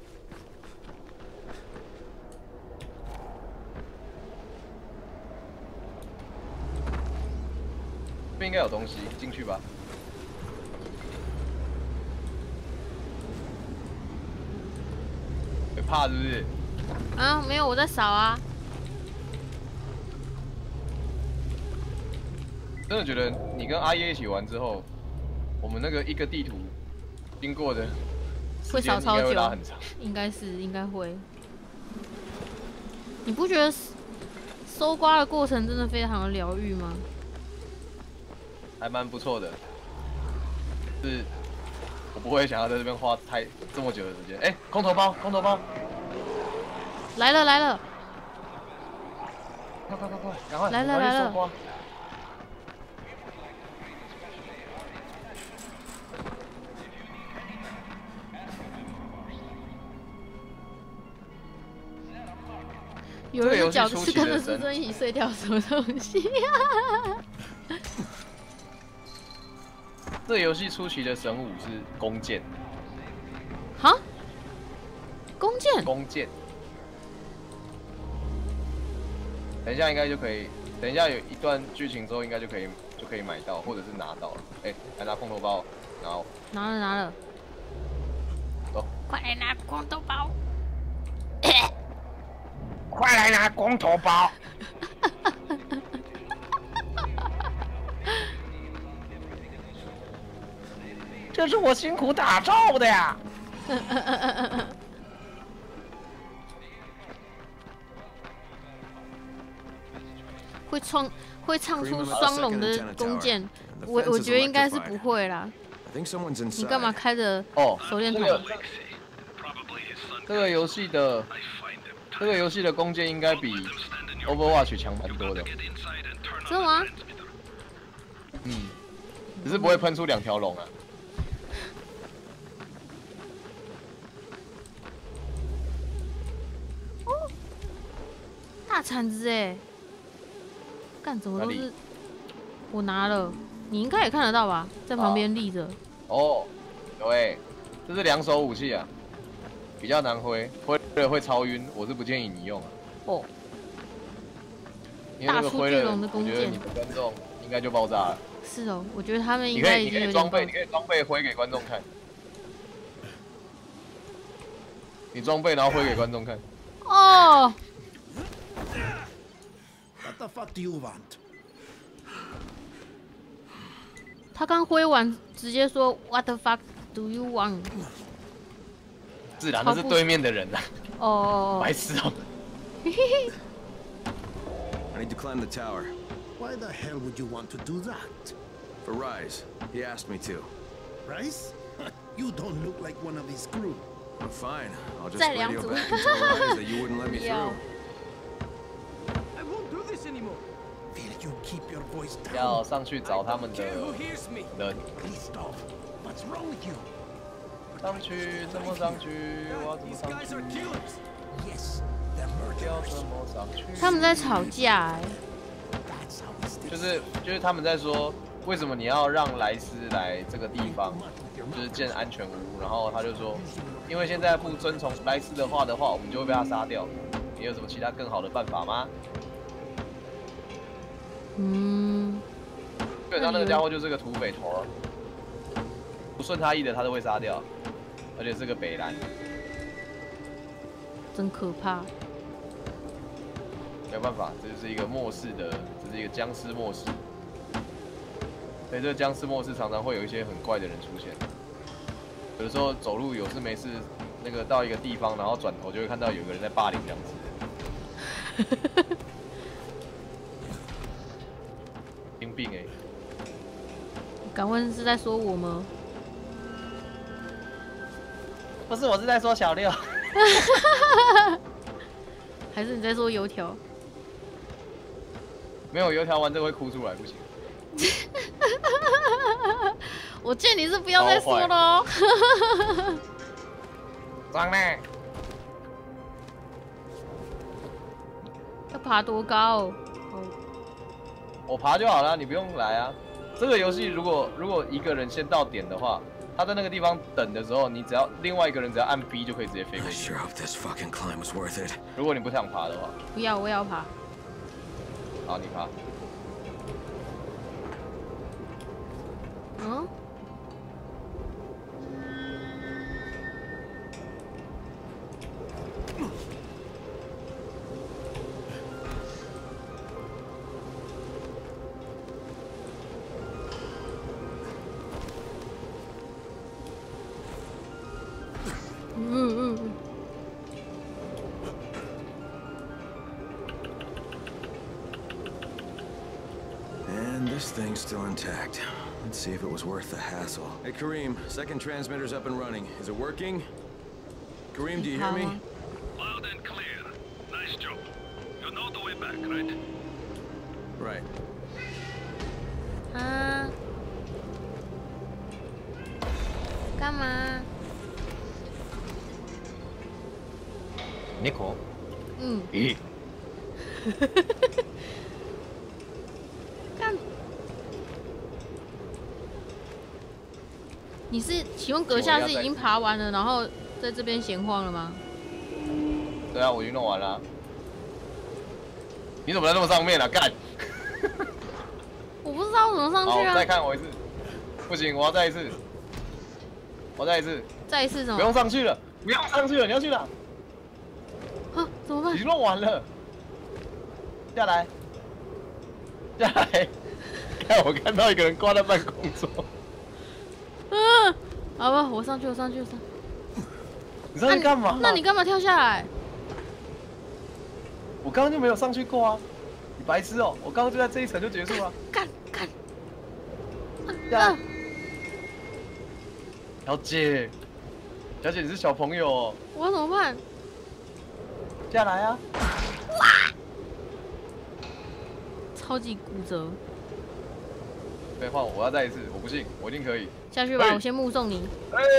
这边应该有东西，进去吧。会怕是不是？ 啊，没有，我在扫啊。 真的觉得你跟阿耶一起玩之后，我们那个一个地图经过的会少超久， 很长。 应该会。你不觉得搜刮的过程真的非常的疗愈吗？ 还蛮不错的，是我不会想要在这边花这么久的时间。哎，空投包！ 来了！ 快，赶快！ 来了！有人的脚是跟着苏珍一起碎掉什么东西呀？ 这游戏初期的神武是弓箭。 哈？弓箭。等一下应该就可以，等一下有一段剧情之后应该就可以买到，或者是拿到了。哎，来拿空投包，然后拿了。 走， 快来拿空投包！ 快来拿空投包！这是我辛苦打造的呀！ 会唱出双龙的弓箭，我觉得应该是不会啦。你干嘛开着手电筒？ 这个游戏的弓箭应该比 Overwatch 强蛮多的。 真的吗？ 嗯，只是不会喷出2条龙啊。 哦，大铲子哎！干怎么都是我拿了，你应该也看得到吧？在旁边立着。 哦，对，这是2手武器啊，比较难挥，挥了会超晕，我是不建议你用啊。哦。因为那个挥了，我觉得你的观众应该就爆炸了。 是哦，我觉得他们应该已经有点。 你可以装备挥给观众看。你装备然后挥给观众看。 哦。 What the fuck do you want? 他刚挥完，直接说 What the fuck do you want? 是啦，那是对面的人呐。 哦。 白痴哦。 I need to climb the tower. Why the hell would you want to do that? For Rise. He asked me to. Rise? You don't look like one of his crew. Well, fine. I'll just radio back and tell Rise that you wouldn't let me through. I won't do this anymore. Will you keep your voice down? 要上去找他们的人。 Please stop. What's wrong with you? 上去，怎么上去？我要怎么上去？ Yes, they're murderers. 他们在吵架哎。 就是他们在说，为什么你要让莱斯来这个地方，就是建安全屋？然后他就说，因为现在不遵从莱斯的话，我们就会被他杀掉。你有什么其他更好的办法吗？ 嗯。 基本上那个家伙就是个土匪头，不顺他意的他都会杀掉，而且是个北兰。 真可怕。 没有办法，这就是一个末世的，这是一个僵尸末世。所以这个僵尸末世常常会有一些很怪的人出现。有的时候走路有事没事，那个到一个地方，然后转头就会看到有个人在霸凌僵尸。精病哎！ 敢问是在说我吗？ 不是，我是在说小六。 还是你在说油条？ 没有油条玩这个会哭出来，不行。 我建议你是不要再说了。 装呢？ 要爬多高？ 我爬就好了，你不用来啊。这个游戏如果一个人先到点的话，他在那个地方等的时候，你只要另外一个人只要按 B 就可以直接飞过去。如果你不想爬的话。 不要，我也要爬。 好，你爬。 嗯？ And this thing's still intact. Let's see if it was worth the hassle. Hey, Kareem, second transmitter's up and running. Is it working? Kareem, do you hear me? Loud and clear. Nice job. You know the way back, right? Right. 啊？干嘛？ Nico。 嗯。 咦。 干。你是请问阁下是已经爬完了，然后在这边闲晃了吗？ 对啊，我已经弄完了。你怎么在那么上面啊？干！ 我不知道怎么上去啊。 好，再看我一次。不行，我要再一次。我再一次。 再一次什么？ 不用上去了，不用上去了，你要去哪？ 啊，怎么办？ 已经弄完了。下来。下来。看，我看到一个人挂在办公桌。 嗯，好吧，我上去，我上去，我上。 你上去干嘛？ 那你干嘛跳下来？ 我刚刚就没有上去过啊！你白痴哦！我刚刚就在这一层就结束了。 干！ 呀！小姐，小姐你是小朋友哦。 我要怎么办？ 下来啊！ 哇！超级骨折。 别换我，我要再一次，我不信，我一定可以。 下去吧，我先目送你。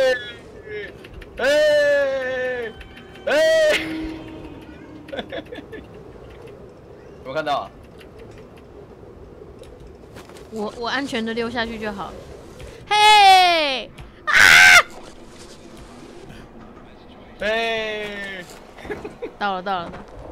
有没有看到啊？ 我安全的溜下去就好。嘿！啊！ 嘿！ 到了。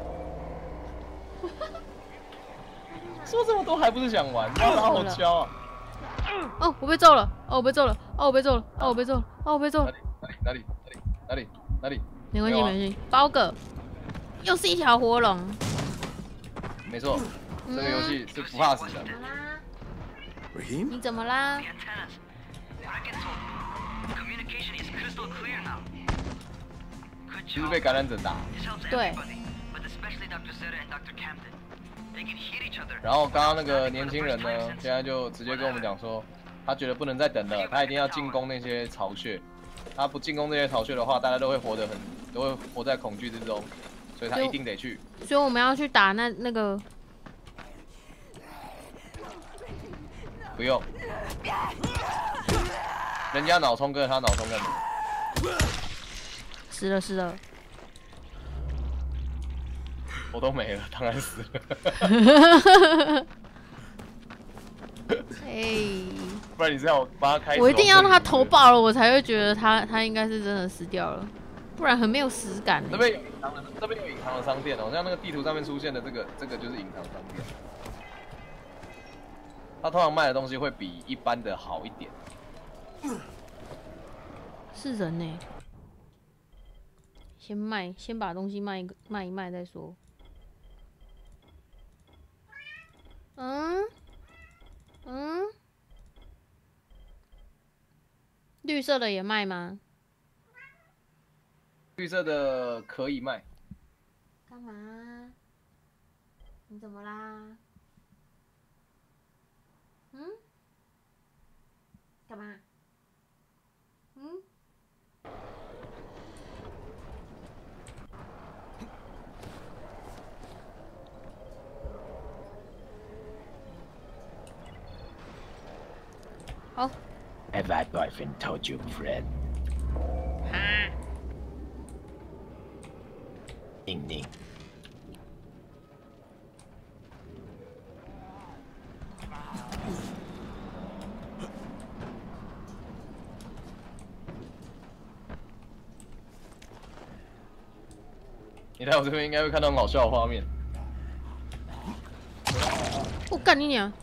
说这么多还不是想玩？哪好敲啊！ 哦，我被揍了！哦，我被揍了！哦，我被揍了！哦，我被揍了！哦，我被揍了！ 哪里？ 没关系，包个，又是一条活龙。 没错，这个游戏是不怕死的。 你怎么啦？ 就是被感染者打。 对。 然后刚刚那个年轻人呢，现在就直接跟我们讲说，他觉得不能再等了，他一定要进攻那些巢穴。他不进攻这些巢穴的话，大家都会活在恐惧之中，所以他一定得去。 所以我们要去打那个。 不用。人家脑冲跟他脑冲干嘛？ 死了。 我都没了，当然死了。 哎， 不然你这样帮他开。 我一定要让他头爆了，我才会觉得他应该是真的死掉了，不然很没有实感。 这边有隐藏的商店哦，像那个地图上面出现的这个就是隐藏商店。他通常卖的东西会比一般的好一点。 是人呢。先把东西卖一卖再说。绿色的也卖吗？ 绿色的可以卖。 干嘛？你怎么啦？干嘛？好。 Have my boyfriend told you, friend? 哈。 宁。 你来我这边应该会看到很好笑的画面。 我干你娘！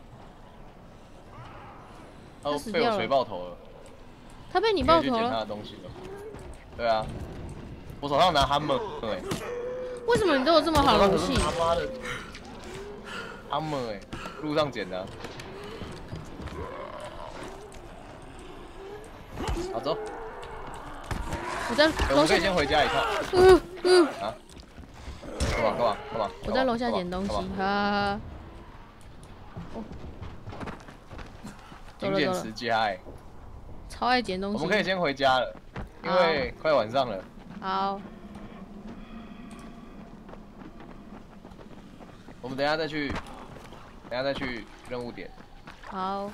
他被我锤爆头了。 他被你爆头了？ 去捡他的东西了。对啊，我手上拿 hammer， 对。 为什么你都有这么好的武器？ 他妈的 hammer 哎，路上捡的。好走。 我在楼下。 可以先回家一趟。啊？干嘛？ 我在楼下捡东西，哈。 勤俭持家哎。 超爱捡东西。 我们可以先回家了，因为快晚上了。 好。 我们等一下再去任务点。 好。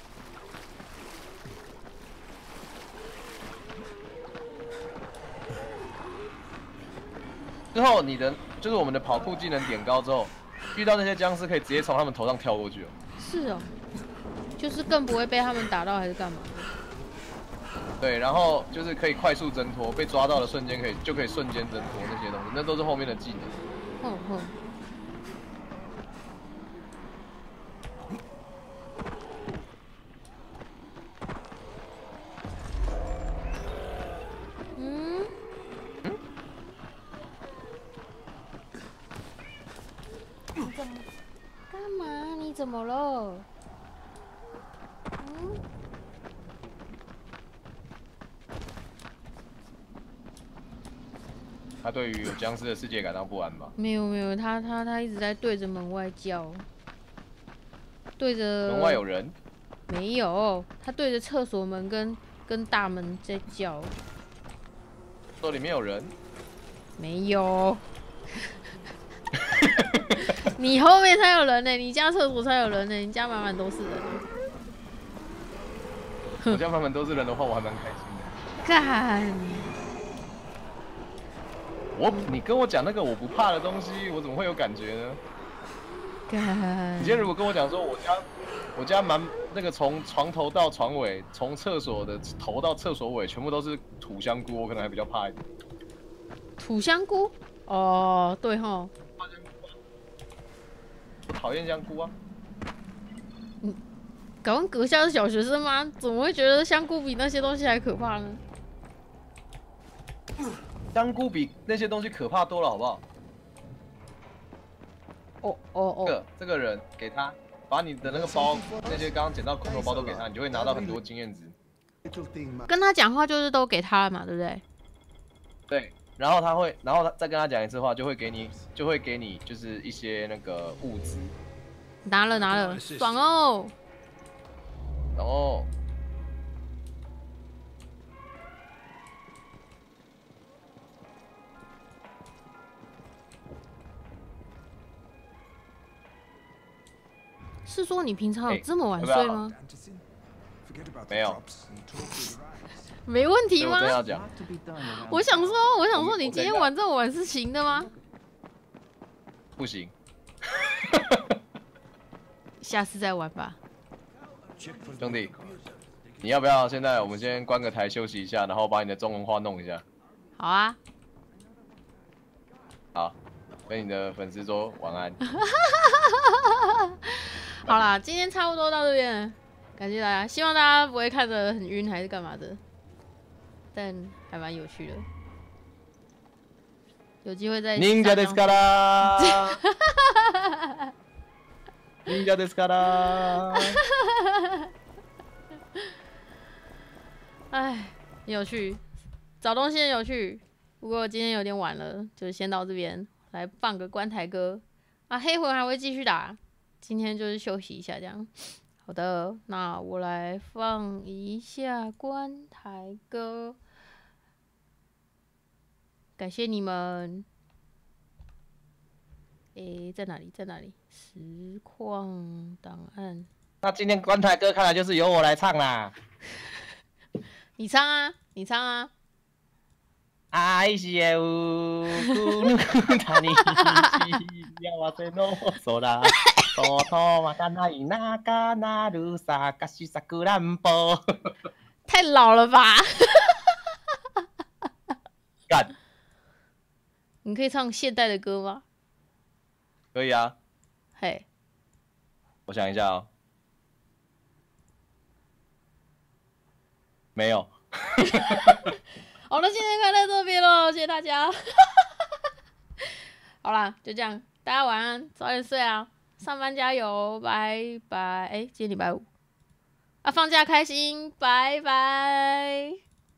之后就是我们的跑酷技能点高之后，遇到那些僵尸可以直接从他们头上跳过去哦。 是哦，就是更不会被他们打到还是干嘛？ 对，然后就是可以快速挣脱，被抓到的瞬间就可以瞬间挣脱那些东西，那都是后面的技能。 干嘛？你怎么了？ 他对于有僵尸的世界感到不安吧？ 没有，他一直在对着门外叫，对着门外有人？ 没有，他对着厕所门跟大门在叫。 厕所里面有人？ 没有。你后面才有人呢，你家厕所才有人呢，你家满满都是人。 我家满满都是人的话，我还蛮开心的。 干！ 你跟我讲那个我不怕的东西，我怎么会有感觉呢？ 干！ 你今天如果跟我讲说我家满那个从床头到床尾，从厕所的头到厕所尾全部都是土香菇，我可能还比较怕一点。 土香菇？哦，对吼。 我讨厌香菇啊！ 敢问阁下是小学生吗？怎么会觉得香菇比那些东西还可怕呢？ 香菇比那些东西可怕多了，好不好？ 哦。 这个人给他，把你的那个包，那些刚刚捡到空投包都给他，你就会拿到很多经验值。 跟他讲话就是都给他了嘛，对不对？ 对，然后他再跟他讲一次话，就会给你就是一些那个物资。 拿了，爽哦！ 哦。 是说你平常有这么晚睡吗？ 没有。 没问题吗？ 我想说，你今天玩这么晚是行的吗？ 不行。 下次再玩吧。 兄弟，你要不要现在我们先关个台休息一下，然后把你的中文话弄一下？ 好啊。 好，跟你的粉丝说晚安。 好啦，今天差不多到这边，感谢大家，希望大家不会看得很晕还是干嘛的，但还蛮有趣的。有机会再。 Ninja desu kara。Ninja desu kara。 哎，有趣，找东西很有趣。不过今天有点晚了，就先到这边，来放个关台歌啊。黑魂还会继续打，今天就是休息一下这样。好的，那我来放一下关台歌，感谢你们。在哪里？实况档案。 那今天关台歌看来就是由我来唱啦。 你唱啊。 愛し合うくぬたに幸せの空外またない中なるさかしさくらんぼ。 太老了吧？ 干！ 你可以唱现代的歌吗？ 可以啊。 嘿， 我想一下哦。没有。 好了，今天看到这边咯，谢谢大家。好啦，就这样，大家晚安，早点睡啊，上班加油，拜拜。今天礼拜5啊，放假开心，拜拜。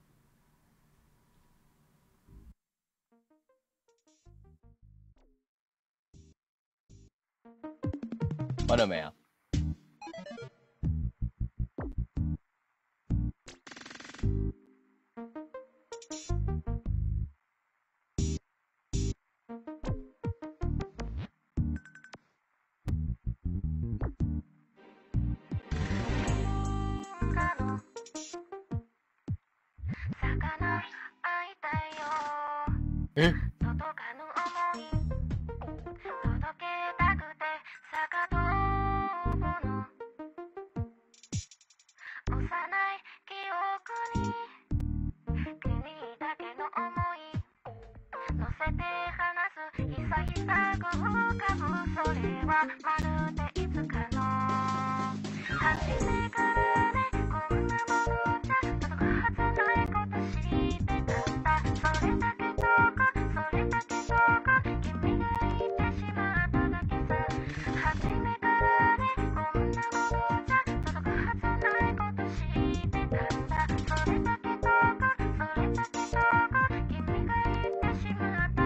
关了没啊？ 君が言ってしまった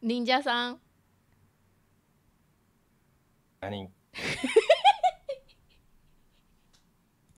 忍者さん。 何？